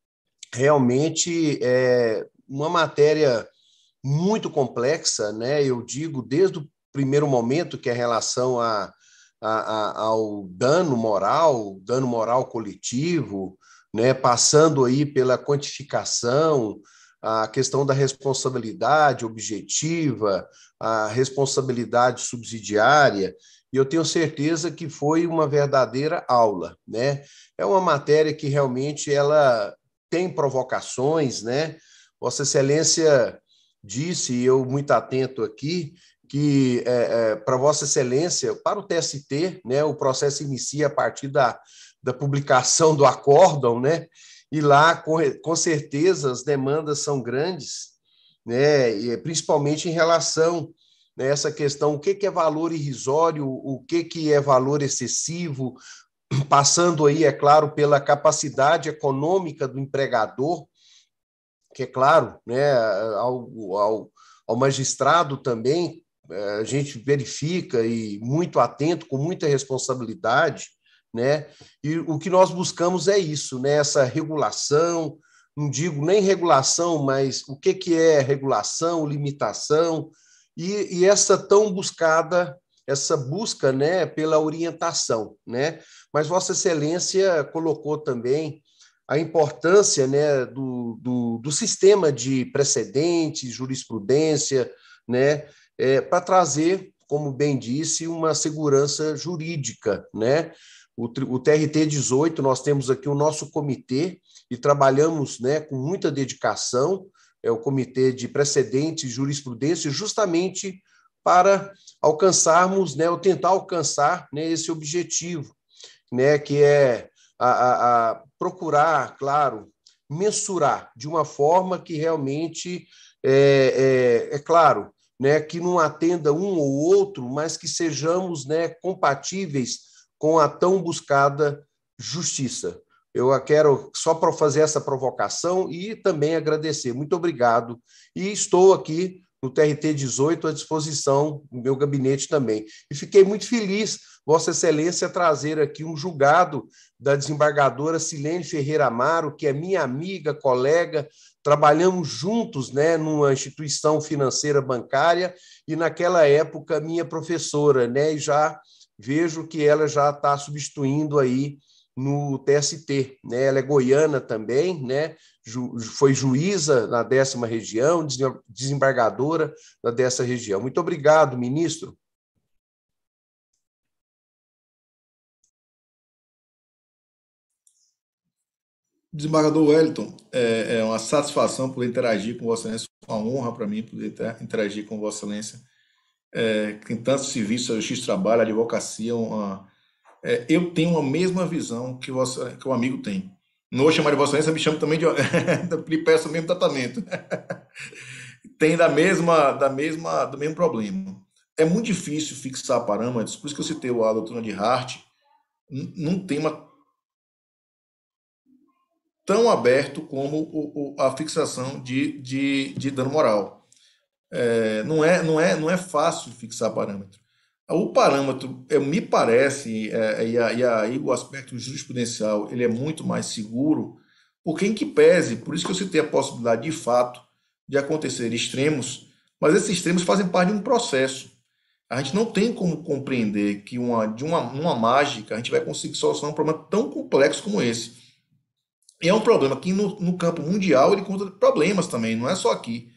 realmente é uma matéria muito complexa, né? Eu digo desde o primeiro momento, que é em relação a, a, a, ao dano moral, dano moral coletivo, né? Passando aí pela quantificação, a questão da responsabilidade objetiva, a responsabilidade subsidiária, e eu tenho certeza que foi uma verdadeira aula, né? É uma matéria que realmente ela tem provocações, né? Vossa Excelência disse, e eu muito atento aqui, que é, é, para Vossa Excelência, para o T S T, né, o processo inicia a partir da, da publicação do acórdão, né? E lá, com, com certeza, as demandas são grandes, né? E principalmente em relação a essa questão, o que, que é valor irrisório, o que, que é valor excessivo, passando aí, é claro, pela capacidade econômica do empregador, que é claro, né, ao, ao, ao magistrado também, a gente verifica e muito atento, com muita responsabilidade, né, e o que nós buscamos é isso, né, essa regulação, não digo nem regulação, mas o que, que é regulação, limitação, e, e essa tão buscada, essa busca, né, pela orientação, né, mas Vossa Excelência colocou também a importância, né, do, do, do sistema de precedentes, jurisprudência, né, é, para trazer, como bem disse, uma segurança jurídica, né? O, o T R T dezoito, nós temos aqui o nosso comitê e trabalhamos, né, com muita dedicação, é o Comitê de Precedentes e Jurisprudência, justamente para alcançarmos, né, ou tentar alcançar, né, esse objetivo, né, que é a, a, a procurar, claro, mensurar de uma forma que realmente é, é, é claro, né, que não atenda um ou outro, mas que sejamos, né, compatíveis com a tão buscada justiça. Eu quero só para fazer essa provocação e também agradecer. Muito obrigado. E estou aqui no T R T dezoito à disposição do meu gabinete também. E fiquei muito feliz, Vossa Excelência, trazer aqui um julgado da desembargadora Silene Ferreira Amaro, que é minha amiga, colega, trabalhamos juntos, né, numa instituição financeira bancária e, naquela época, minha professora, né, e já vejo que ela já está substituindo aí no T S T, né? Ela é goiana também, né? Ju, foi juíza na décima região, desembargadora na dessa região. Muito obrigado, ministro. Desembargador Wellington, é, é uma satisfação poder interagir com Vossa Excelência, uma honra para mim poder ter, interagir com Vossa Excelência. É, tem tantos serviços, a justiça do trabalho, a advocacia, uma, é, eu tenho a mesma visão que, vossa, que o amigo tem. Não vou chamar de Vossa Excelência, me chamo também de. lhe peço o mesmo tratamento. Tem da mesma, da mesma, do mesmo problema. É muito difícil fixar parâmetros, por isso que eu citei a doutrina de Hart, num tema tão aberto como o, o, a fixação de, de, de dano moral. É, não, é, não, é, não é fácil fixar parâmetro. O parâmetro, é, me parece, é, e, a, e aí o aspecto jurisprudencial ele é muito mais seguro, porque em que pese, por isso que eu citei a possibilidade de fato de acontecer extremos, mas esses extremos fazem parte de um processo. A gente não tem como compreender que uma, de uma, uma mágica a gente vai conseguir solucionar um problema tão complexo como esse. E é um problema que no, no campo mundial ele conta problemas também, não é só aqui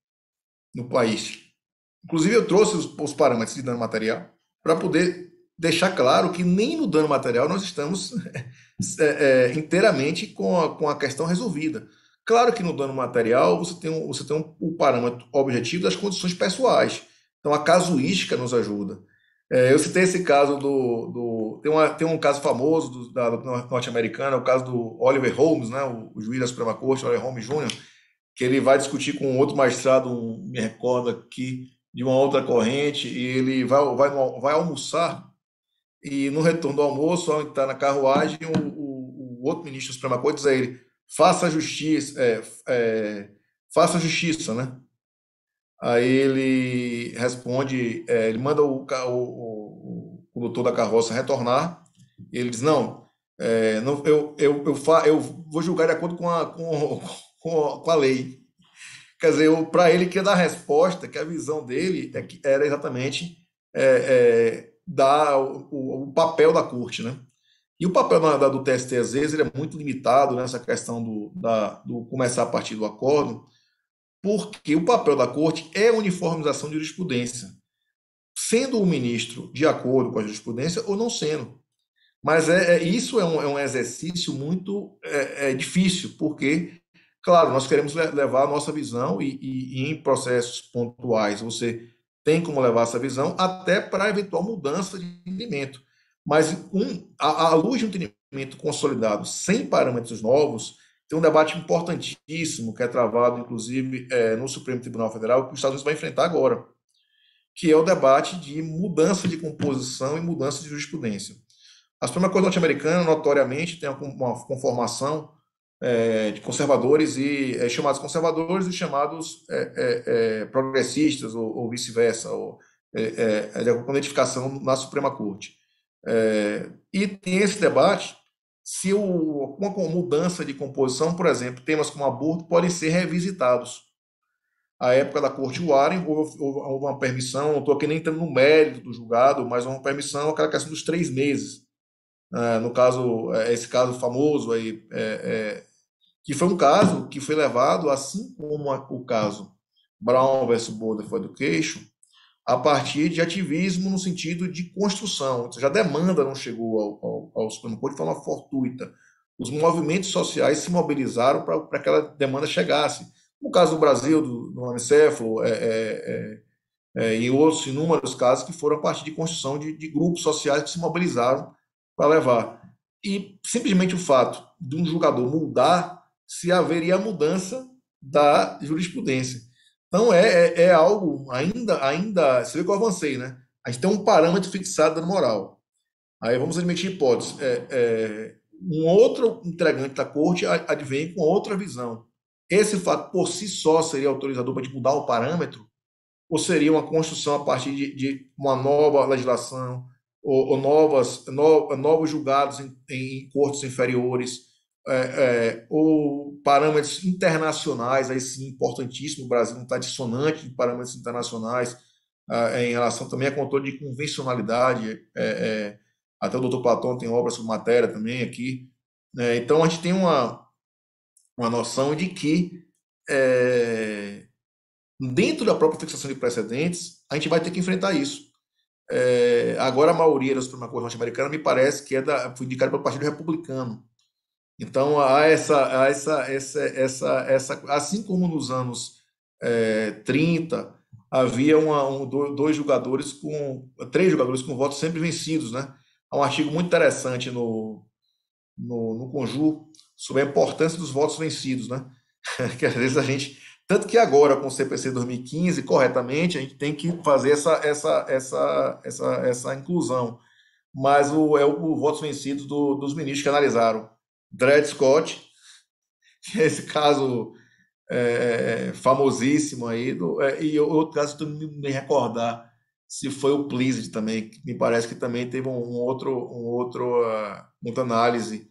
no país. Inclusive eu trouxe os, os parâmetros de dano material para poder deixar claro que nem no dano material nós estamos é, é, inteiramente com a, com a questão resolvida. Claro que no dano material você tem, um, você tem um, um parâmetro objetivo das condições pessoais. Então a casuística nos ajuda. É, eu citei esse caso do... do tem, uma, tem um caso famoso do, da, da norte-americana, o caso do Oliver Holmes, né, o, o juiz da Suprema Corte, Oliver Holmes Júnior, que ele vai discutir com um outro magistrado, um, me recordo aqui, de uma outra corrente, e ele vai, vai, vai almoçar, e no retorno do almoço, ao entrar na carruagem, o, o, o outro ministro da Suprema Corte diz a ele, faça justiça, é, é, faça justiça, né? Aí ele responde, é, ele manda o, o, o, o condutor da carroça retornar, e ele diz, não, é, não eu, eu, eu, fa, eu vou julgar de acordo com a, com, com, com a lei. Quer dizer, para ele queria dar a resposta, que a visão dele é que era exatamente é, é, dar o, o papel da corte, né? E o papel da, do T S T, às vezes, ele é muito limitado nessa questão do, da, do começar a partir do acordo, porque o papel da corte é a uniformização de jurisprudência, sendo o ministro de acordo com a jurisprudência ou não sendo. Mas é, é, isso é um, é um exercício muito é, é difícil, porque... Claro, nós queremos levar a nossa visão e, e, e em processos pontuais você tem como levar essa visão até para eventual mudança de entendimento. Mas um, à, à luz de um entendimento consolidado sem parâmetros novos, tem um debate importantíssimo que é travado, inclusive, é, no Supremo Tribunal Federal, que os Estados Unidos vai enfrentar agora, que é o debate de mudança de composição e mudança de jurisprudência. A Suprema Corte norte-americana, notoriamente, tem uma conformação É, de conservadores e é, chamados conservadores e chamados é, é, é, progressistas ou, ou vice-versa, ou é, é, com identificação na Suprema Corte. É, e tem esse debate se o, uma mudança de composição, por exemplo, temas como aborto podem ser revisitados. A época da Corte Warren houve, houve uma permissão, não estou aqui nem entrando no mérito do julgado, mas uma permissão, aquela questão dos três meses. É, no caso, esse caso famoso aí, é, é, que foi um caso que foi levado, assim como o caso Brown versus Board of Education, a partir de ativismo no sentido de construção. Ou seja, a demanda não chegou ao, ao, ao Supremo Corte de forma fortuita. Os movimentos sociais se mobilizaram para que aquela demanda chegasse. No caso do Brasil, do, do anencefalo, é, é, é, e outros inúmeros casos que foram a partir de construção de, de grupos sociais que se mobilizaram para levar. E simplesmente o fato de um julgador mudar, se haveria a mudança da jurisprudência. Então, é, é, é algo ainda, ainda, você vê que eu avancei, né? A gente tem um parâmetro fixado da moral. Aí vamos admitir hipóteses. É, é, um outro integrante da corte advém com outra visão. Esse fato por si só seria autorizador para a gente mudar o parâmetro? Ou seria uma construção a partir de, de uma nova legislação, ou, ou novas, no, novos julgados em, em cortes inferiores, é, é, ou parâmetros internacionais, aí sim, importantíssimo, o Brasil não está dissonante de parâmetros internacionais, é, em relação também a controle de convencionalidade, é, é, até o doutor Platão tem obras sobre matéria também aqui, né? Então a gente tem uma, uma noção de que é, dentro da própria fixação de precedentes, a gente vai ter que enfrentar isso. É, agora, a maioria da Suprema Corte norte-americana me parece que é da, foi indicada pelo Partido Republicano. Então, há essa, há essa, essa, essa, essa, assim como nos anos é, trinta, havia uma, um, dois jogadores com, três jogadores com votos sempre vencidos, né? Há um artigo muito interessante no, no, no Conjur sobre a importância dos votos vencidos, né? Que às vezes a gente, tanto que agora com o C P C dois mil e quinze, corretamente, a gente tem que fazer essa, essa, essa, essa, essa inclusão. Mas o, é o, o votos vencidos do, dos ministros que analisaram. Dred Scott, que é esse caso é, famosíssimo aí, do, é, e outro caso que eu me, me recordar se foi o Pleased também, que me parece que também teve um, um outro, um outro uh, outra análise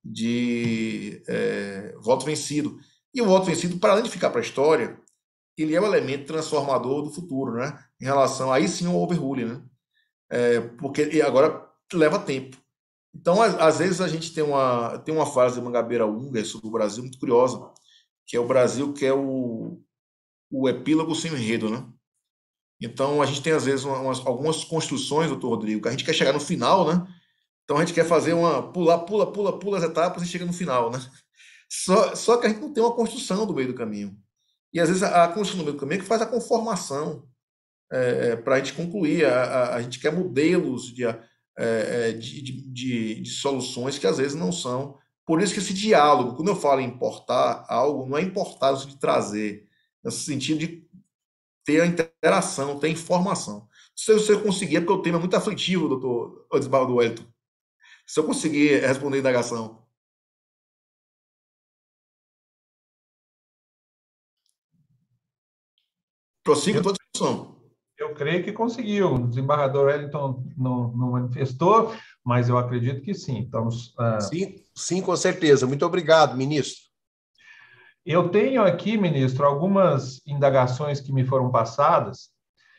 de é, voto vencido. E o voto vencido, para além de ficar para a história, ele é o elemento transformador do futuro, né? Em relação, aí sim, ao overruling, né? É, porque e agora leva tempo. Então, às, às vezes, a gente tem uma, tem uma frase de Mangabeira Unger sobre o Brasil muito curiosa, que é o Brasil que é o, o epílogo sem enredo, né? Então, a gente tem, às vezes, umas, algumas construções, doutor Rodrigo, que a gente quer chegar no final, né? Então, a gente quer fazer uma... Pular, pula, pula, pula as etapas e chega no final, né? Só, só que a gente não tem uma construção do meio do caminho. E, às vezes, a, a construção do meio do caminho é que faz a conformação é, para a gente concluir. A, a, a gente quer modelos de, é, de, de, de, de soluções que, às vezes, não são. Por isso que esse diálogo, quando eu falo em importar algo, não é importar no sentido de trazer, no sentido de ter a interação, ter informação. Se você conseguir, é porque o tema é muito aflitivo, doutor Osvaldo Wellington. Se eu conseguir responder a indagação. Prossigo toda a discussão. Eu creio que conseguiu. O desembargador Wellington não, não manifestou, mas eu acredito que sim. Estamos, uh... sim, sim, com certeza. Muito obrigado, ministro. Eu tenho aqui, ministro, algumas indagações que me foram passadas,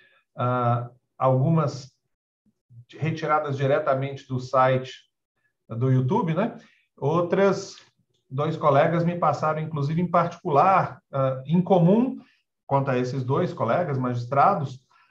uh, algumas retiradas diretamente do site do YouTube, né? Outras, dois colegas me passaram, inclusive, em particular, uh, em comum, quanto a esses dois colegas magistrados,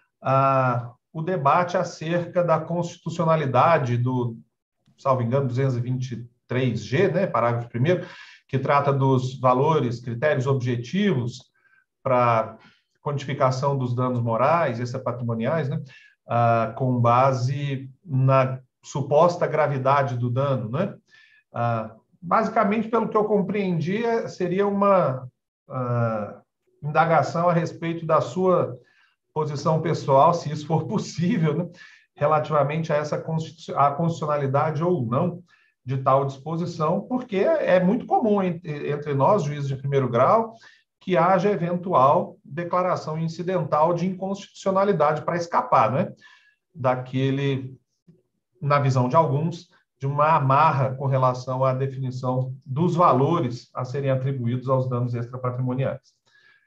uh, o debate acerca da constitucionalidade do, salvo engano, duzentos e vinte e três G, né, parágrafo primeiro, que trata dos valores, critérios objetivos para quantificação dos danos morais, extrapatrimoniais, né, uh, com base na suposta gravidade do dano, né? Uh, basicamente, pelo que eu compreendi, seria uma uh, indagação a respeito da sua posição pessoal, se isso for possível, né, relativamente a essa a constitucionalidade ou não de tal disposição, porque é muito comum entre, entre nós, juízes de primeiro grau, que haja eventual declaração incidental de inconstitucionalidade para escapar, né, daquele, na visão de alguns, de uma amarra com relação à definição dos valores a serem atribuídos aos danos extrapatrimoniais.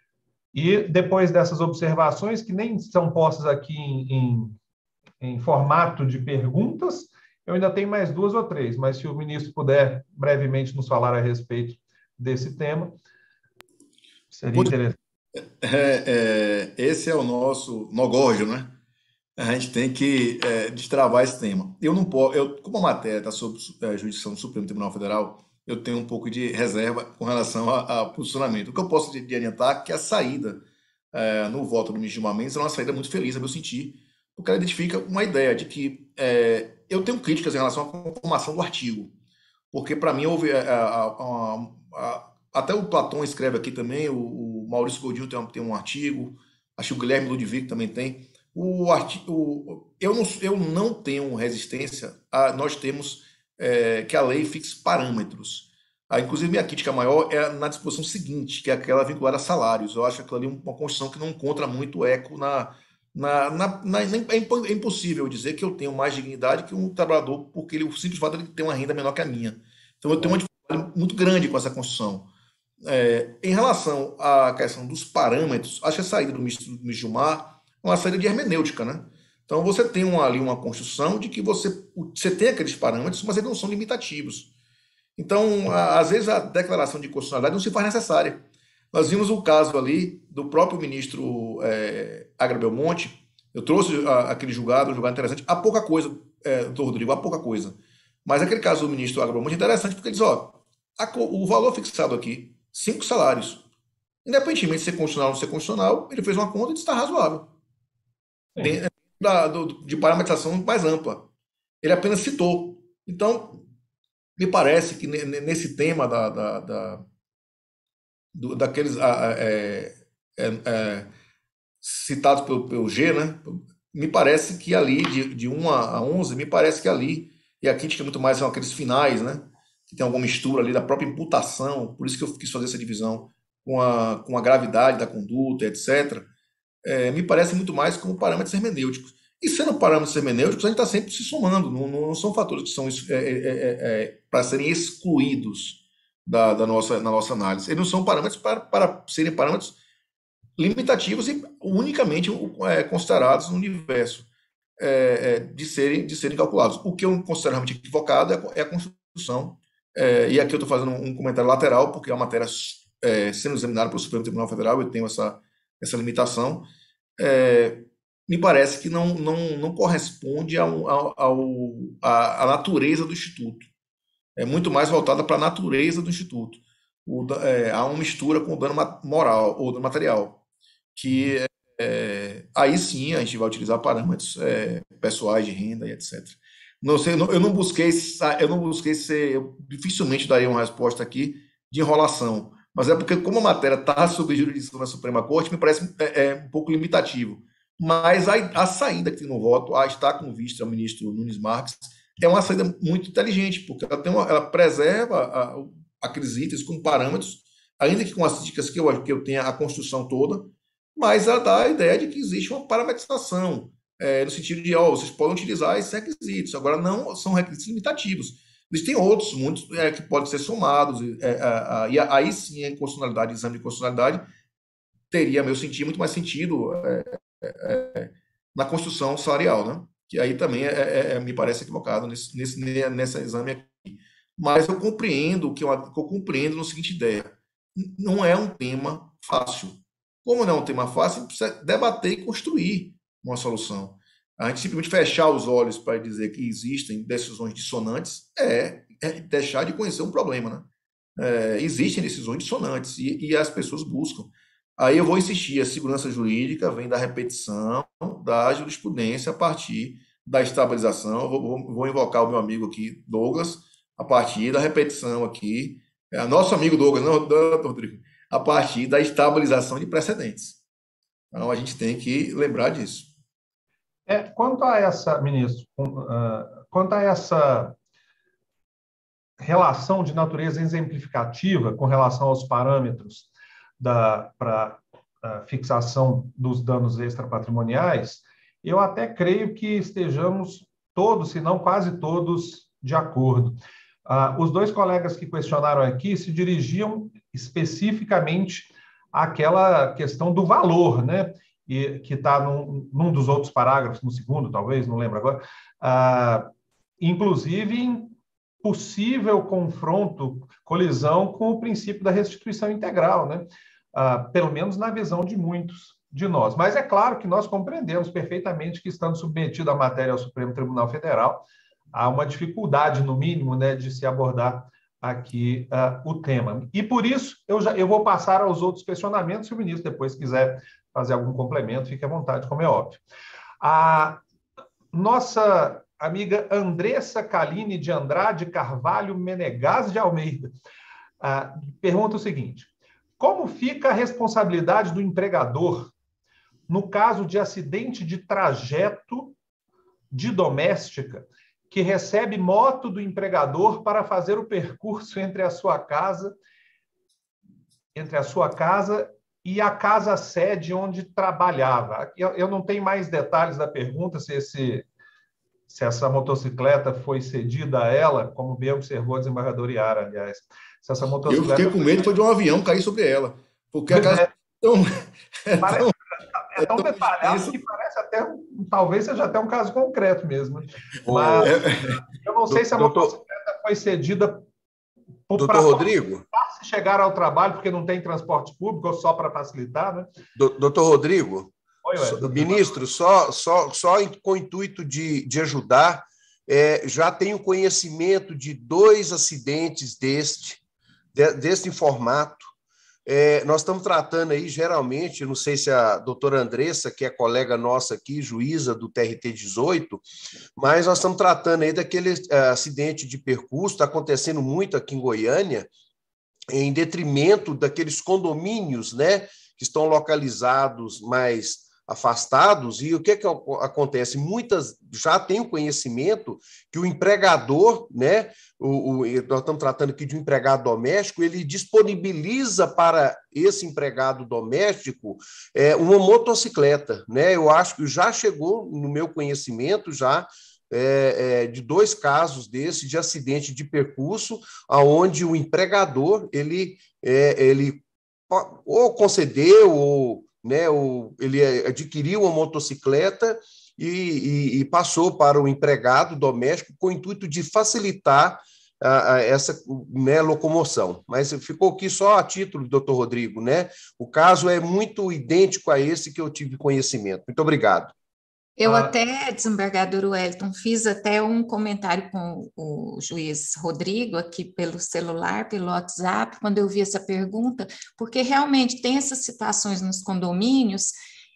E depois dessas observações, que nem são postas aqui em, em, em formato de perguntas, eu ainda tenho mais duas ou três, mas se o ministro puder brevemente nos falar a respeito desse tema, seria Muito... interessante. É, é, esse é o nosso nogógio, né? A gente tem que é, destravar esse tema. Eu não posso, eu, como a matéria está sob é, jurisdição do Supremo Tribunal Federal, eu tenho um pouco de reserva com relação ao posicionamento. O que eu posso de, de adiantar é que a saída é, no voto do ministro Gilmar Mendes é uma saída muito feliz, a meu sentir, porque ela identifica uma ideia de que é, eu tenho críticas em relação à conformação do artigo, porque para mim houve a, a, a, a, até o Platão escreve aqui também, o, o Maurício Godinho tem um, tem um artigo, acho que o Guilherme Ludwig também tem. O artigo, o, eu, não, eu não tenho resistência a nós temos é, que a lei fixe parâmetros. Ah, inclusive, minha crítica maior é na disposição seguinte, que é aquela vinculada a salários. Eu acho que aquilo ali é uma construção que não encontra muito eco na... na, na, na é impossível dizer que eu tenho mais dignidade que um trabalhador, porque ele, o simples fato de ele ter uma renda menor que a minha. Então, eu tenho uma dificuldade muito grande com essa construção. É, em relação à questão dos parâmetros, acho que a saída do ministro, do ministro Gilmar é uma saída de hermenêutica, né? Então, você tem uma, ali uma construção de que você, você tem aqueles parâmetros, mas eles não são limitativos. Então, a, às vezes, a declaração de constitucionalidade não se faz necessária. Nós vimos o caso ali do próprio ministro é, Agra Belmonte. Eu trouxe a, aquele julgado, um julgado interessante. Há pouca coisa, é, doutor Rodrigo, há pouca coisa. Mas aquele caso do ministro Agra Belmonte é interessante, porque ele diz, ó, a, o valor fixado aqui, cinco salários. Independentemente de ser constitucional ou não ser constitucional, ele fez uma conta e está razoável. De, da, do, de parametrização mais ampla. Ele apenas citou. Então, me parece que nesse tema da, da, da, do, daqueles é, é, é, citados pelo, pelo G, né? Me parece que ali, de, de um a onze, me parece que ali, e a crítica muito mais são aqueles finais, né? Que tem alguma mistura ali da própria imputação, por isso que eu quis fazer essa divisão com a, com a gravidade da conduta, etcétera, é, me parece muito mais como parâmetros hermenêuticos. E sendo parâmetros hermenêuticos, a gente está sempre se somando, não, não são fatores que são é, é, é, é, para serem excluídos da, da nossa, na nossa análise. Eles não são parâmetros para, para serem parâmetros limitativos e unicamente é, considerados no universo é, é, de, serem, de serem calculados. O que eu considero realmente equivocado é a construção. É, e aqui eu estou fazendo um comentário lateral, porque a matéria é, sendo examinada pelo Supremo Tribunal Federal, eu tenho essa, essa limitação. É, me parece que não, não, não corresponde ao, ao, à natureza do Instituto. É muito mais voltada para a natureza do Instituto. O, é, há uma mistura com o dano moral ou dano material, que é, aí sim a gente vai utilizar parâmetros é, pessoais de renda e etcétera. Não sei, eu não busquei, eu não busquei ser, eu dificilmente daria uma resposta aqui de enrolação, mas é porque como a matéria está sob jurisdição da Suprema Corte, me parece é, é um pouco limitativo. Mas a, a saída que tem no voto, a estar com vista ao ministro Nunes Marques, é uma saída muito inteligente, porque ela, tem uma, ela preserva a, aqueles itens com parâmetros, ainda que com as dicas que eu, que eu tenha a construção toda, mas ela dá a ideia de que existe uma parametrização, é, no sentido de, ó, vocês podem utilizar esses requisitos, agora não são requisitos limitativos. Existem outros, muitos, é, que podem ser somados, é, é, e aí sim a inconstitucionalidade, exame de constitucionalidade, teria, meu sentido, muito mais sentido é, é, na construção salarial, né? Que aí também é, é, me parece equivocado nesse, nesse, nesse exame aqui. Mas eu compreendo, que eu, eu compreendo no seguinte ideia, não é um tema fácil. Como não é um tema fácil, a gente precisa debater e construir uma solução. A gente simplesmente fechar os olhos para dizer que existem decisões dissonantes é, é deixar de conhecer um problema, né? É, existem decisões dissonantes e, e as pessoas buscam. Aí eu vou insistir, a segurança jurídica vem da repetição da jurisprudência a partir da estabilização. Eu vou, vou invocar o meu amigo aqui, Douglas, a partir da repetição aqui, é, nosso amigo Douglas, não, Rodrigo, a partir da estabilização de precedentes. Então, a gente tem que lembrar disso. É, quanto a essa, ministro, uh, quanto a essa relação de natureza exemplificativa com relação aos parâmetros para a fixação dos danos extrapatrimoniais, eu até creio que estejamos todos, se não quase todos, de acordo. Ah, os dois colegas que questionaram aqui se dirigiam especificamente àquela questão do valor, né? E, que está num, num dos outros parágrafos, no segundo, talvez, não lembro agora, ah, inclusive em possível confronto, colisão com o princípio da restituição integral, né? Ah, pelo menos na visão de muitos de nós. Mas é claro que nós compreendemos perfeitamente que, estando submetido a matéria ao Supremo Tribunal Federal, há uma dificuldade, no mínimo, né, de se abordar aqui uh, o tema. E, por isso, eu, já, eu vou passar aos outros questionamentos, se o ministro depois quiser fazer algum complemento, fique à vontade, como é óbvio. A nossa amiga Andressa Caline de Andrade Carvalho Menegas de Almeida uh, pergunta o seguinte: como fica a responsabilidade do empregador no caso de acidente de trajeto de doméstica, que recebe moto do empregador para fazer o percurso entre a sua casa, entre a sua casa e a casa sede onde trabalhava? Eu, eu não tenho mais detalhes da pergunta, se, esse, se essa motocicleta foi cedida a ela, como bem observou a desembargadora Iara, aliás. Se essa motocicleta... Eu fiquei com medo foi de um avião cair sobre ela, porque a casa é tão... É tão... É tão detalhado que parece até, talvez seja até um caso concreto mesmo. Mas eu não sei se a motocicleta foi cedida Doutor Rodrigo, para chegar ao trabalho, porque não tem transporte público, ou só para facilitar, né? Doutor Rodrigo, Oi, ministro, só, só, só com o intuito de, de ajudar, é, já tenho conhecimento de dois acidentes deste, de, deste formato. É, nós estamos tratando aí, geralmente, não sei se a doutora Andressa, que é colega nossa aqui, juíza do T R T dezoito, mas nós estamos tratando aí daquele uh, acidente de percurso, está acontecendo muito aqui em Goiânia, em detrimento daqueles condomínios, né, que estão localizados mais afastados. E o que, que acontece? Muitas já têm o conhecimento que o empregador, né, o, o, nós estamos tratando aqui de um empregado doméstico, ele disponibiliza para esse empregado doméstico é, uma motocicleta, né? Eu acho que já chegou no meu conhecimento já é, é, de dois casos desses de acidente de percurso, aonde o empregador ele, é, ele ou concedeu ou né, o, ele adquiriu uma motocicleta e, e, e passou para o empregado doméstico com o intuito de facilitar a, a essa né, locomoção. Mas ficou aqui só a título, doutor Rodrigo, né? O caso é muito idêntico a esse que eu tive conhecimento. Muito obrigado. Eu até, desembargador Wellington, fiz até um comentário com o juiz Rodrigo aqui pelo celular, pelo WhatsApp, quando eu vi essa pergunta, porque realmente tem essas situações nos condomínios,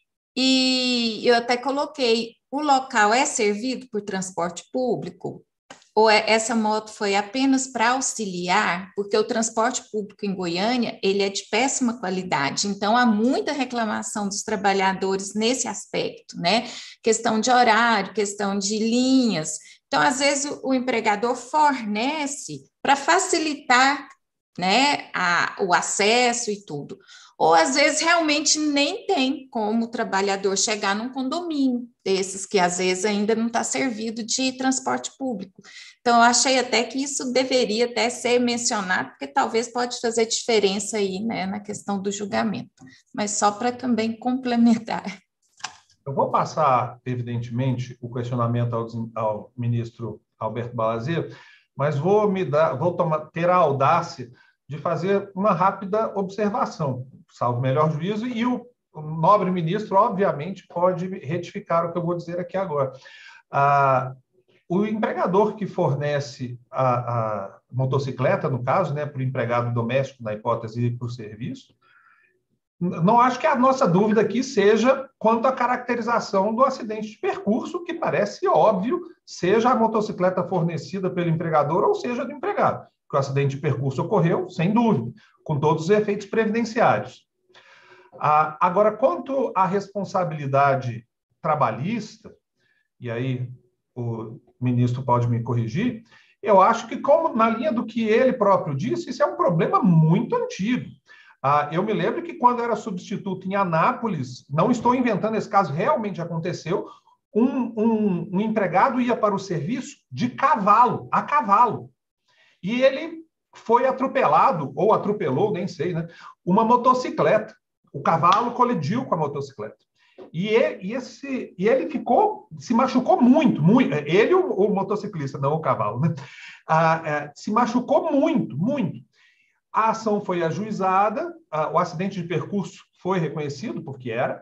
e eu até coloquei, o local é servido por transporte público? Ou é, essa moto foi apenas para auxiliar, porque o transporte público em Goiânia, ele é de péssima qualidade, então há muita reclamação dos trabalhadores nesse aspecto, né? Questão de horário, questão de linhas. Então, às vezes, o, o empregador fornece para facilitar, né, a, o acesso e tudo. Ou, às vezes, realmente nem tem como o trabalhador chegar num condomínio desses, que às vezes ainda não está servido de transporte público. Então, eu achei até que isso deveria até ser mencionado, porque talvez pode fazer diferença aí, né, na questão do julgamento. Mas só para também complementar. Eu vou passar, evidentemente, o questionamento ao, ao ministro Alberto Balazer, mas vou, me dar, vou tomar, ter a audácia de fazer uma rápida observação, salvo melhor juízo, e o, o nobre ministro, obviamente, pode retificar o que eu vou dizer aqui agora. Ah, o empregador que fornece a, a motocicleta, no caso, né, para o empregado doméstico, na hipótese para o serviço, não acho que a nossa dúvida aqui seja quanto à caracterização do acidente de percurso, que parece óbvio, seja a motocicleta fornecida pelo empregador ou seja do empregado. Que o acidente de percurso ocorreu, sem dúvida, com todos os efeitos previdenciários. Ah, agora, quanto à responsabilidade trabalhista, e aí o ministro pode me corrigir, eu acho que, como na linha do que ele próprio disse, isso é um problema muito antigo. Ah, eu me lembro que quando era substituto em Anápolis, não estou inventando, esse caso realmente aconteceu, um, um, um empregado ia para o serviço de cavalo, a cavalo. E ele foi atropelado, ou atropelou, nem sei, né? Uma motocicleta. O cavalo colidiu com a motocicleta. E ele, e esse, e ele ficou, se machucou muito, muito. Ele, o, o motociclista, não o cavalo, né? Ah, é, se machucou muito, muito. A ação foi ajuizada, ah, o acidente de percurso foi reconhecido, porque era.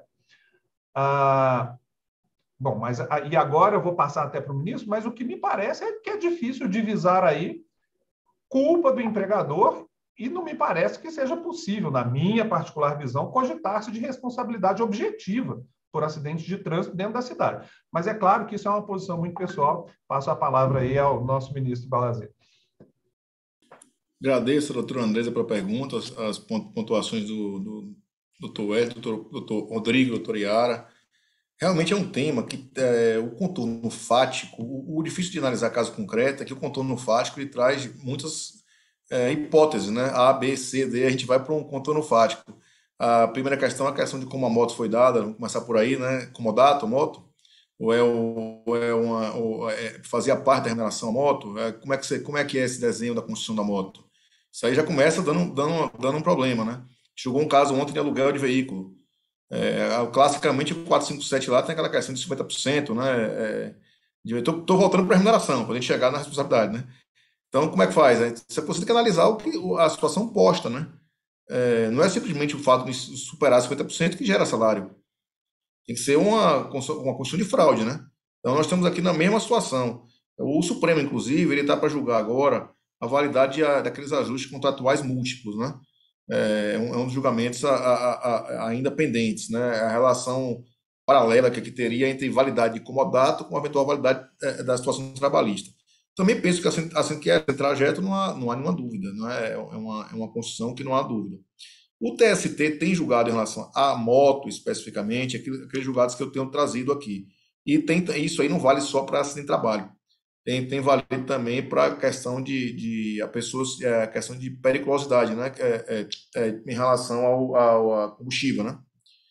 Ah, bom, mas e agora eu vou passar até para o ministro, mas o que me parece é que é difícil divisar aí culpa do empregador, e não me parece que seja possível, na minha particular visão, cogitar-se de responsabilidade objetiva por acidente de trânsito dentro da cidade. Mas é claro que isso é uma posição muito pessoal. Passo a palavra aí ao nosso ministro Balazer. Agradeço a doutora Andresa pela pergunta, as, as pontuações do, do doutor Wellington, doutor, doutor Rodrigo, doutora Yara. Realmente é um tema que é, o contorno fático, o, o difícil de analisar caso concreto é que o contorno fático ele traz muitas é, hipóteses, né? A, B, C, D, a gente vai para um contorno fático. A primeira questão é a questão de como a moto foi dada, vamos começar por aí, né? Comodato, moto, ou é, o, ou é uma, ou é, fazia parte da remuneração à moto? É, como, é que você, como é que é esse desenho da construção da moto? Isso aí já começa dando, dando, dando um problema, né? Chegou um caso ontem de aluguel de veículo. É, classicamente, o quatrocentos e cinquenta e sete lá tem aquela questão de cinquenta por cento, né? É, Estou voltando para a remuneração, para a gente chegar na responsabilidade, né? Então, como é que faz? Aí você tem que analisar o que, a situação posta, né? É, não é simplesmente o fato de superar cinquenta por cento que gera salário. Tem que ser uma, uma questão de fraude, né? Então, nós estamos aqui na mesma situação. O Supremo, inclusive, ele está para julgar agora a validade de, daqueles ajustes contratuais múltiplos, né? É um, é um dos julgamentos a, a, a, ainda pendentes, né? A relação paralela que aqui teria entre validade de comodato com a eventual validade é, da situação trabalhista. Também penso que assim, assim que é trajeto não há, não há nenhuma dúvida, não é, é, uma, é uma construção que não há dúvida. O T S T tem julgado em relação à moto especificamente, aqueles, aqueles julgados que eu tenho trazido aqui. E tem, isso aí não vale só para acidente de trabalho. Tem, tem valido também para a questão de, de a pessoas, é, a questão de periculosidade, né? É, é, é, em relação ao, ao, ao combustível, né?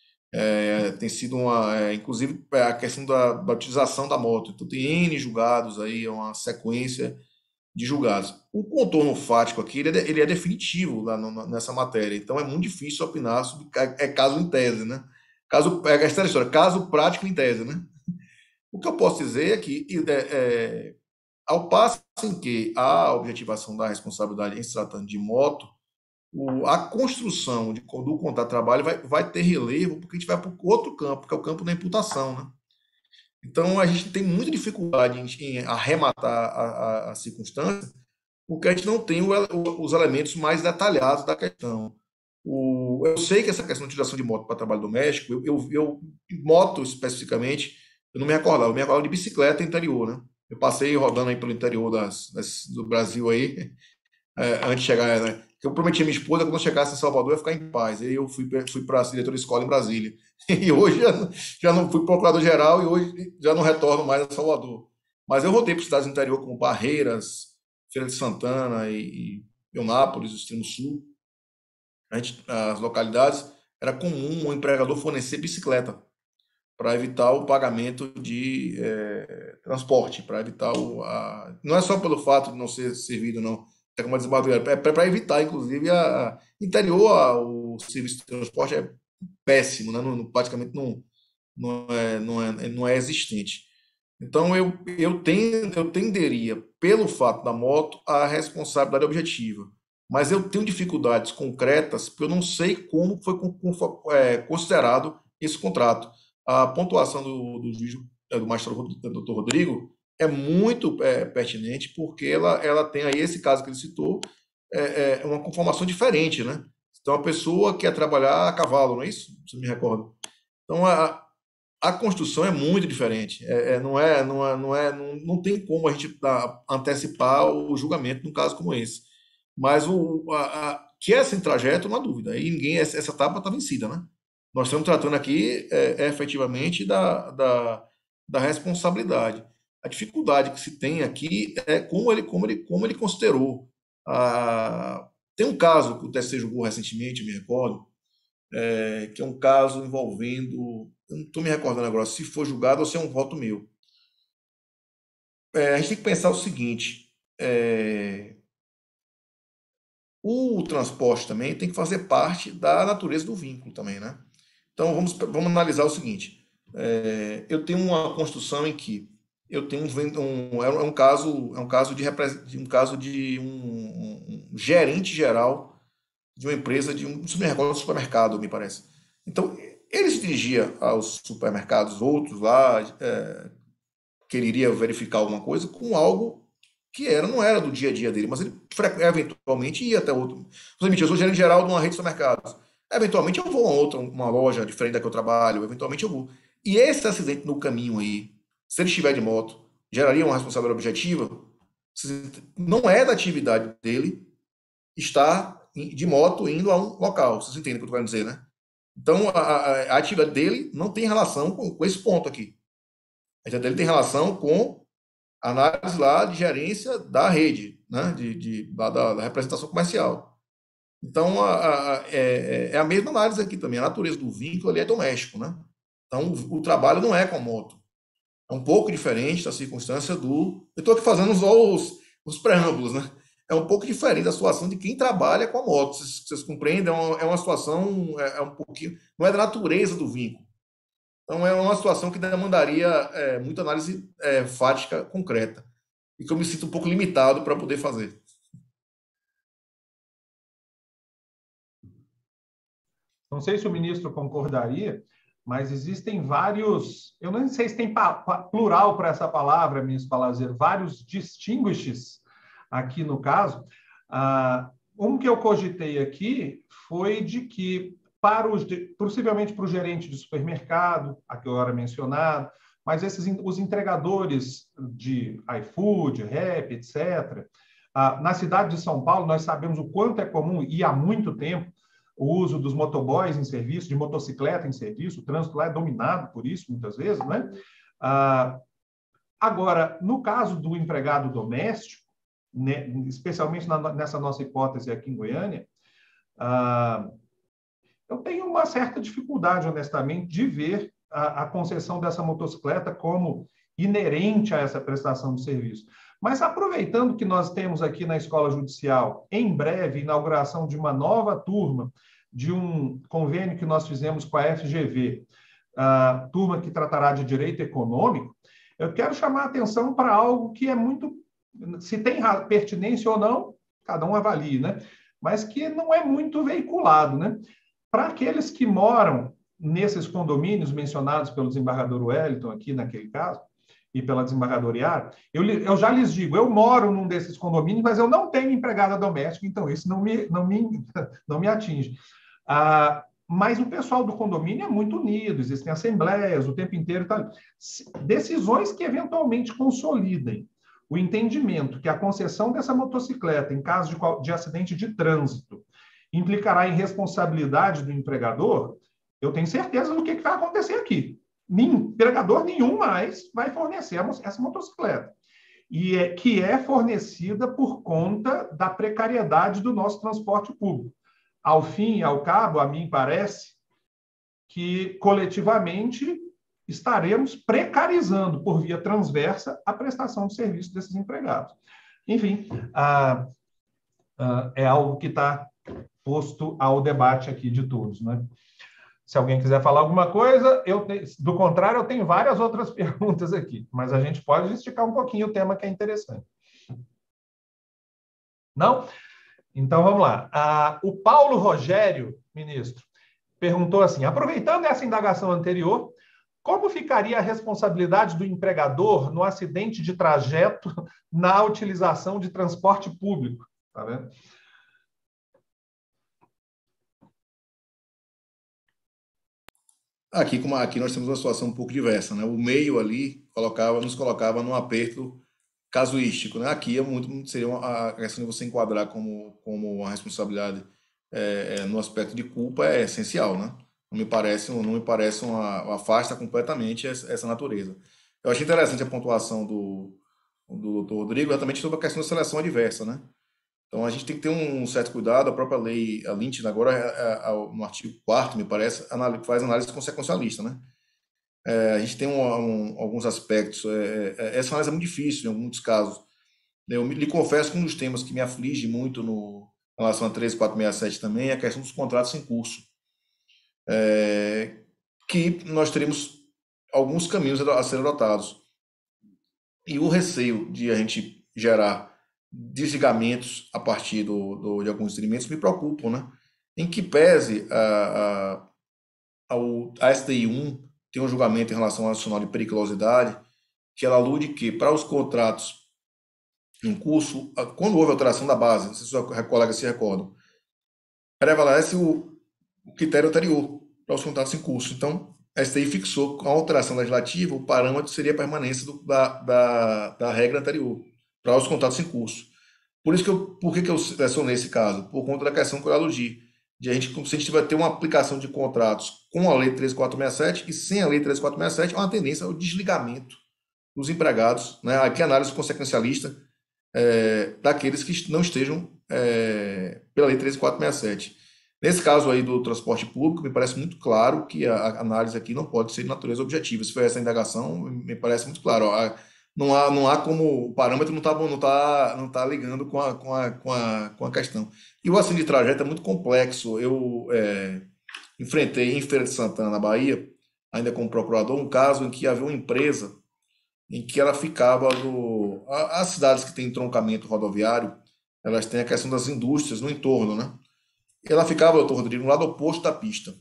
É, tem sido uma, é, inclusive a questão da, da utilização da moto. Então tem N julgados aí, é uma sequência de julgados. O contorno fático aqui ele é, ele é definitivo lá no, nessa matéria, então é muito difícil opinar sobre é caso em tese, né? Caso é essa história, caso prático em tese, né? O que eu posso dizer é que é, é, ao passo em que a objetivação da responsabilidade em se tratando de moto, o, a construção de, do contrato de trabalho vai, vai ter relevo, porque a gente vai para outro campo, que é o campo da imputação, né? Então, a gente tem muita dificuldade em, em arrematar a, a, a circunstância, porque a gente não tem o, o, os elementos mais detalhados da questão. O, eu sei que essa questão de utilização de moto para trabalho doméstico, eu, eu, eu moto especificamente, eu não me recordava, eu me recordava de bicicleta interior, né? Eu passei rodando aí pelo interior das, das, do Brasil aí, é, antes de chegar, né? Eu prometi à minha esposa que quando eu chegasse em Salvador eu ia ficar em paz. Aí eu fui, fui para a diretora de escola em Brasília. E hoje já, já não fui procurador-geral e hoje já não retorno mais a Salvador. Mas eu voltei para cidades do interior como Barreiras, Feira de Santana e, e Eunápolis, extremo sul. A gente, as localidades, era comum o empregador fornecer bicicleta para evitar o pagamento de é, transporte, para evitar o... A... Não é só pelo fato de não ser servido, não. É como é para evitar, inclusive, a, a interior, a, o serviço de transporte é péssimo, né? não, praticamente não, não, é, não, é, não é existente. Então, eu, eu, tenho, eu tenderia, pelo fato da moto, a responsabilidade objetiva. Mas eu tenho dificuldades concretas, porque eu não sei como foi é, considerado esse contrato. A pontuação do, do juiz, do magistrado doutor Rodrigo, é muito é, pertinente, porque ela, ela tem aí esse caso que ele citou, é, é uma conformação diferente, né? Então, a pessoa quer trabalhar a cavalo, não é isso? Você me recorda? Então, a, a construção é muito diferente. É, é, não, é, não, é, não, é, não, não tem como a gente dar, antecipar o julgamento num caso como esse. Mas o, a, a, que é sem trajeto, não há dúvida. E ninguém, essa, essa etapa está vencida, né? Nós estamos tratando aqui é, é, efetivamente da, da, da responsabilidade. A dificuldade que se tem aqui é como ele, como ele, como ele considerou. Ah, tem um caso que o T S C julgou recentemente, eu me recordo, é, que é um caso envolvendo. Eu não estou me recordando agora se foi julgado ou se é um voto meu. É, a gente tem que pensar o seguinte: é, o transporte também tem que fazer parte da natureza do vínculo também, né? Então vamos, vamos analisar o seguinte: é, eu tenho uma construção em que eu tenho um, um, é um caso é um caso de, de um caso de um, um, um gerente geral de uma empresa de um, se me recordo, um supermercado, me parece. Então ele se dirigia aos supermercados outros lá, é, que ele iria verificar alguma coisa com algo que era, não era do dia a dia dele, mas ele eventualmente ia até outro. Eu sou gerente geral de uma rede de supermercados. Eventualmente eu vou a outra, uma loja diferente da que eu trabalho, eventualmente eu vou. E esse acidente no caminho aí, se ele estiver de moto, geraria uma responsabilidade objetiva? Não é da atividade dele, estar de moto indo a um local. Vocês entendem o que eu estou querendo dizer, né? Então, a, a, a atividade dele não tem relação com, com esse ponto aqui. A atividade dele tem relação com a análise lá de gerência da rede, né? de, de, da, da representação comercial. Então, a, a, é, é a mesma análise aqui também. A natureza do vínculo ali é doméstico, né? Então, o, o trabalho não é com a moto. É um pouco diferente da circunstância do... Eu estou aqui fazendo só os, os preâmbulos, né? É um pouco diferente da situação de quem trabalha com a moto. Vocês, vocês compreendem? É uma, é uma situação... É, é um pouquinho... Não é da natureza do vínculo. Então, é uma situação que demandaria é, muita análise é, fática concreta. E que eu me sinto um pouco limitado para poder fazer. Não sei se o ministro concordaria, mas existem vários, eu não sei se tem plural para essa palavra, ministro Balazeiro, vários distinguishes aqui no caso. Ah, um que eu cogitei aqui foi de que, para os, possivelmente para o gerente de supermercado, aqui agora mencionado, mas esses, os entregadores de iFood, Rap, etcétera, ah, na cidade de São Paulo, nós sabemos o quanto é comum, e há muito tempo, o uso dos motoboys em serviço, de motocicleta em serviço, o trânsito lá é dominado por isso, muitas vezes, né? Ah, agora, no caso do empregado doméstico, né, especialmente na, nessa nossa hipótese aqui em Goiânia, ah, eu tenho uma certa dificuldade, honestamente, de ver a, a concessão dessa motocicleta como inerente a essa prestação de serviço. Mas aproveitando que nós temos aqui na Escola Judicial, em breve, inauguração de uma nova turma, de um convênio que nós fizemos com a F G V, a turma que tratará de direito econômico, eu quero chamar a atenção para algo que é muito, se tem pertinência ou não, cada um avalie, né? Mas que não é muito veiculado, né? Para aqueles que moram nesses condomínios mencionados pelo desembargador Wellington aqui naquele caso, e pela desembargadora Iara, eu, eu já lhes digo, eu moro num desses condomínios, mas eu não tenho empregada doméstica, então isso não me, não me, não me atinge. Ah, mas o pessoal do condomínio é muito unido, existem assembleias o tempo inteiro. Tá? Decisões que eventualmente consolidem o entendimento que a concessão dessa motocicleta, em caso de, de acidente de trânsito, implicará em responsabilidade do empregador, eu tenho certeza do que, que vai acontecer aqui. Empregador nenhum mais vai fornecer essa motocicleta, e é, que é fornecida por conta da precariedade do nosso transporte público. Ao fim e ao cabo, a mim parece que, coletivamente, estaremos precarizando, por via transversa, a prestação de serviço desses empregados. Enfim, ah, ah, é algo que está posto ao debate aqui de todos, né? Se alguém quiser falar alguma coisa, eu te... do contrário, eu tenho várias outras perguntas aqui, mas a gente pode esticar um pouquinho o tema que é interessante. Não? Então, vamos lá. Ah, o Paulo Rogério, ministro, perguntou assim, aproveitando essa indagação anterior, como ficaria a responsabilidade do empregador no acidente de trajeto na utilização de transporte público? Tá vendo? Aqui, como aqui nós temos uma situação um pouco diversa, né? O meio ali colocava, nos colocava num aperto casuístico, né? Aqui é muito, seria uma, a questão de você enquadrar como, como uma responsabilidade é, é, no aspecto de culpa é essencial, né? Não me parece, não me parece uma, uma afasta completamente essa, essa natureza. Eu achei interessante a pontuação do, do doutor Rodrigo, exatamente sobre a questão da seleção adversa, né? Então, a gente tem que ter um certo cuidado. A própria lei, a Lynch, agora, no artigo quarto, me parece, faz análise consequencialista, né? É, a gente tem um, um, alguns aspectos. É, é, essa análise é muito difícil, em muitos casos. Eu lhe confesso que um dos temas que me aflige muito no, em relação a treze mil quatrocentos e sessenta e sete também é a questão dos contratos em curso. É, que nós teremos alguns caminhos a serem adotados. E o receio de a gente gerar desligamentos a partir do, do, de alguns experimentos me preocupam, né? Em que pese a, a, ao, a S T I um tem um julgamento em relação ao adicional de periculosidade, que ela alude que, para os contratos em curso, quando houve alteração da base, não sei se os colegas se recordam, prevalece o, o critério anterior para os contratos em curso. Então, a S T I fixou, com a alteração legislativa, o parâmetro seria a permanência do, da, da, da regra anterior para os contratos em curso. Por isso que eu, por que que eu selecionei esse caso? Por conta da questão que eu aludi. De a gente, se a gente vai ter uma aplicação de contratos com a Lei treze mil quatrocentos e sessenta e sete e sem a Lei treze mil quatrocentos e sessenta e sete, há uma tendência ao desligamento dos empregados, né? Aqui a análise consequencialista é, daqueles que não estejam é, pela Lei treze mil quatrocentos e sessenta e sete. Nesse caso aí do transporte público, me parece muito claro que a, a análise aqui não pode ser de natureza objetiva. Se for essa indagação, me parece muito claro. Ó, a, não há, não há como o parâmetro não está não tá, não tá ligando com a, com, a, com, a, com a questão. E o acidente de trajeto é muito complexo. Eu é, enfrentei em Feira de Santana, na Bahia, ainda como procurador, um caso em que havia uma empresa em que ela ficava no... As cidades que têm entroncamento rodoviário, elas têm a questão das indústrias no entorno, né? Ela ficava, doutor Rodrigo, no lado oposto da pista.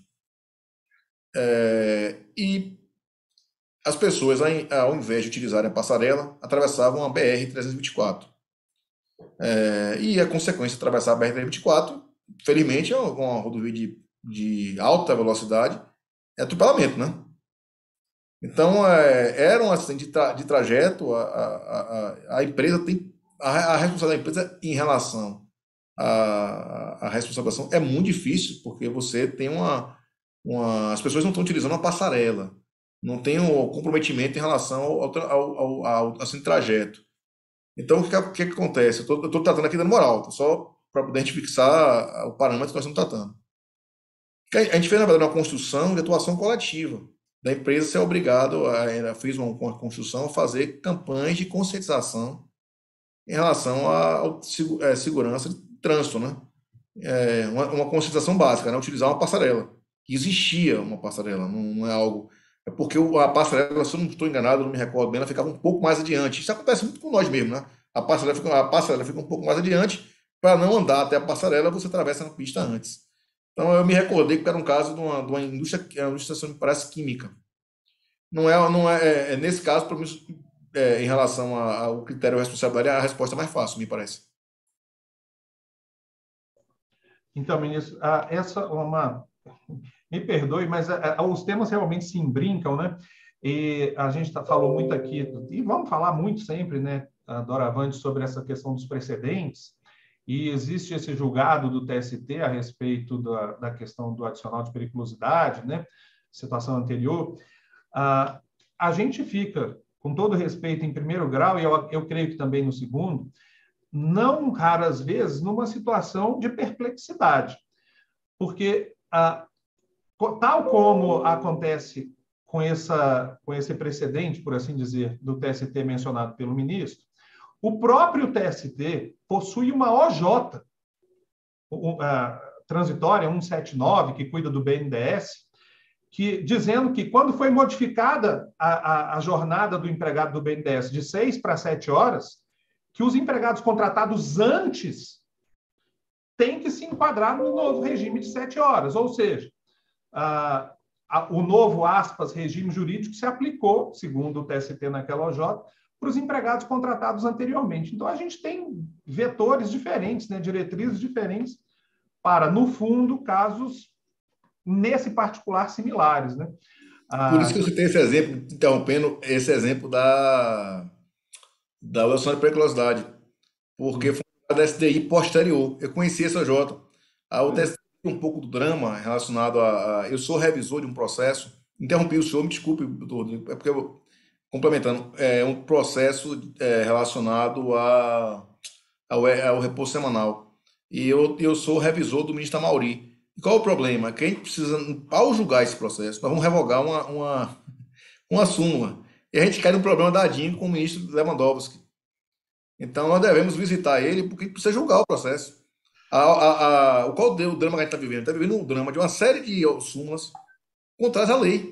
É, e as pessoas, ao invés de utilizarem a passarela, atravessavam a B R trezentos e vinte e quatro. É, e a consequência de atravessar a B R trezentos e vinte e quatro, felizmente, é uma rodovia de, de alta velocidade, é atropelamento, né? Então, é, era um acidente de, tra, de trajeto, a, a, a, a empresa tem, a, a responsabilidade da empresa em relação à, à responsabilização é muito difícil, porque você tem uma, uma as pessoas não estão utilizando uma passarela, não tem um comprometimento em relação ao, ao, ao, ao assim, trajeto. Então, o que, que, que acontece? Eu estou tratando aqui dando moral, só para poder a gente fixar o parâmetro que nós estamos tratando. A gente fez, na verdade, uma construção de atuação coletiva da empresa ser obrigado, a, ela fez uma, uma construção, a fazer campanhas de conscientização em relação à é, segurança de trânsito, né? É, uma, uma conscientização básica, né? Utilizar uma passarela. Existia uma passarela, não, não é algo... É porque a passarela, se eu não estou enganado, não me recordo bem, ela ficava um pouco mais adiante. Isso acontece muito com nós mesmo, né? A passarela fica, a passarela fica um pouco mais adiante, para não andar até a passarela, você atravessa na pista antes. Então, eu me recordei que era um caso de uma, de uma indústria, uma indústria, me parece, química. Não é, não é, é nesse caso, para mim, é, em relação ao critério de responsabilidade, a resposta é mais fácil, me parece. Então, ministro, essa uma... Me perdoe, mas os temas realmente se imbrincam, né? E a gente tá, falou muito aqui, e vamos falar muito sempre, né, doravante, sobre essa questão dos precedentes, e existe esse julgado do T S T a respeito da, da questão do adicional de periculosidade, né, situação anterior. Ah, a gente fica, com todo respeito, em primeiro grau, e eu, eu creio que também no segundo, não raras vezes numa situação de perplexidade, porque ah, tal como acontece com, essa, com esse precedente, por assim dizer, do T S T mencionado pelo ministro, o próprio T S T possui uma O J, a transitória cento e setenta e nove, que cuida do B N D E S, que, dizendo que quando foi modificada a, a, a jornada do empregado do B N D E S de seis para sete horas, que os empregados contratados antes têm que se enquadrar no novo regime de sete horas, ou seja, a, a, o novo, aspas, regime jurídico se aplicou, segundo o T S T naquela O J, para os empregados contratados anteriormente. Então, a gente tem vetores diferentes, né, diretrizes diferentes para, no fundo, casos, nesse particular, similares. Né? Por isso que você tem esse exemplo, interrompendo, esse exemplo da, da eleição de periculosidade, porque foi da S D I posterior. Eu conheci essa O J. A O T S T um pouco do drama relacionado a, a... Eu sou revisor de um processo, interrompi o senhor, me desculpe, doutor, é porque eu... Complementando, é um processo é, relacionado a, ao, ao repouso semanal. E eu, eu sou revisor do ministro Amauri. E qual é o problema? Que a gente precisa, ao julgar esse processo, nós vamos revogar uma, uma, uma súmula. E a gente cai no problema dadinho com o ministro Lewandowski. Então, nós devemos visitar ele porque a gente precisa julgar o processo. A, a, a, qual o drama que a gente está vivendo? Está vivendo um drama de uma série de súmulas contrárias à lei.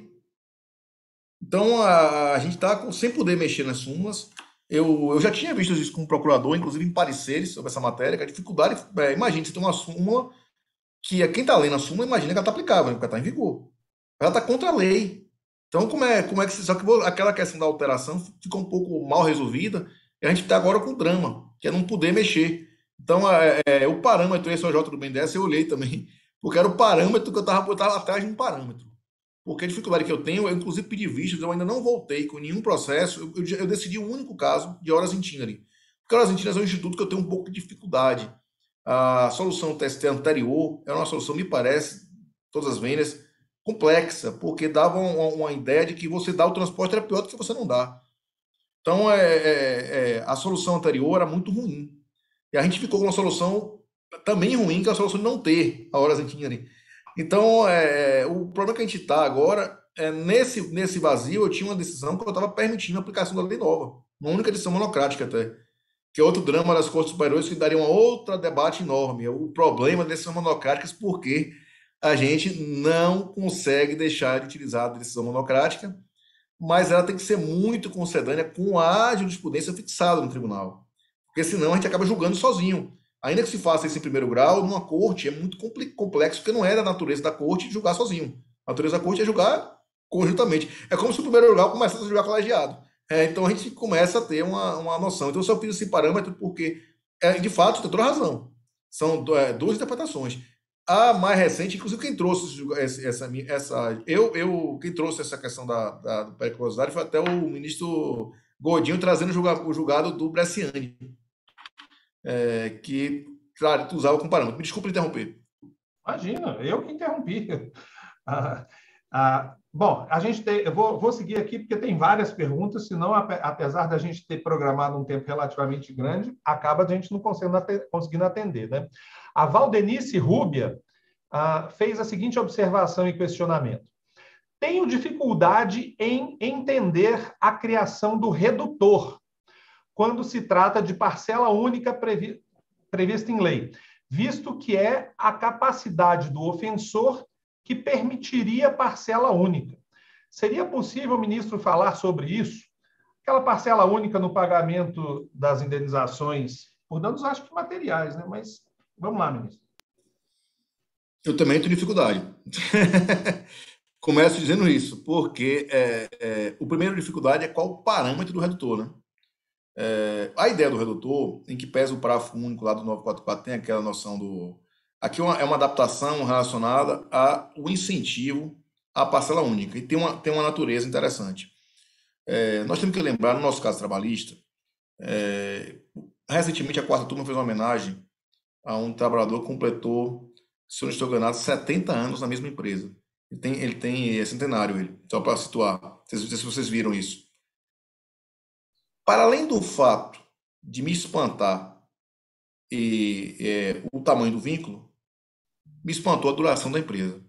Então, a, a gente está sem poder mexer nas súmulas. Eu, eu já tinha visto isso como procurador, inclusive em pareceres sobre essa matéria, que a dificuldade... É, imagina, você tem uma súmula que quem está lendo a súmula, imagina que ela está aplicável, porque ela está em vigor. Ela está contra a lei. Então, como é, como é que... Só que aquela questão da alteração ficou um pouco mal resolvida, e a gente está agora com o drama, que é não poder mexer. Então, é, é, o parâmetro, esse O J do B N D E S, eu olhei também, porque era o parâmetro que eu estava atrás de um parâmetro. Porque a dificuldade que eu tenho, eu inclusive pedi vistas, eu ainda não voltei com nenhum processo, eu, eu, eu decidi um único caso de horas itinerárias. Porque o Argentinas é um instituto que eu tenho um pouco de dificuldade. A solução T S T anterior era uma solução, me parece, todas as vendas, complexa, porque dava uma, uma ideia de que você dá o transporte era pior do que você não dá. Então, é, é, é, a solução anterior era muito ruim. E a gente ficou com uma solução também ruim, que é a solução de não ter a Horas Engineering. Então, é, o problema que a gente está agora, é nesse, nesse vazio, eu tinha uma decisão que eu estava permitindo a aplicação da lei nova. Uma única decisão monocrática até. Que é outro drama das Cortes Superiores, que daria um outro debate enorme. O problema das decisões monocráticas, porque a gente não consegue deixar de utilizar a decisão monocrática, mas ela tem que ser muito concedânea com a jurisprudência fixada no tribunal. Porque senão a gente acaba julgando sozinho. Ainda que se faça isso em primeiro grau, numa corte é muito complexo, porque não é da natureza da corte julgar sozinho. A natureza da corte é julgar conjuntamente. É como se o primeiro grau começasse a julgar colegiado. É, então a gente começa a ter uma, uma noção. Então eu só fiz esse parâmetro porque, é, de fato, tem toda a razão. São é, duas interpretações. A mais recente, inclusive, quem trouxe essa, essa eu, eu, quem trouxe essa questão da, da periculosidade foi até o ministro Godinho trazendo o julgado, o julgado do Bresciani, é, que, claro, usava com parâmetro. Me desculpe interromper. Imagina, eu que interrompi. Ah, ah, bom, a gente tem, eu vou, vou seguir aqui porque tem várias perguntas, senão, apesar da gente ter programado um tempo relativamente grande, acaba a gente não conseguindo atender, né? A Valdenice Rúbia ah, fez a seguinte observação e questionamento. Tenho dificuldade em entender a criação do redutor quando se trata de parcela única previ- prevista em lei, visto que é a capacidade do ofensor que permitiria parcela única. Seria possível, ministro, falar sobre isso? Aquela parcela única no pagamento das indenizações por danos, acho que materiais, né? Mas vamos lá, ministro. Eu também tenho dificuldade. Começo dizendo isso, porque é, é, o primeiro dificuldade é qual o parâmetro do redutor, né? É, a ideia do redutor, em que pesa o parágrafo único lá do novecentos e quarenta e quatro, tem aquela noção do... Aqui é uma, é uma adaptação relacionada ao incentivo à parcela única, e tem uma, tem uma natureza interessante. É, nós temos que lembrar, no nosso caso trabalhista, é, recentemente a quarta turma fez uma homenagem a um trabalhador que completou, se eu não estou enganado, setenta anos na mesma empresa. Ele tem, ele tem é centenário, ele, só para situar, não sei se vocês viram isso. Para além do fato de me espantar e, é, o tamanho do vínculo, me espantou a duração da empresa.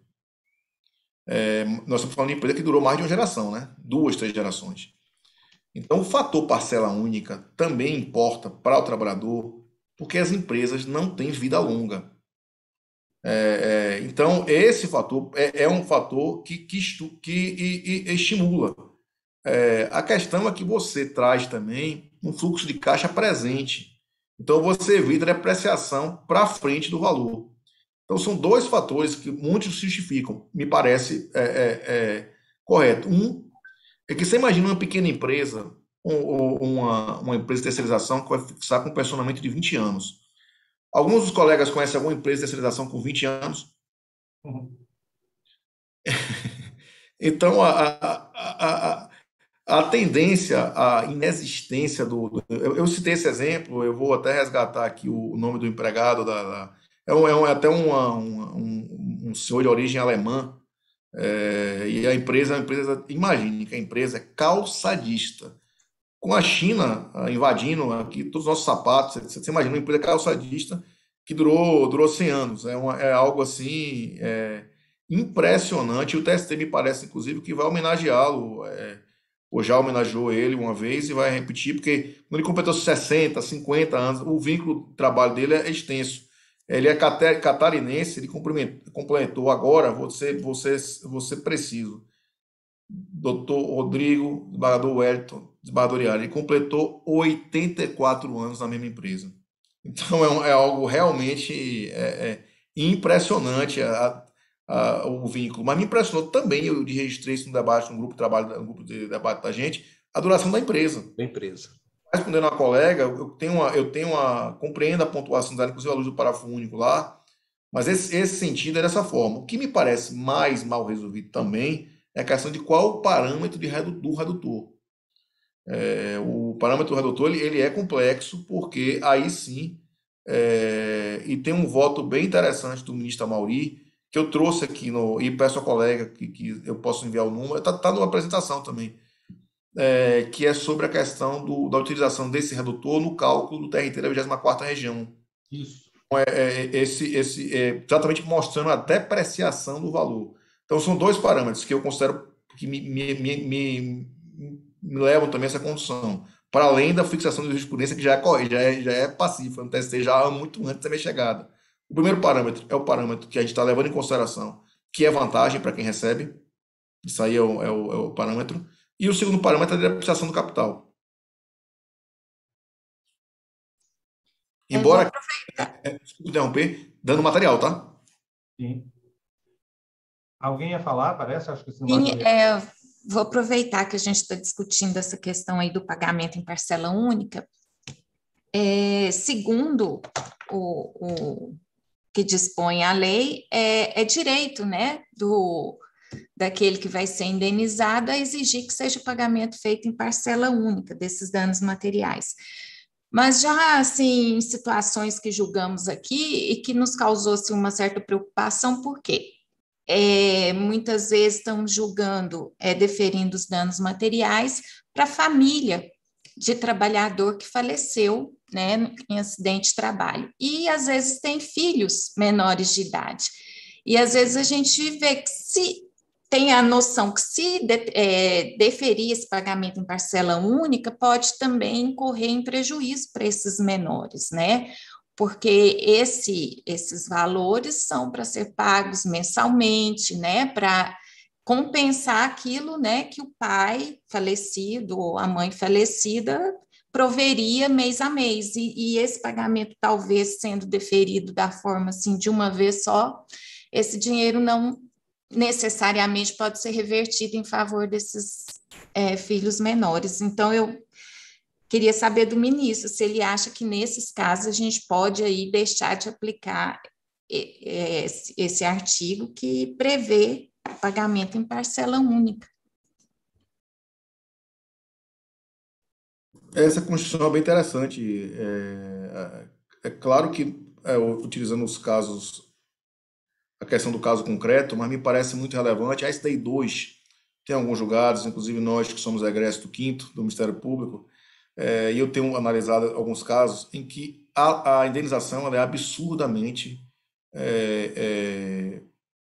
É, nós estamos falando de empresa que durou mais de uma geração, né? Duas, três gerações. Então, o fator parcela única também importa para o trabalhador, porque as empresas não têm vida longa. É, é, então, esse fator é, é um fator que, que, que e, e, estimula. É, a questão é que você traz também um fluxo de caixa presente. Então, você evita a depreciação para frente do valor. Então, são dois fatores que muitos justificam, me parece é, é, é, correto. Um é que você imagina uma pequena empresa, ou uma, uma empresa de terceirização que vai fixar com um personamento de vinte anos. Alguns dos colegas conhecem alguma empresa de terceirização com vinte anos? Uhum. Então, a, a, a, a tendência, a inexistência do... do eu, eu citei esse exemplo, eu vou até resgatar aqui o, o nome do empregado, da, da, é, um, é um, até uma, uma, um, um senhor de origem alemã, é, e a empresa, a empresa, imagine que a empresa é calçadista. Com a China invadindo aqui todos os nossos sapatos, você, você imagina uma empresa calçadista que durou, durou cem anos. É, uma, é algo assim é, impressionante. O T S T me parece, inclusive, que vai homenageá-lo. É, ou já homenageou ele uma vez e vai repetir, porque quando ele completou sessenta, cinquenta anos, o vínculo de trabalho dele é extenso. Ele é catarinense, ele complementou agora, vou ser, vou ser, vou ser preciso. doutor Rodrigo, desembargador Wellington, desembargador Iara, ele completou oitenta e quatro anos na mesma empresa. Então é, um, é algo realmente é, é impressionante a, a, o vínculo. Mas me impressionou também, eu registrei isso no debate, no grupo de trabalho, no grupo de debate da gente, a duração da empresa. Da empresa. Respondendo a colega, eu tenho uma, eu tenho uma compreendo a pontuação dela, inclusive a luz do parágrafo único lá, mas esse, esse sentido é dessa forma. O que me parece mais mal resolvido também é a questão de qual o parâmetro de redu, do redutor. É, o parâmetro redutor ele, ele é complexo, porque aí sim, é, e tem um voto bem interessante do ministro Amaury, que eu trouxe aqui, no, e peço ao colega que, que eu posso enviar o número, está tá numa apresentação também, é, que é sobre a questão do, da utilização desse redutor no cálculo do T R T da vigésima quarta região. Isso. É, esse, esse, é, exatamente mostrando a depreciação do valor. Então, são dois parâmetros que eu considero que me, me, me, me, me levam também a essa condição, para além da fixação de jurisprudência, que já é, já é, já é passiva no T S T, já há muito antes da minha chegada. O primeiro parâmetro é o parâmetro que a gente está levando em consideração, que é vantagem para quem recebe, isso aí é o, é, o, é o parâmetro, e o segundo parâmetro é a depreciação do capital. Embora, é, é, desculpa interromper, dando material, tá? Sim. Alguém ia falar, parece? Acho que esse Sim, é, vou aproveitar que a gente está discutindo essa questão aí do pagamento em parcela única. É, segundo o, o que dispõe a lei, é, é direito, né, do, daquele que vai ser indenizado a exigir que seja o pagamento feito em parcela única desses danos materiais. Mas já, assim, em situações que julgamos aqui e que nos causou assim, uma certa preocupação, por quê? É, muitas vezes estão julgando, é, deferindo os danos materiais para a família de trabalhador que faleceu, né, em acidente de trabalho. E, às vezes, tem filhos menores de idade. E, às vezes, a gente vê que se tem a noção que se de, é, deferir esse pagamento em parcela única, pode também incorrer em prejuízo para esses menores, né? Porque esse, esses valores são para ser pagos mensalmente, né? Para compensar aquilo, né, que o pai falecido ou a mãe falecida proveria mês a mês. E, e esse pagamento, talvez sendo deferido da forma assim, de uma vez só, esse dinheiro não necessariamente pode ser revertido em favor desses é, filhos menores. Então, eu queria saber do ministro se ele acha que nesses casos a gente pode aí deixar de aplicar esse, esse artigo que prevê pagamento em parcela única. Essa construção é bem interessante. É, é claro que, é, utilizando os casos, a questão do caso concreto, mas me parece muito relevante. A S D I dois tem alguns julgados, inclusive nós que somos egressos do quinto do Ministério Público, é, e eu tenho analisado alguns casos em que a, a indenização ela é absurdamente é, é,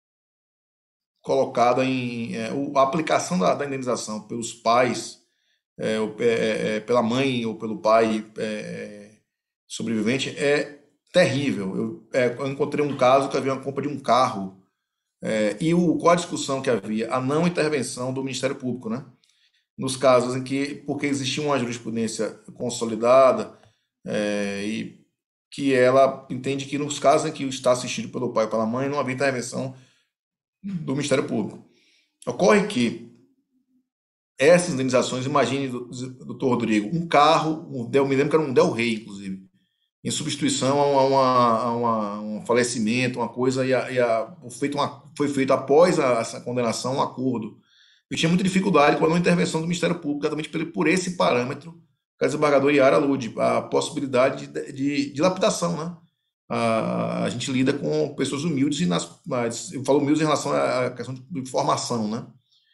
colocada em... É, a aplicação da, da indenização pelos pais, é, é, é, pela mãe ou pelo pai é, sobrevivente é terrível. Eu, é, eu encontrei um caso que havia uma compra de um carro é, e o, qual a discussão que havia? A não intervenção do Ministério Público, né? Nos casos em que, porque existia uma jurisprudência consolidada é, e que ela entende que nos casos em que está assistido pelo pai ou pela mãe não havia intervenção do Ministério Público. Ocorre que essas indenizações, imagine, doutor Rodrigo, um carro, um Del, me lembro que era um Del Rey, inclusive, em substituição a, uma, a uma, um falecimento, uma coisa, e, a, e a, feito uma, foi feito após a, essa condenação um acordo. Eu tinha muita dificuldade com a não intervenção do Ministério Público, exatamente por, por esse parâmetro que a desembargadora Yara alude, a possibilidade de, de, de lapidação, né? A, a gente lida com pessoas humildes, e nas, mas eu falo humildes em relação à questão de informação, né?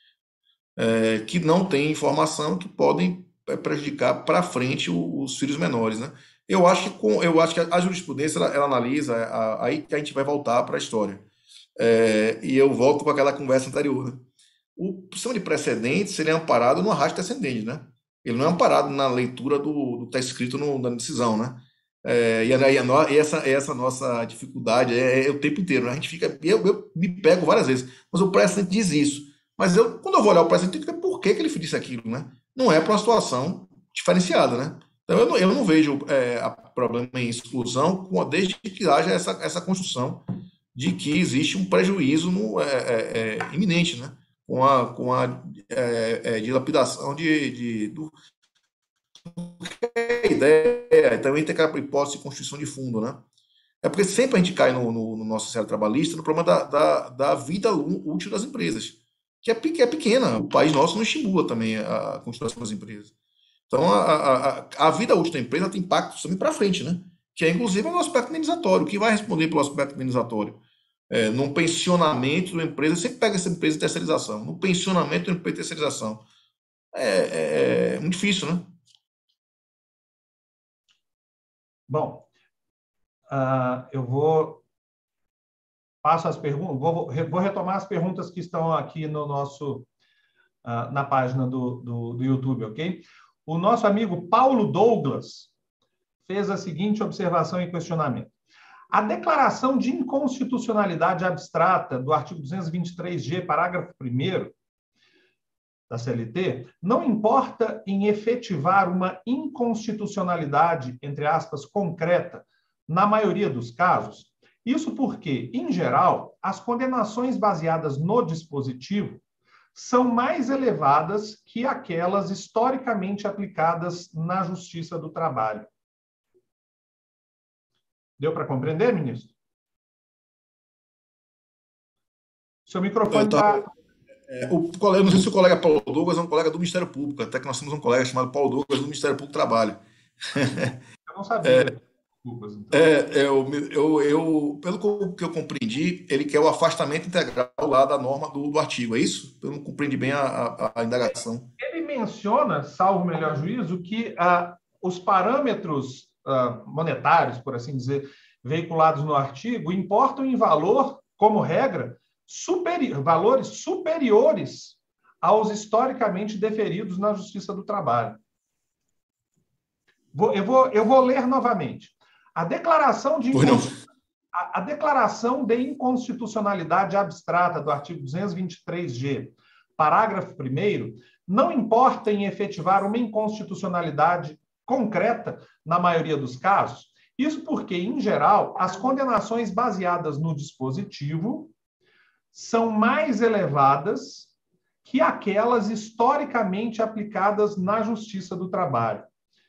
É, que não têm informação, que podem prejudicar para frente os, os filhos menores, né? Eu acho que, com, eu acho que a jurisprudência ela, ela analisa, a, aí que a gente vai voltar para a história. É, e eu volto com aquela conversa anterior, né? O sistema de precedentes ele é amparado no arrasto descendente, né? Ele não é amparado na leitura do que está escrito no, na decisão, né? É, e, a, e essa, essa nossa dificuldade é, é o tempo inteiro, né? A gente fica, eu, eu me pego várias vezes, mas o precedente diz isso. Mas eu, quando eu vou olhar o precedente, eu tenho que ver por que, que ele disse aquilo, né? Não é para uma situação diferenciada, né? Então eu não, eu não vejo é, a problema em exclusão desde que haja essa, essa construção de que existe um prejuízo no, é, é, é, iminente, né? Com a, com a é, é, dilapidação de, de, do, é ideia, também tem aquela hipótese de constituição de fundo, né? É porque sempre a gente cai no, no, no nosso sociedade trabalhista no problema da, da, da vida útil das empresas, que é, que é pequena. O país nosso não estimula também a constituição das empresas. Então, a, a, a vida útil da empresa tem impactos também para frente, né? Que é, inclusive, no aspecto indenizatório. Quem vai responder pelo aspecto indenizatório? É, num pensionamento de uma empresa, sempre pega essa empresa de terceirização. No pensionamento de uma empresa de terceirização. É, é, é muito difícil, né? Bom, uh, eu vou... Passo as perguntas, vou, vou retomar as perguntas que estão aqui no nosso, uh, na página do, do, do YouTube, ok? O nosso amigo Paulo Douglas fez a seguinte observação e questionamento. A declaração de inconstitucionalidade abstrata do artigo duzentos e vinte e três G, parágrafo primeiro da C L T, não importa em efetivar uma inconstitucionalidade, entre aspas, concreta, na maioria dos casos. Isso porque, em geral, as condenações baseadas no dispositivo são mais elevadas que aquelas historicamente aplicadas na Justiça do Trabalho. Deu para compreender, ministro? Seu microfone está... É, o colega, não sei se o colega Paulo Douglas é um colega do Ministério Público, até que nós temos um colega chamado Paulo Douglas do Ministério Público do Trabalho. Eu não sabia. É, Desculpas, então. é, eu, eu, eu, pelo que eu compreendi, ele quer o afastamento integral lá da norma do, do artigo, é isso? Eu não compreendi bem a, a, a indagação. Ele menciona, salvo o melhor juízo, que ah, os parâmetros ah, monetários, por assim dizer, veiculados no artigo, importam em valor, como regra, superi- valores superiores aos historicamente deferidos na Justiça do Trabalho. Vou, eu, vou, eu vou ler novamente. A declaração de a, a declaração de inconstitucionalidade abstrata do artigo duzentos e vinte e três G, parágrafo primeiro, não importa em efetivar uma inconstitucionalidade concreta na maioria dos casos. Isso porque, em geral, as condenações baseadas no dispositivo são mais elevadas que aquelas historicamente aplicadas na Justiça do Trabalho.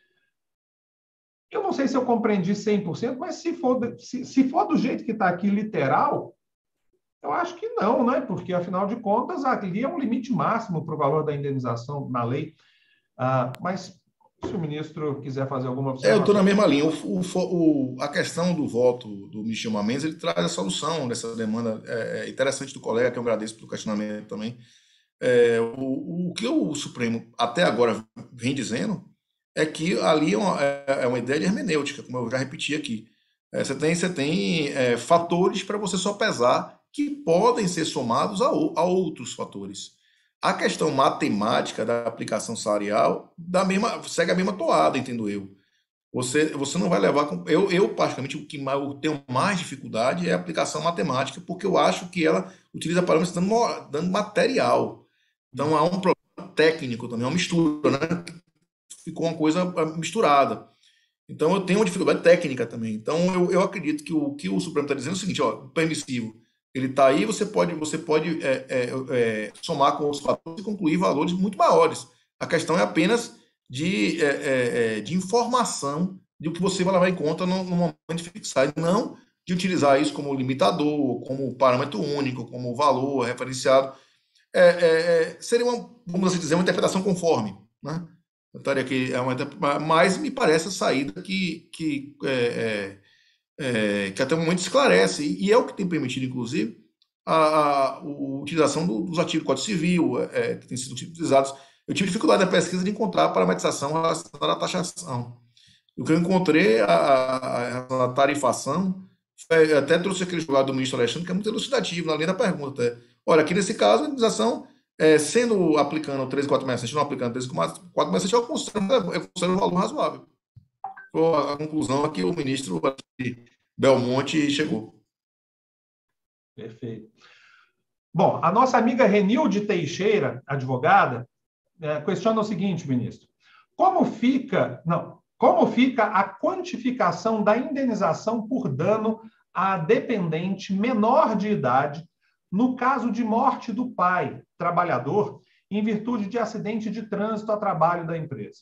Eu não sei se eu compreendi cem por cento, mas se for, se, se for do jeito que está aqui, literal, eu acho que não, né? Porque, afinal de contas, ali é um limite máximo para o valor da indenização na lei. Ah, mas, se o ministro quiser fazer alguma observação... É, eu estou na mesma linha. O, o, o, a questão do voto do Michel Mendes, ele traz a solução dessa demanda é, interessante do colega, que eu agradeço pelo questionamento também. É, o, o que o Supremo, até agora, vem dizendo é que ali é uma, é uma ideia de hermenêutica, como eu já repeti aqui. É, você tem, você tem é, fatores para você só pesar que podem ser somados a, a outros fatores. A questão matemática da aplicação salarial da mesma, segue a mesma toada, entendo eu. Você, você não vai levar... Com, eu, eu, particularmente, o que mais, eu tenho mais dificuldade é a aplicação matemática, porque eu acho que ela utiliza parâmetros dando, dando material. Então, há um problema técnico também, uma mistura, né? Ficou uma coisa misturada. Então, eu tenho uma dificuldade técnica também. Então, eu, eu acredito que o que o Supremo está dizendo é o seguinte, ó, o permissivo, ele está aí, você pode, você pode é, é, é, somar com os fatores e concluir valores muito maiores. A questão é apenas de, é, é, de informação de o que você vai levar em conta no, no momento de fixar, e não de utilizar isso como limitador, como parâmetro único, como valor referenciado. É, é, seria uma, vamos assim dizer, uma interpretação conforme, né? Que é uma, mas me parece a saída que, que, é, é, que até o momento esclarece, e é o que tem permitido, inclusive, a, a, a utilização do, dos artigos do Código Civil, é, que têm sido utilizados. Eu tive dificuldade na pesquisa de encontrar a parametrização relacionada à taxação. O que eu encontrei, a, a, a tarifação, até trouxe aquele julgado do ministro Alexandre, que é muito elucidativo na linha da pergunta. Olha, aqui nesse caso, a indenização, é, sendo aplicando treze vírgula quatrocentos e sessenta e sete, não aplicando treze vírgula quatrocentos e sessenta e sete, eu considero, eu considero um valor razoável. Foi a conclusão a que o ministro Belmonte chegou. Perfeito. Bom, a nossa amiga Renilde Teixeira, advogada, é, questiona o seguinte, ministro. Como fica, não, como fica a quantificação da indenização por dano a dependente menor de idade no caso de morte do pai, trabalhador, em virtude de acidente de trânsito a trabalho da empresa?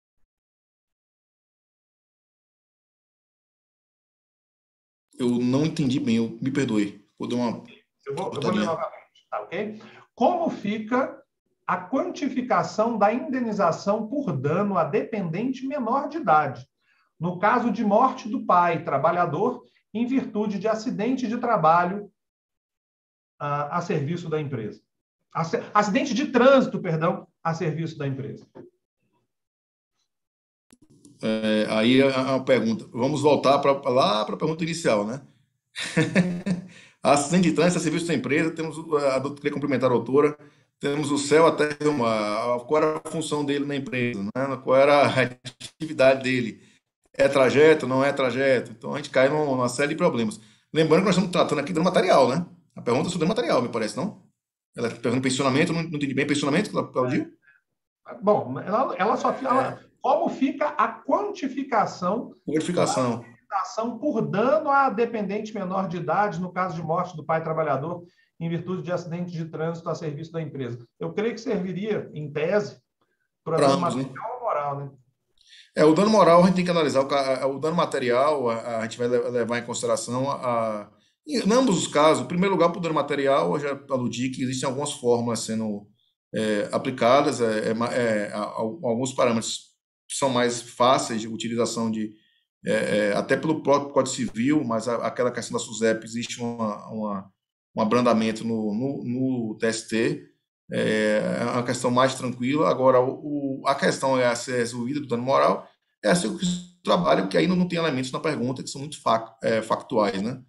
Eu não entendi bem, eu, me perdoe. Vou dar uma... Eu vou, eu vou ler novamente, tá ok? Como fica a quantificação da indenização por dano a dependente menor de idade, no caso de morte do pai trabalhador em virtude de acidente de trabalho a, a serviço da empresa. Acidente de trânsito, perdão, a serviço da empresa. É, aí a, a pergunta, vamos voltar pra, lá para a pergunta inicial, né? Acidente de trânsito a serviço da empresa, temos a, a queria complementar a doutora, temos o céu, a terra e o mar. Qual era a função dele na empresa, né? Qual era a atividade dele? É trajeto, não é trajeto? Então a gente cai numa série de problemas. Lembrando que nós estamos tratando aqui do material, né? A pergunta é sobre o material, me parece, não? Ela pergunta pensionamento, não, não entendi bem pensionamento que ela pediu? Bom, ela, ela só fala é. Como fica a quantificação, quantificação. Quantificação por dano a dependente menor de idade, no caso de morte do pai trabalhador, em virtude de acidente de trânsito a serviço da empresa. Eu creio que serviria, em tese, para dano material ou moral, né? É, o dano moral a gente tem que analisar. O, o dano material a, a gente vai levar em consideração a, a, em ambos os casos. Em primeiro lugar, para o dano material, eu já aludi que existem algumas fórmulas sendo é, aplicadas, é, é, alguns parâmetros são mais fáceis de utilização de é, é, até pelo próprio Código Civil, mas a, aquela questão da SUSEP existe uma, uma, um abrandamento no, no, no T S T, é uma questão mais tranquila. Agora, o, a questão é a ser resolvida do dano moral, é assim que se trabalha, porque aí não, não tem elementos na pergunta que são muito fac, é, factuais, né?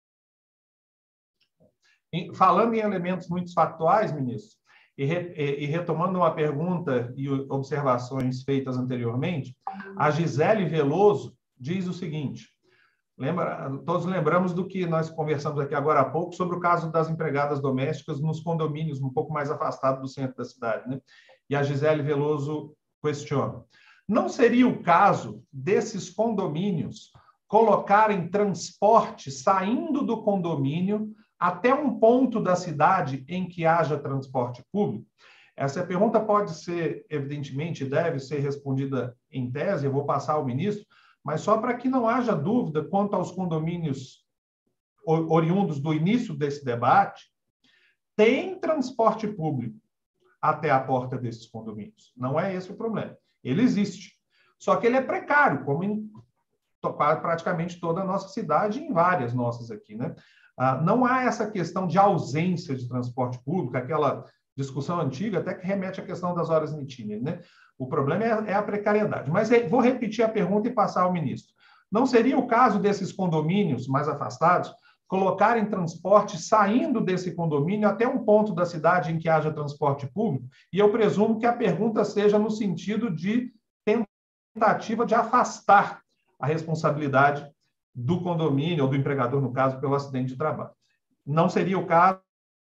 Falando em elementos muito factuais, ministro, E, re, e retomando uma pergunta e observações feitas anteriormente, a Gisele Veloso diz o seguinte, lembra, todos lembramos do que nós conversamos aqui agora há pouco sobre o caso das empregadas domésticas nos condomínios um pouco mais afastados do centro da cidade, né? E a Gisele Veloso questiona, não seria o caso desses condomínios colocarem transporte saindo do condomínio até um ponto da cidade em que haja transporte público? Essa pergunta pode ser, evidentemente, deve ser respondida em tese, eu vou passar ao ministro, mas só para que não haja dúvida quanto aos condomínios oriundos do início desse debate, tem transporte público até a porta desses condomínios. Não é esse o problema. Ele existe. Só que ele é precário, como em praticamente toda a nossa cidade e em várias nossas aqui, né? Ah, não há essa questão de ausência de transporte público, aquela discussão antiga, até que remete à questão das horas nitíneas, né? O problema é, é a precariedade. Mas é, vou repetir a pergunta e passar ao ministro. Não seria o caso desses condomínios mais afastados colocarem transporte saindo desse condomínio até um ponto da cidade em que haja transporte público? E eu presumo que a pergunta seja no sentido de tentativa de afastar a responsabilidade do condomínio, ou do empregador, no caso, pelo acidente de trabalho. Não seria o caso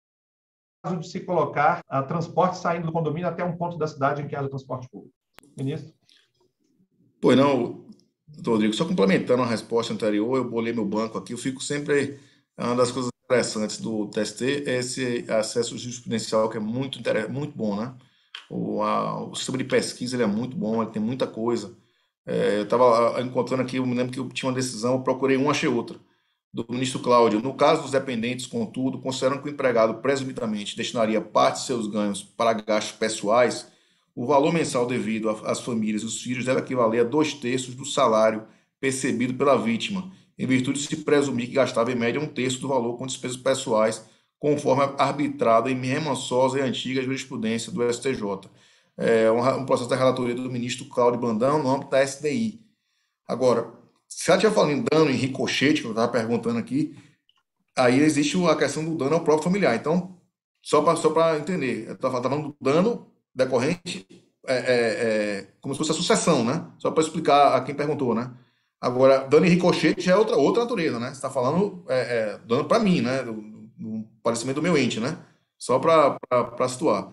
de se colocar uh, transporte saindo do condomínio até um ponto da cidade em que haja transporte público. Ministro? Pois não, doutor Rodrigo, só complementando a resposta anterior, eu bolei meu banco aqui, eu fico sempre... Uma das coisas interessantes do T S T é esse acesso jurisprudencial, que é muito, muito bom, né? O, a, o sistema de pesquisa ele é muito bom, ele tem muita coisa. É, eu estava encontrando aqui, eu me lembro que eu tinha uma decisão, eu procurei uma, achei outra, do ministro Cláudio. No caso dos dependentes, contudo, considerando que o empregado presumidamente destinaria parte de seus ganhos para gastos pessoais, o valor mensal devido às famílias e os filhos deve equivaler a dois terços do salário percebido pela vítima, em virtude de se presumir que gastava em média um terço do valor com despesas pessoais, conforme arbitrado em remansosa e antiga jurisprudência do S T J. É um, um processo da relatoria do ministro Cláudio Brandão no âmbito da S D I. Agora, se ela estiver falando em dano em ricochete, que eu estava perguntando aqui, aí existe a questão do dano ao próprio familiar. Então, só para só para entender, eu estava falando do dano decorrente, é, é, é, como se fosse a sucessão, né? Só para explicar a quem perguntou, né? Agora, dano em ricochete já é outra, outra natureza, né? Você está falando é, é, dano para mim, né? Do, do parecimento do meu ente, né? Só para situar.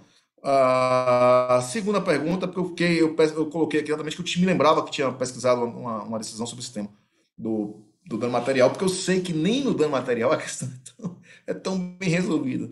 A segunda pergunta, porque eu, fiquei, eu, eu coloquei aqui exatamente que eu me lembrava que tinha pesquisado uma, uma decisão sobre esse tema do, do dano material, porque eu sei que nem no dano material a questão é tão, é tão bem resolvida.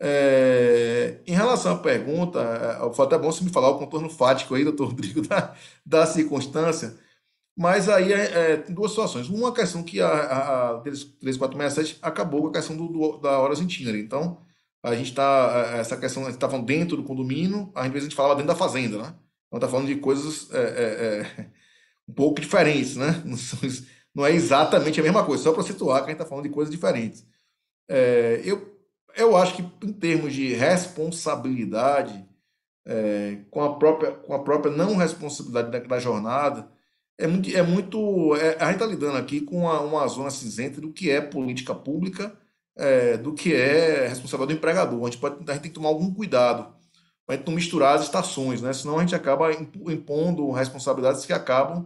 É, em relação à pergunta, foi até bom você me falar o contorno fático aí, doutor Rodrigo, da, da circunstância, mas aí é, é, tem duas situações. Uma questão que a, a, a três quatro seis sete acabou com a questão do, do, da horas itinerárias. Então, a gente está, essa questão, a gente está falando dentro do condomínio, às vezes a gente falava dentro da fazenda, né? Então está falando de coisas é, é, é, um pouco diferentes, né? Não, são, não é exatamente a mesma coisa, só para situar que a gente está falando de coisas diferentes. É, eu, eu acho que em termos de responsabilidade, é, com a própria, com a própria não responsabilidade da, da jornada, é muito, é muito é, a gente está lidando aqui com uma, uma zona cinzenta do que é política pública, é, do que é responsabilidade do empregador. A gente, pode, a gente tem que tomar algum cuidado para a gente não misturar as estações, né? Senão a gente acaba impondo responsabilidades que acabam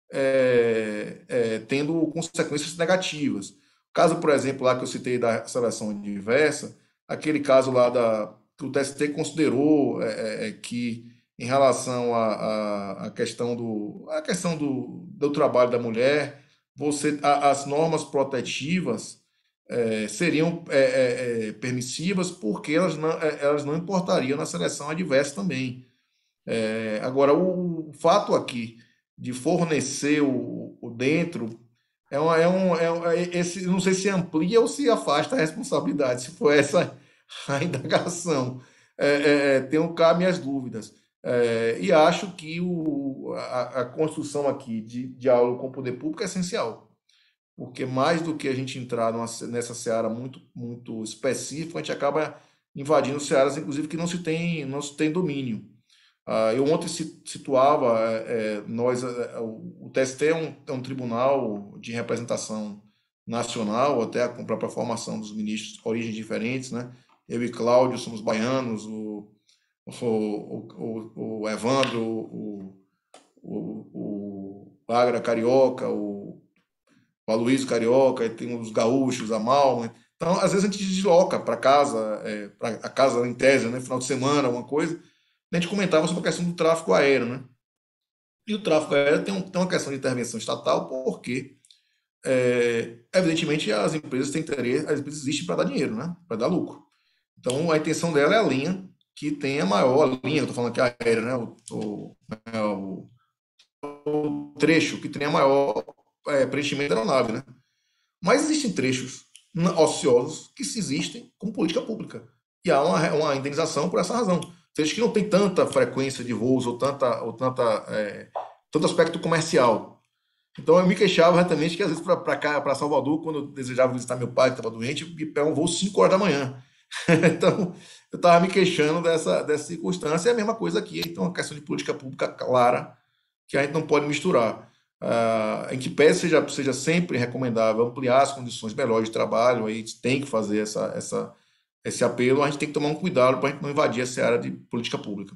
é, é, tendo consequências negativas. O caso, por exemplo, lá que eu citei da seleção adversa, aquele caso lá da, que o T S T considerou é, é, que em relação à, à, questão, do, à questão do, do trabalho da mulher, você, a, as normas protetivas é, seriam é, é, permissivas porque elas não, elas não importariam na seleção adversa também. É, agora, o, o fato aqui de fornecer o, o dentro é, uma, é um. É, é esse, não sei se amplia ou se afasta a responsabilidade, se for essa a indagação. É, é, tenho cá minhas dúvidas. É, e acho que o, a, a construção aqui de diálogo com o poder público é essencial, porque mais do que a gente entrar numa, nessa seara muito, muito específica, a gente acaba invadindo searas, inclusive, que não se tem, não se tem domínio. Uh, eu ontem situava, é, nós, é, o T S T é um, é um tribunal de representação nacional, até com a própria formação dos ministros, origens diferentes, né? Eu e Cláudio somos baianos, o, o, o, o Evandro, o, o, o Agra carioca, o, o Aloysio carioca, e tem os gaúchos, a Mal, né? Então, às vezes a gente desloca para casa, é, para a casa em tese, né? Final de semana, alguma coisa. A gente comentava sobre a questão do tráfego aéreo, né? E o tráfego aéreo tem, um, tem uma questão de intervenção estatal, porque, é, evidentemente, as empresas têm interesse, as empresas existem para dar dinheiro, né? Para dar lucro. Então, a intenção dela é a linha que tem a maior a linha, eu estou falando aqui aérea, né? O, o, o, o trecho que tem a maior é, preenchimento da aeronave, né? Mas existem trechos ociosos que se existem com política pública. E há uma, uma indenização por essa razão. Trechos que não tem tanta frequência de voos ou, tanta, ou tanta, é, tanto aspecto comercial. Então eu me queixava exatamente que às vezes para cá, para Salvador, quando eu desejava visitar meu pai que estava doente, eu pegava um voo cinco horas da manhã. Então eu estava me queixando dessa, dessa circunstância. É a mesma coisa aqui. Então é uma questão de política pública clara que a gente não pode misturar. Ah, em que pese seja, seja sempre recomendável ampliar as condições melhores de trabalho, aí a gente tem que fazer essa, essa, esse apelo, a gente tem que tomar um cuidado para a gente não invadir essa área de política pública.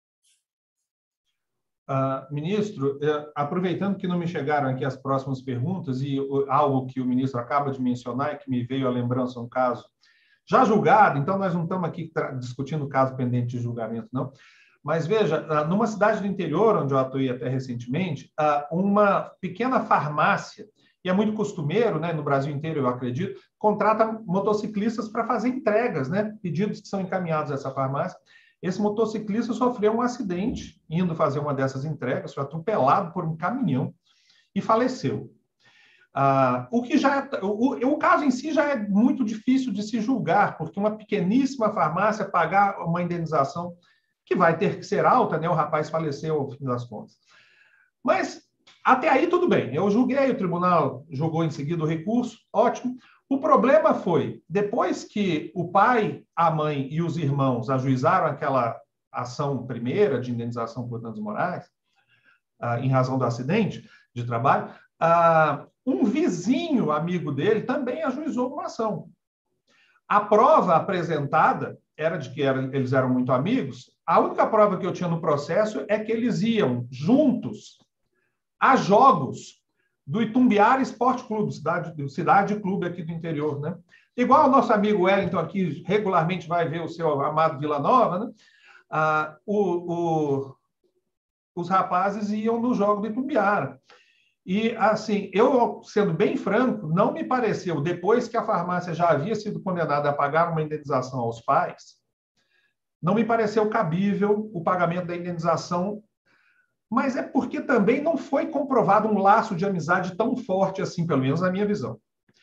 Uh, ministro, uh, aproveitando que não me chegaram aqui as próximas perguntas, e uh, algo que o ministro acaba de mencionar e que me veio à lembrança, um caso já julgado, então nós não estamos aqui discutindo caso pendente de julgamento, não. Mas veja, numa cidade do interior, onde eu atuei até recentemente, uma pequena farmácia, e é muito costumeiro, né, no Brasil inteiro, eu acredito, contrata motociclistas para fazer entregas, né, pedidos que são encaminhados a essa farmácia. Esse motociclista sofreu um acidente indo fazer uma dessas entregas, foi atropelado por um caminhão e faleceu. Ah, o, que já é, o, o caso em si já é muito difícil de se julgar, porque uma pequeníssima farmácia pagar uma indenização que vai ter que ser alta, né? O rapaz faleceu ao fim das contas. Mas até aí tudo bem. Eu julguei, o tribunal julgou em seguida o recurso, ótimo. O problema foi, depois que o pai, a mãe e os irmãos ajuizaram aquela ação primeira de indenização por danos morais, ah, em razão do acidente de trabalho, ah, um vizinho amigo dele também ajuizou uma ação. A prova apresentada era de que era, eles eram muito amigos. A única prova que eu tinha no processo é que eles iam juntos a jogos do Itumbiara Esporte Clube, cidade, cidade clube aqui do interior, né? Igual o nosso amigo Wellington aqui regularmente vai ver o seu amado Vila Nova, né? Ah, o, o, os rapazes iam no jogo do Itumbiara. E, assim, eu, sendo bem franco, não me pareceu, depois que a farmácia já havia sido condenada a pagar uma indenização aos pais, não me pareceu cabível o pagamento da indenização, mas é porque também não foi comprovado um laço de amizade tão forte assim, pelo menos na minha visão.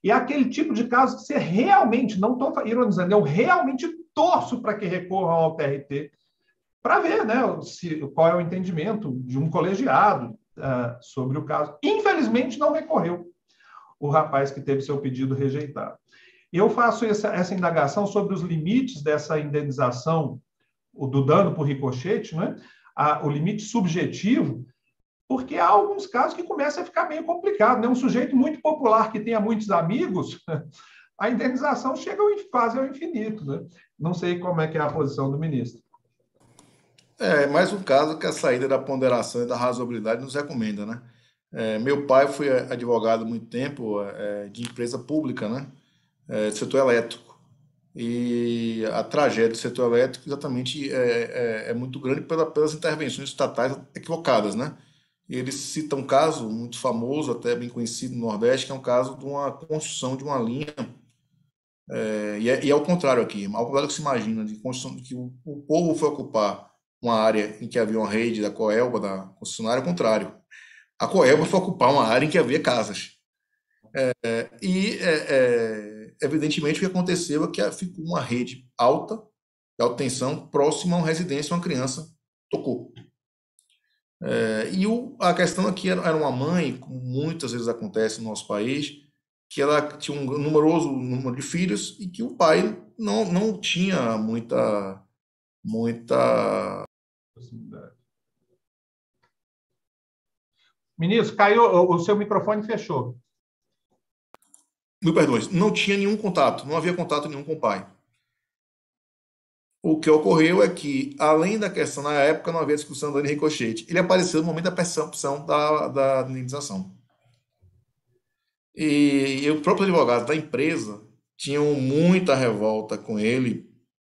E é aquele tipo de caso que você realmente, não estou ironizando, eu realmente torço para que recorram ao T R T, para ver, né, se, qual é o entendimento de um colegiado uh, sobre o caso. Infelizmente, não recorreu o rapaz que teve seu pedido rejeitado. Eu faço essa, essa indagação sobre os limites dessa indenização, o do dano por ricochete, né, a, o limite subjetivo, porque há alguns casos que começa a ficar meio complicado, né? Um sujeito muito popular que tenha muitos amigos, a indenização chega quase ao infinito, né? Não sei como é que é a posição do ministro. É mais um caso que a saída da ponderação e da razoabilidade nos recomenda, né? É, meu pai foi advogado há muito tempo é, de empresa pública, né? É, do setor elétrico. E a tragédia do setor elétrico exatamente é, é, é muito grande pela, pelas intervenções estatais equivocadas, né? E eles citam um caso muito famoso, até bem conhecido no Nordeste, que é um caso de uma construção de uma linha, é, e, é, e é o contrário aqui, ao contrário do que se imagina, de construção, de que o, o povo foi ocupar uma área em que havia uma rede da Coelba, da concessionária, ao contrário. A Coelba foi ocupar uma área em que havia casas. É, e, é, é, evidentemente, o que aconteceu é que ficou uma rede alta, de alta tensão, próxima a uma residência, uma criança tocou. É, e o, a questão aqui era, era uma mãe, como muitas vezes acontece no nosso país, que ela tinha um numeroso número de filhos e que o pai não, não tinha muita, muita... Ministro, caiu, o seu microfone fechou. Mil perdões, não tinha nenhum contato, não havia contato nenhum com o pai. O que ocorreu é que, além da questão, na época não havia discussão do dano ricochete, ele apareceu no momento da percepção da, da indenização. E, e o próprio advogado da empresa tinham muita revolta com ele,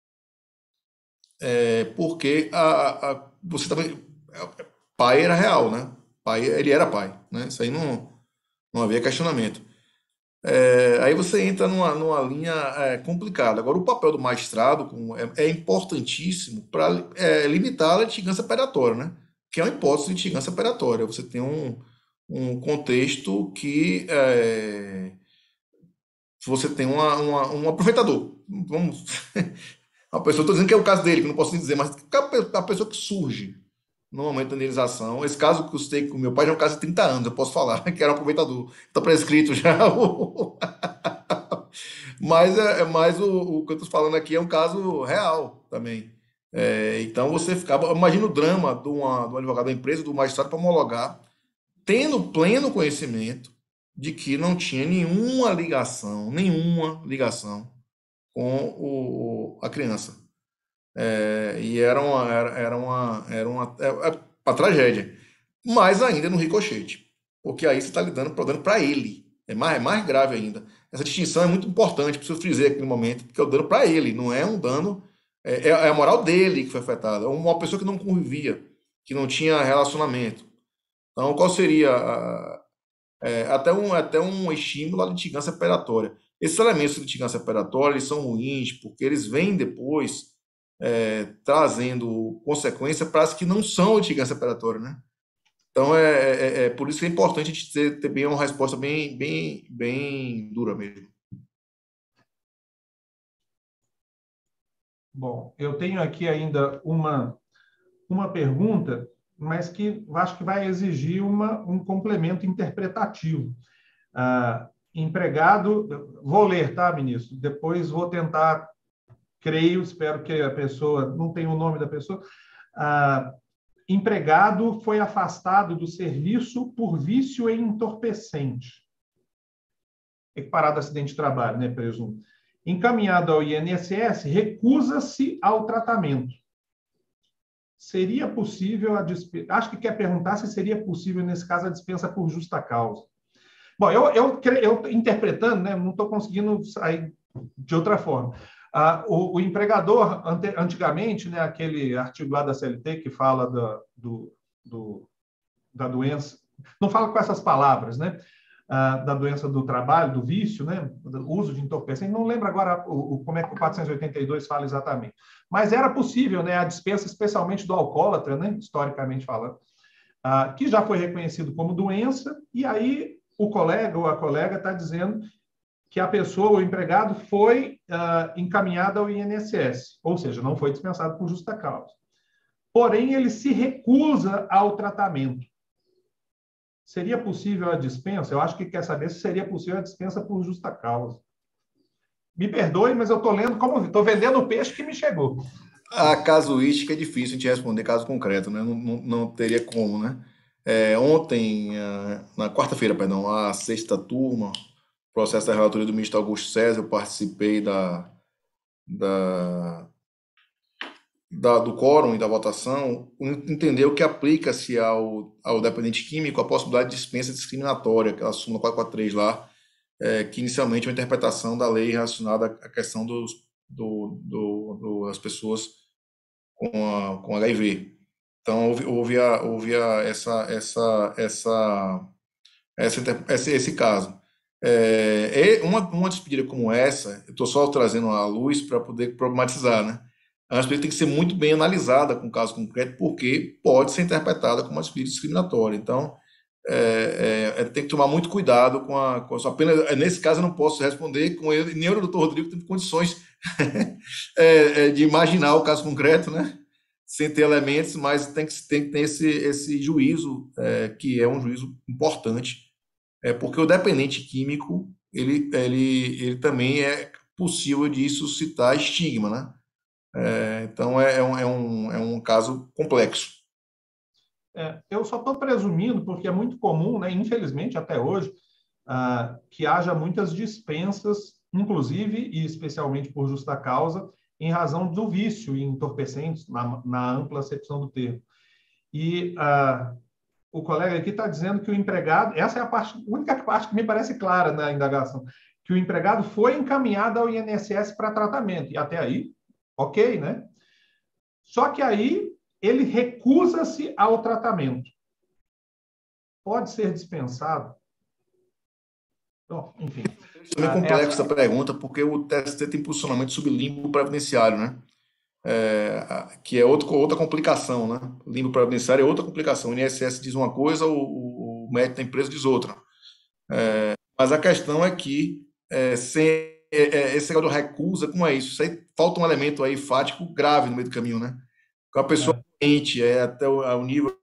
é, porque a, a, você também, pai era real, né? Pai, ele era pai, né? Isso aí não, não havia questionamento. É, aí você entra numa, numa linha é, complicada. Agora, o papel do magistrado com, é, é importantíssimo para é, limitar a litigância operatória, né? Que é uma hipótese de litigância operatória. Você tem um, um contexto que é, você tem uma, uma, um aproveitador. Vamos, a pessoa, estou dizendo que é o caso dele, que não posso dizer, mas a pessoa que surge no momento da indenização. Esse caso que eu citei com meu pai já é um caso de trinta anos, eu posso falar, que era um aproveitador. Está prescrito já. Mas, é, mas o, o que eu estou falando aqui é um caso real também. É, então você ficava. Imagina o drama de, uma, de um advogado da empresa, do magistrado, para homologar, tendo pleno conhecimento de que não tinha nenhuma ligação, nenhuma ligação com o, a criança. É, e era uma, era, era uma, era uma, é, é uma tragédia. Mas ainda no ricochete, porque aí você está lidando com o dano para ele. É mais, é mais grave ainda. Essa distinção é muito importante, preciso frisar aqui no momento, porque é o dano para ele, não é um dano, é, é a moral dele que foi afetada. É uma pessoa que não convivia, que não tinha relacionamento. Então, qual seria a, é, até, um, até um estímulo à litigância operatória? Esses elementos de litigância operatória eles são ruins, porque eles vêm depois É, trazendo consequência para as que não são litigância operatória, né? Então, é, é, é por isso que é importante a gente ter, ter bem uma resposta bem, bem, bem dura mesmo. Bom, eu tenho aqui ainda uma, uma pergunta, mas que acho que vai exigir uma, um complemento interpretativo. Ah, empregado, vou ler, tá, ministro? Depois vou tentar... Creio, espero que a pessoa, não tem o nome da pessoa, ah, empregado foi afastado do serviço por vício em entorpecente. Equiparado a acidente de trabalho, né, presumo. Encaminhado ao I N S S, recusa-se ao tratamento. Seria possível a dispensa... Acho que quer perguntar se seria possível, nesse caso, a dispensa por justa causa. Bom, eu, eu, eu interpretando, né, não estou conseguindo sair de outra forma. Ah, o, o empregador, ante, antigamente, né, aquele artigo lá da C L T que fala da, do, do, da doença, não fala com essas palavras, né, ah, da doença do trabalho, do vício, né, do uso de entorpecente, não lembro agora o, o, como é que o quatrocentos e oitenta e dois fala exatamente, mas era possível, né, a dispensa especialmente do alcoólatra, né, historicamente falando, ah, que já foi reconhecido como doença, e aí o colega ou a colega está dizendo que a pessoa, o empregado, foi uh, encaminhado ao I N S S, ou seja, não foi dispensado por justa causa. Porém, ele se recusa ao tratamento. Seria possível a dispensa? Eu acho que quer saber se seria possível a dispensa por justa causa. Me perdoe, mas eu estou lendo como... Estou vendendo o peixe que me chegou. A casuística é difícil a gente responder caso concreto, né? Não, não, não teria como, né? É, ontem, na quarta-feira, perdão, a sexta turma, processo da relatoria do ministro Augusto César, eu participei da, da, da, do quórum e da votação, entendeu que aplica-se ao, ao dependente químico a possibilidade de dispensa discriminatória, aquela súmula quatrocentos e quarenta e três lá, é, que inicialmente é uma interpretação da lei relacionada à questão dos, do, do, do, das pessoas com, a, com H I V. Então, houve, houve, a, houve a, essa, essa, essa, essa, esse, esse caso. É, uma, uma despedida como essa, eu estou só trazendo à luz para poder problematizar, né? A despedida tem que ser muito bem analisada com o caso concreto, porque pode ser interpretada como uma despedida discriminatória. Então, é, é, tem que tomar muito cuidado com a, com a sua pena. Nesse caso, eu não posso responder com ele, nem o doutor Rodrigo tem condições é, é, de imaginar o caso concreto, né? Sem ter elementos, mas tem que, tem que ter esse, esse juízo, é, que é um juízo importante, é, porque o dependente químico, ele, ele, ele também é possível de suscitar estigma, né? É, então, é, é, um, é, um, é um caso complexo. É, eu só estou presumindo, porque é muito comum, né, infelizmente, até hoje, ah, que haja muitas dispensas, inclusive e especialmente por justa causa, em razão do vício em entorpecentes, na, na ampla acepção do termo. E ah, o colega aqui está dizendo que o empregado, essa é a parte, a única parte que me parece clara na indagação, que o empregado foi encaminhado ao I N S S para tratamento, e até aí, ok, né? Só que aí ele recusa-se ao tratamento. Pode ser dispensado? Bom, enfim. É meio complexo essa pergunta, porque o T S T tem posicionamento sobre limbo previdenciário, né? É, que é outro, outra complicação, né? Limbo previdenciário é outra complicação. O I N S S diz uma coisa, o, o médico da empresa diz outra. É, mas a questão é que é, sem, é, esse negócio de recusa, como é isso? Isso aí, falta um elemento aí fático grave no meio do caminho, né? Com a pessoa doente, é, até o, o nível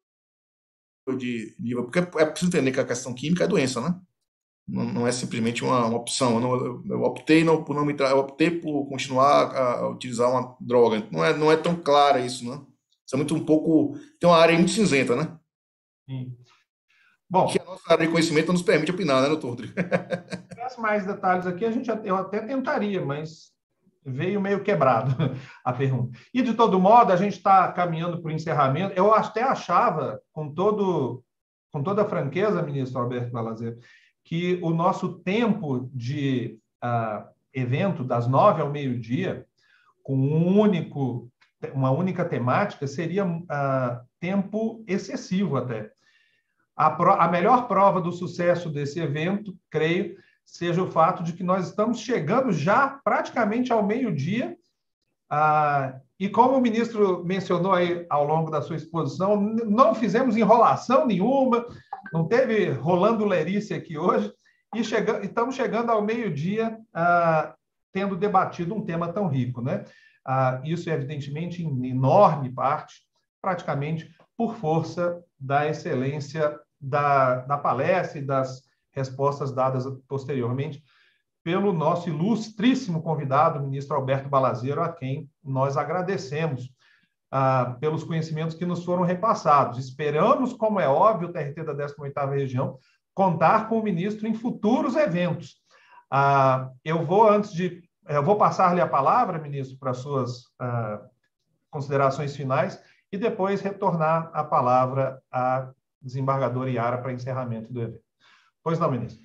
de nível, porque é preciso entender que a questão química é doença, né? Não, não é simplesmente uma, uma opção. Eu, não, eu, eu optei não, por não me eu optei por continuar a, a utilizar uma droga. Não é, não é tão clara isso, né? Isso é muito um pouco. Tem uma área muito cinzenta, né? Sim. Bom, que a nossa área de conhecimento não nos permite opinar, né, doutor Rodrigo? Se tivesse mais detalhes aqui, a gente, eu até tentaria, mas veio meio quebrado a pergunta. E, de todo modo, a gente está caminhando para o encerramento. Eu até achava, com, todo, com toda a franqueza, ministro Alberto Balazero, que o nosso tempo de uh, evento, das nove ao meio-dia, com um único, uma única temática, seria uh, tempo excessivo até. A, pro, a melhor prova do sucesso desse evento, creio, seja o fato de que nós estamos chegando já praticamente ao meio-dia, ah, e como o ministro mencionou aí ao longo da sua exposição, não fizemos enrolação nenhuma, não teve rolando lerice aqui hoje, e chega, estamos chegando ao meio-dia ah, tendo debatido um tema tão rico, né? Ah, isso, evidentemente, em enorme parte, praticamente por força da excelência da, da palestra e das respostas dadas posteriormente pelo nosso ilustríssimo convidado, o ministro Alberto Balazero, a quem nós agradecemos ah, pelos conhecimentos que nos foram repassados. Esperamos, como é óbvio, o T R T da décima oitava Região, contar com o ministro em futuros eventos. Ah, eu vou, antes de... Eu vou passar-lhe a palavra, ministro, para as suas ah, considerações finais e depois retornar a palavra à desembargadora Yara para encerramento do evento. Pois não, ministro.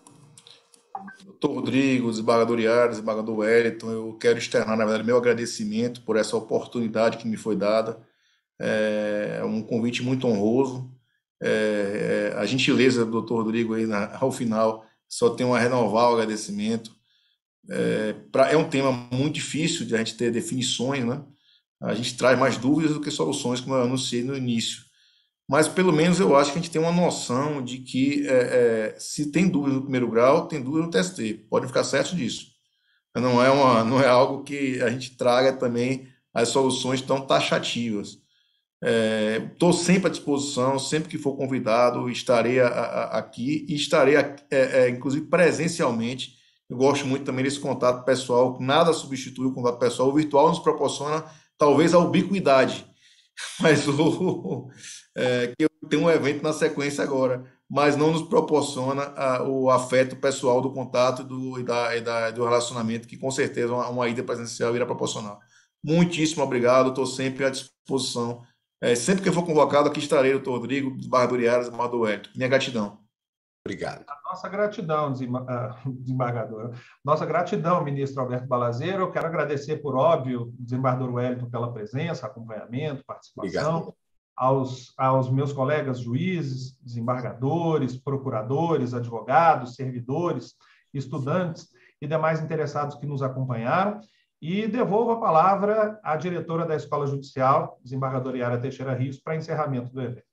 Doutor Rodrigo, desembargador Yara, desembargador Wellington, eu quero externar, na verdade, meu agradecimento por essa oportunidade que me foi dada. É um convite muito honroso. É, a gentileza do doutor Rodrigo aí na, ao final, só tenho a renovar o agradecimento. É, pra, é um tema muito difícil de a gente ter definições, né? A gente traz mais dúvidas do que soluções, como eu anunciei no início. mas pelo menos eu acho que a gente tem uma noção de que é, é, se tem dúvida no primeiro grau, tem dúvida no T S T, pode ficar certo disso. Não é, uma, não é algo que a gente traga também as soluções tão taxativas. Estou é, sempre à disposição, sempre que for convidado, estarei a, a, aqui e estarei, a, é, é, inclusive, presencialmente. Eu gosto muito também desse contato pessoal, nada substitui o contato pessoal. O virtual nos proporciona, talvez, a ubiquidade, mas o, é, que eu tenho um evento na sequência agora, mas não nos proporciona a, o afeto pessoal do contato do, e, da, e da, do relacionamento, que com certeza uma, uma ida presencial irá proporcionar. Muitíssimo obrigado, estou sempre à disposição. É, sempre que eu for convocado, aqui estarei, doutor Rodrigo, desembargador Iara, desembargador Wellington. Minha gratidão. Obrigado. A nossa gratidão, desembargador. Nossa gratidão, ministro Alberto Balazero. Eu quero agradecer, por óbvio, desembargador Wellington pela presença, acompanhamento, participação. Obrigado. Aos, aos meus colegas juízes, desembargadores, procuradores, advogados, servidores, estudantes e demais interessados que nos acompanharam. E devolvo a palavra à diretora da Escola Judicial, desembargadora Iara Teixeira Rios, para encerramento do evento.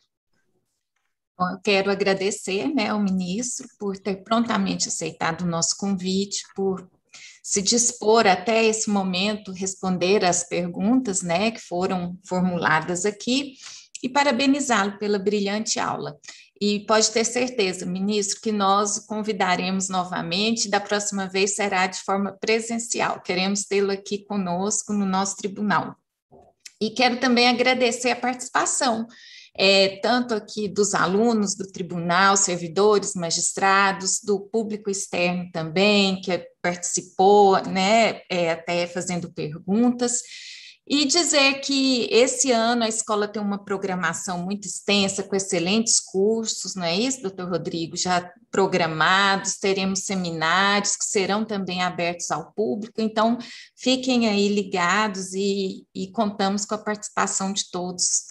Bom, eu quero agradecer, né, ao ministro por ter prontamente aceitado o nosso convite, por se dispor até esse momento responder às perguntas, né, que foram formuladas aqui, e parabenizá-lo pela brilhante aula. E pode ter certeza, ministro, que nós o convidaremos novamente, da próxima vez será de forma presencial. Queremos tê-lo aqui conosco no nosso tribunal. E quero também agradecer a participação, é, tanto aqui dos alunos do tribunal, servidores, magistrados, do público externo também, que participou, né, é, até fazendo perguntas. E dizer que esse ano a escola tem uma programação muito extensa, com excelentes cursos, não é isso, doutor Rodrigo? Já programados, teremos seminários que serão também abertos ao público, então fiquem aí ligados e, e contamos com a participação de todos.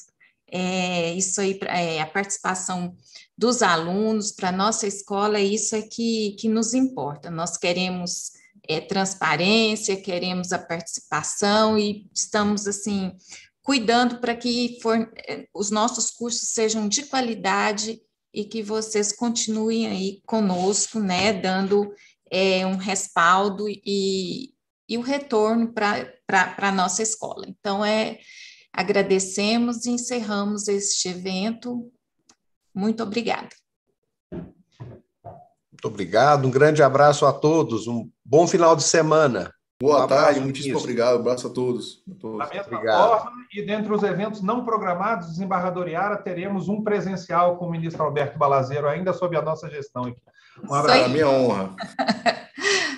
É, isso aí, é, a participação dos alunos para a nossa escola, isso é que, que nos importa. Nós queremos É, transparência, queremos a participação e estamos, assim, cuidando para que for, os nossos cursos sejam de qualidade e que vocês continuem aí conosco, né, dando é, um respaldo e, e o retorno para a nossa escola. Então, é, agradecemos e encerramos este evento. Muito obrigada. Muito obrigado, um grande abraço a todos, um bom final de semana. Boa um tarde, muitíssimo obrigado, um abraço a todos. A todos. Da mesma obrigado. forma, e dentre os eventos não programados, desembargador Iara, teremos um presencial com o ministro Alberto Balazero, ainda sob a nossa gestão aqui. Um abraço, a minha honra.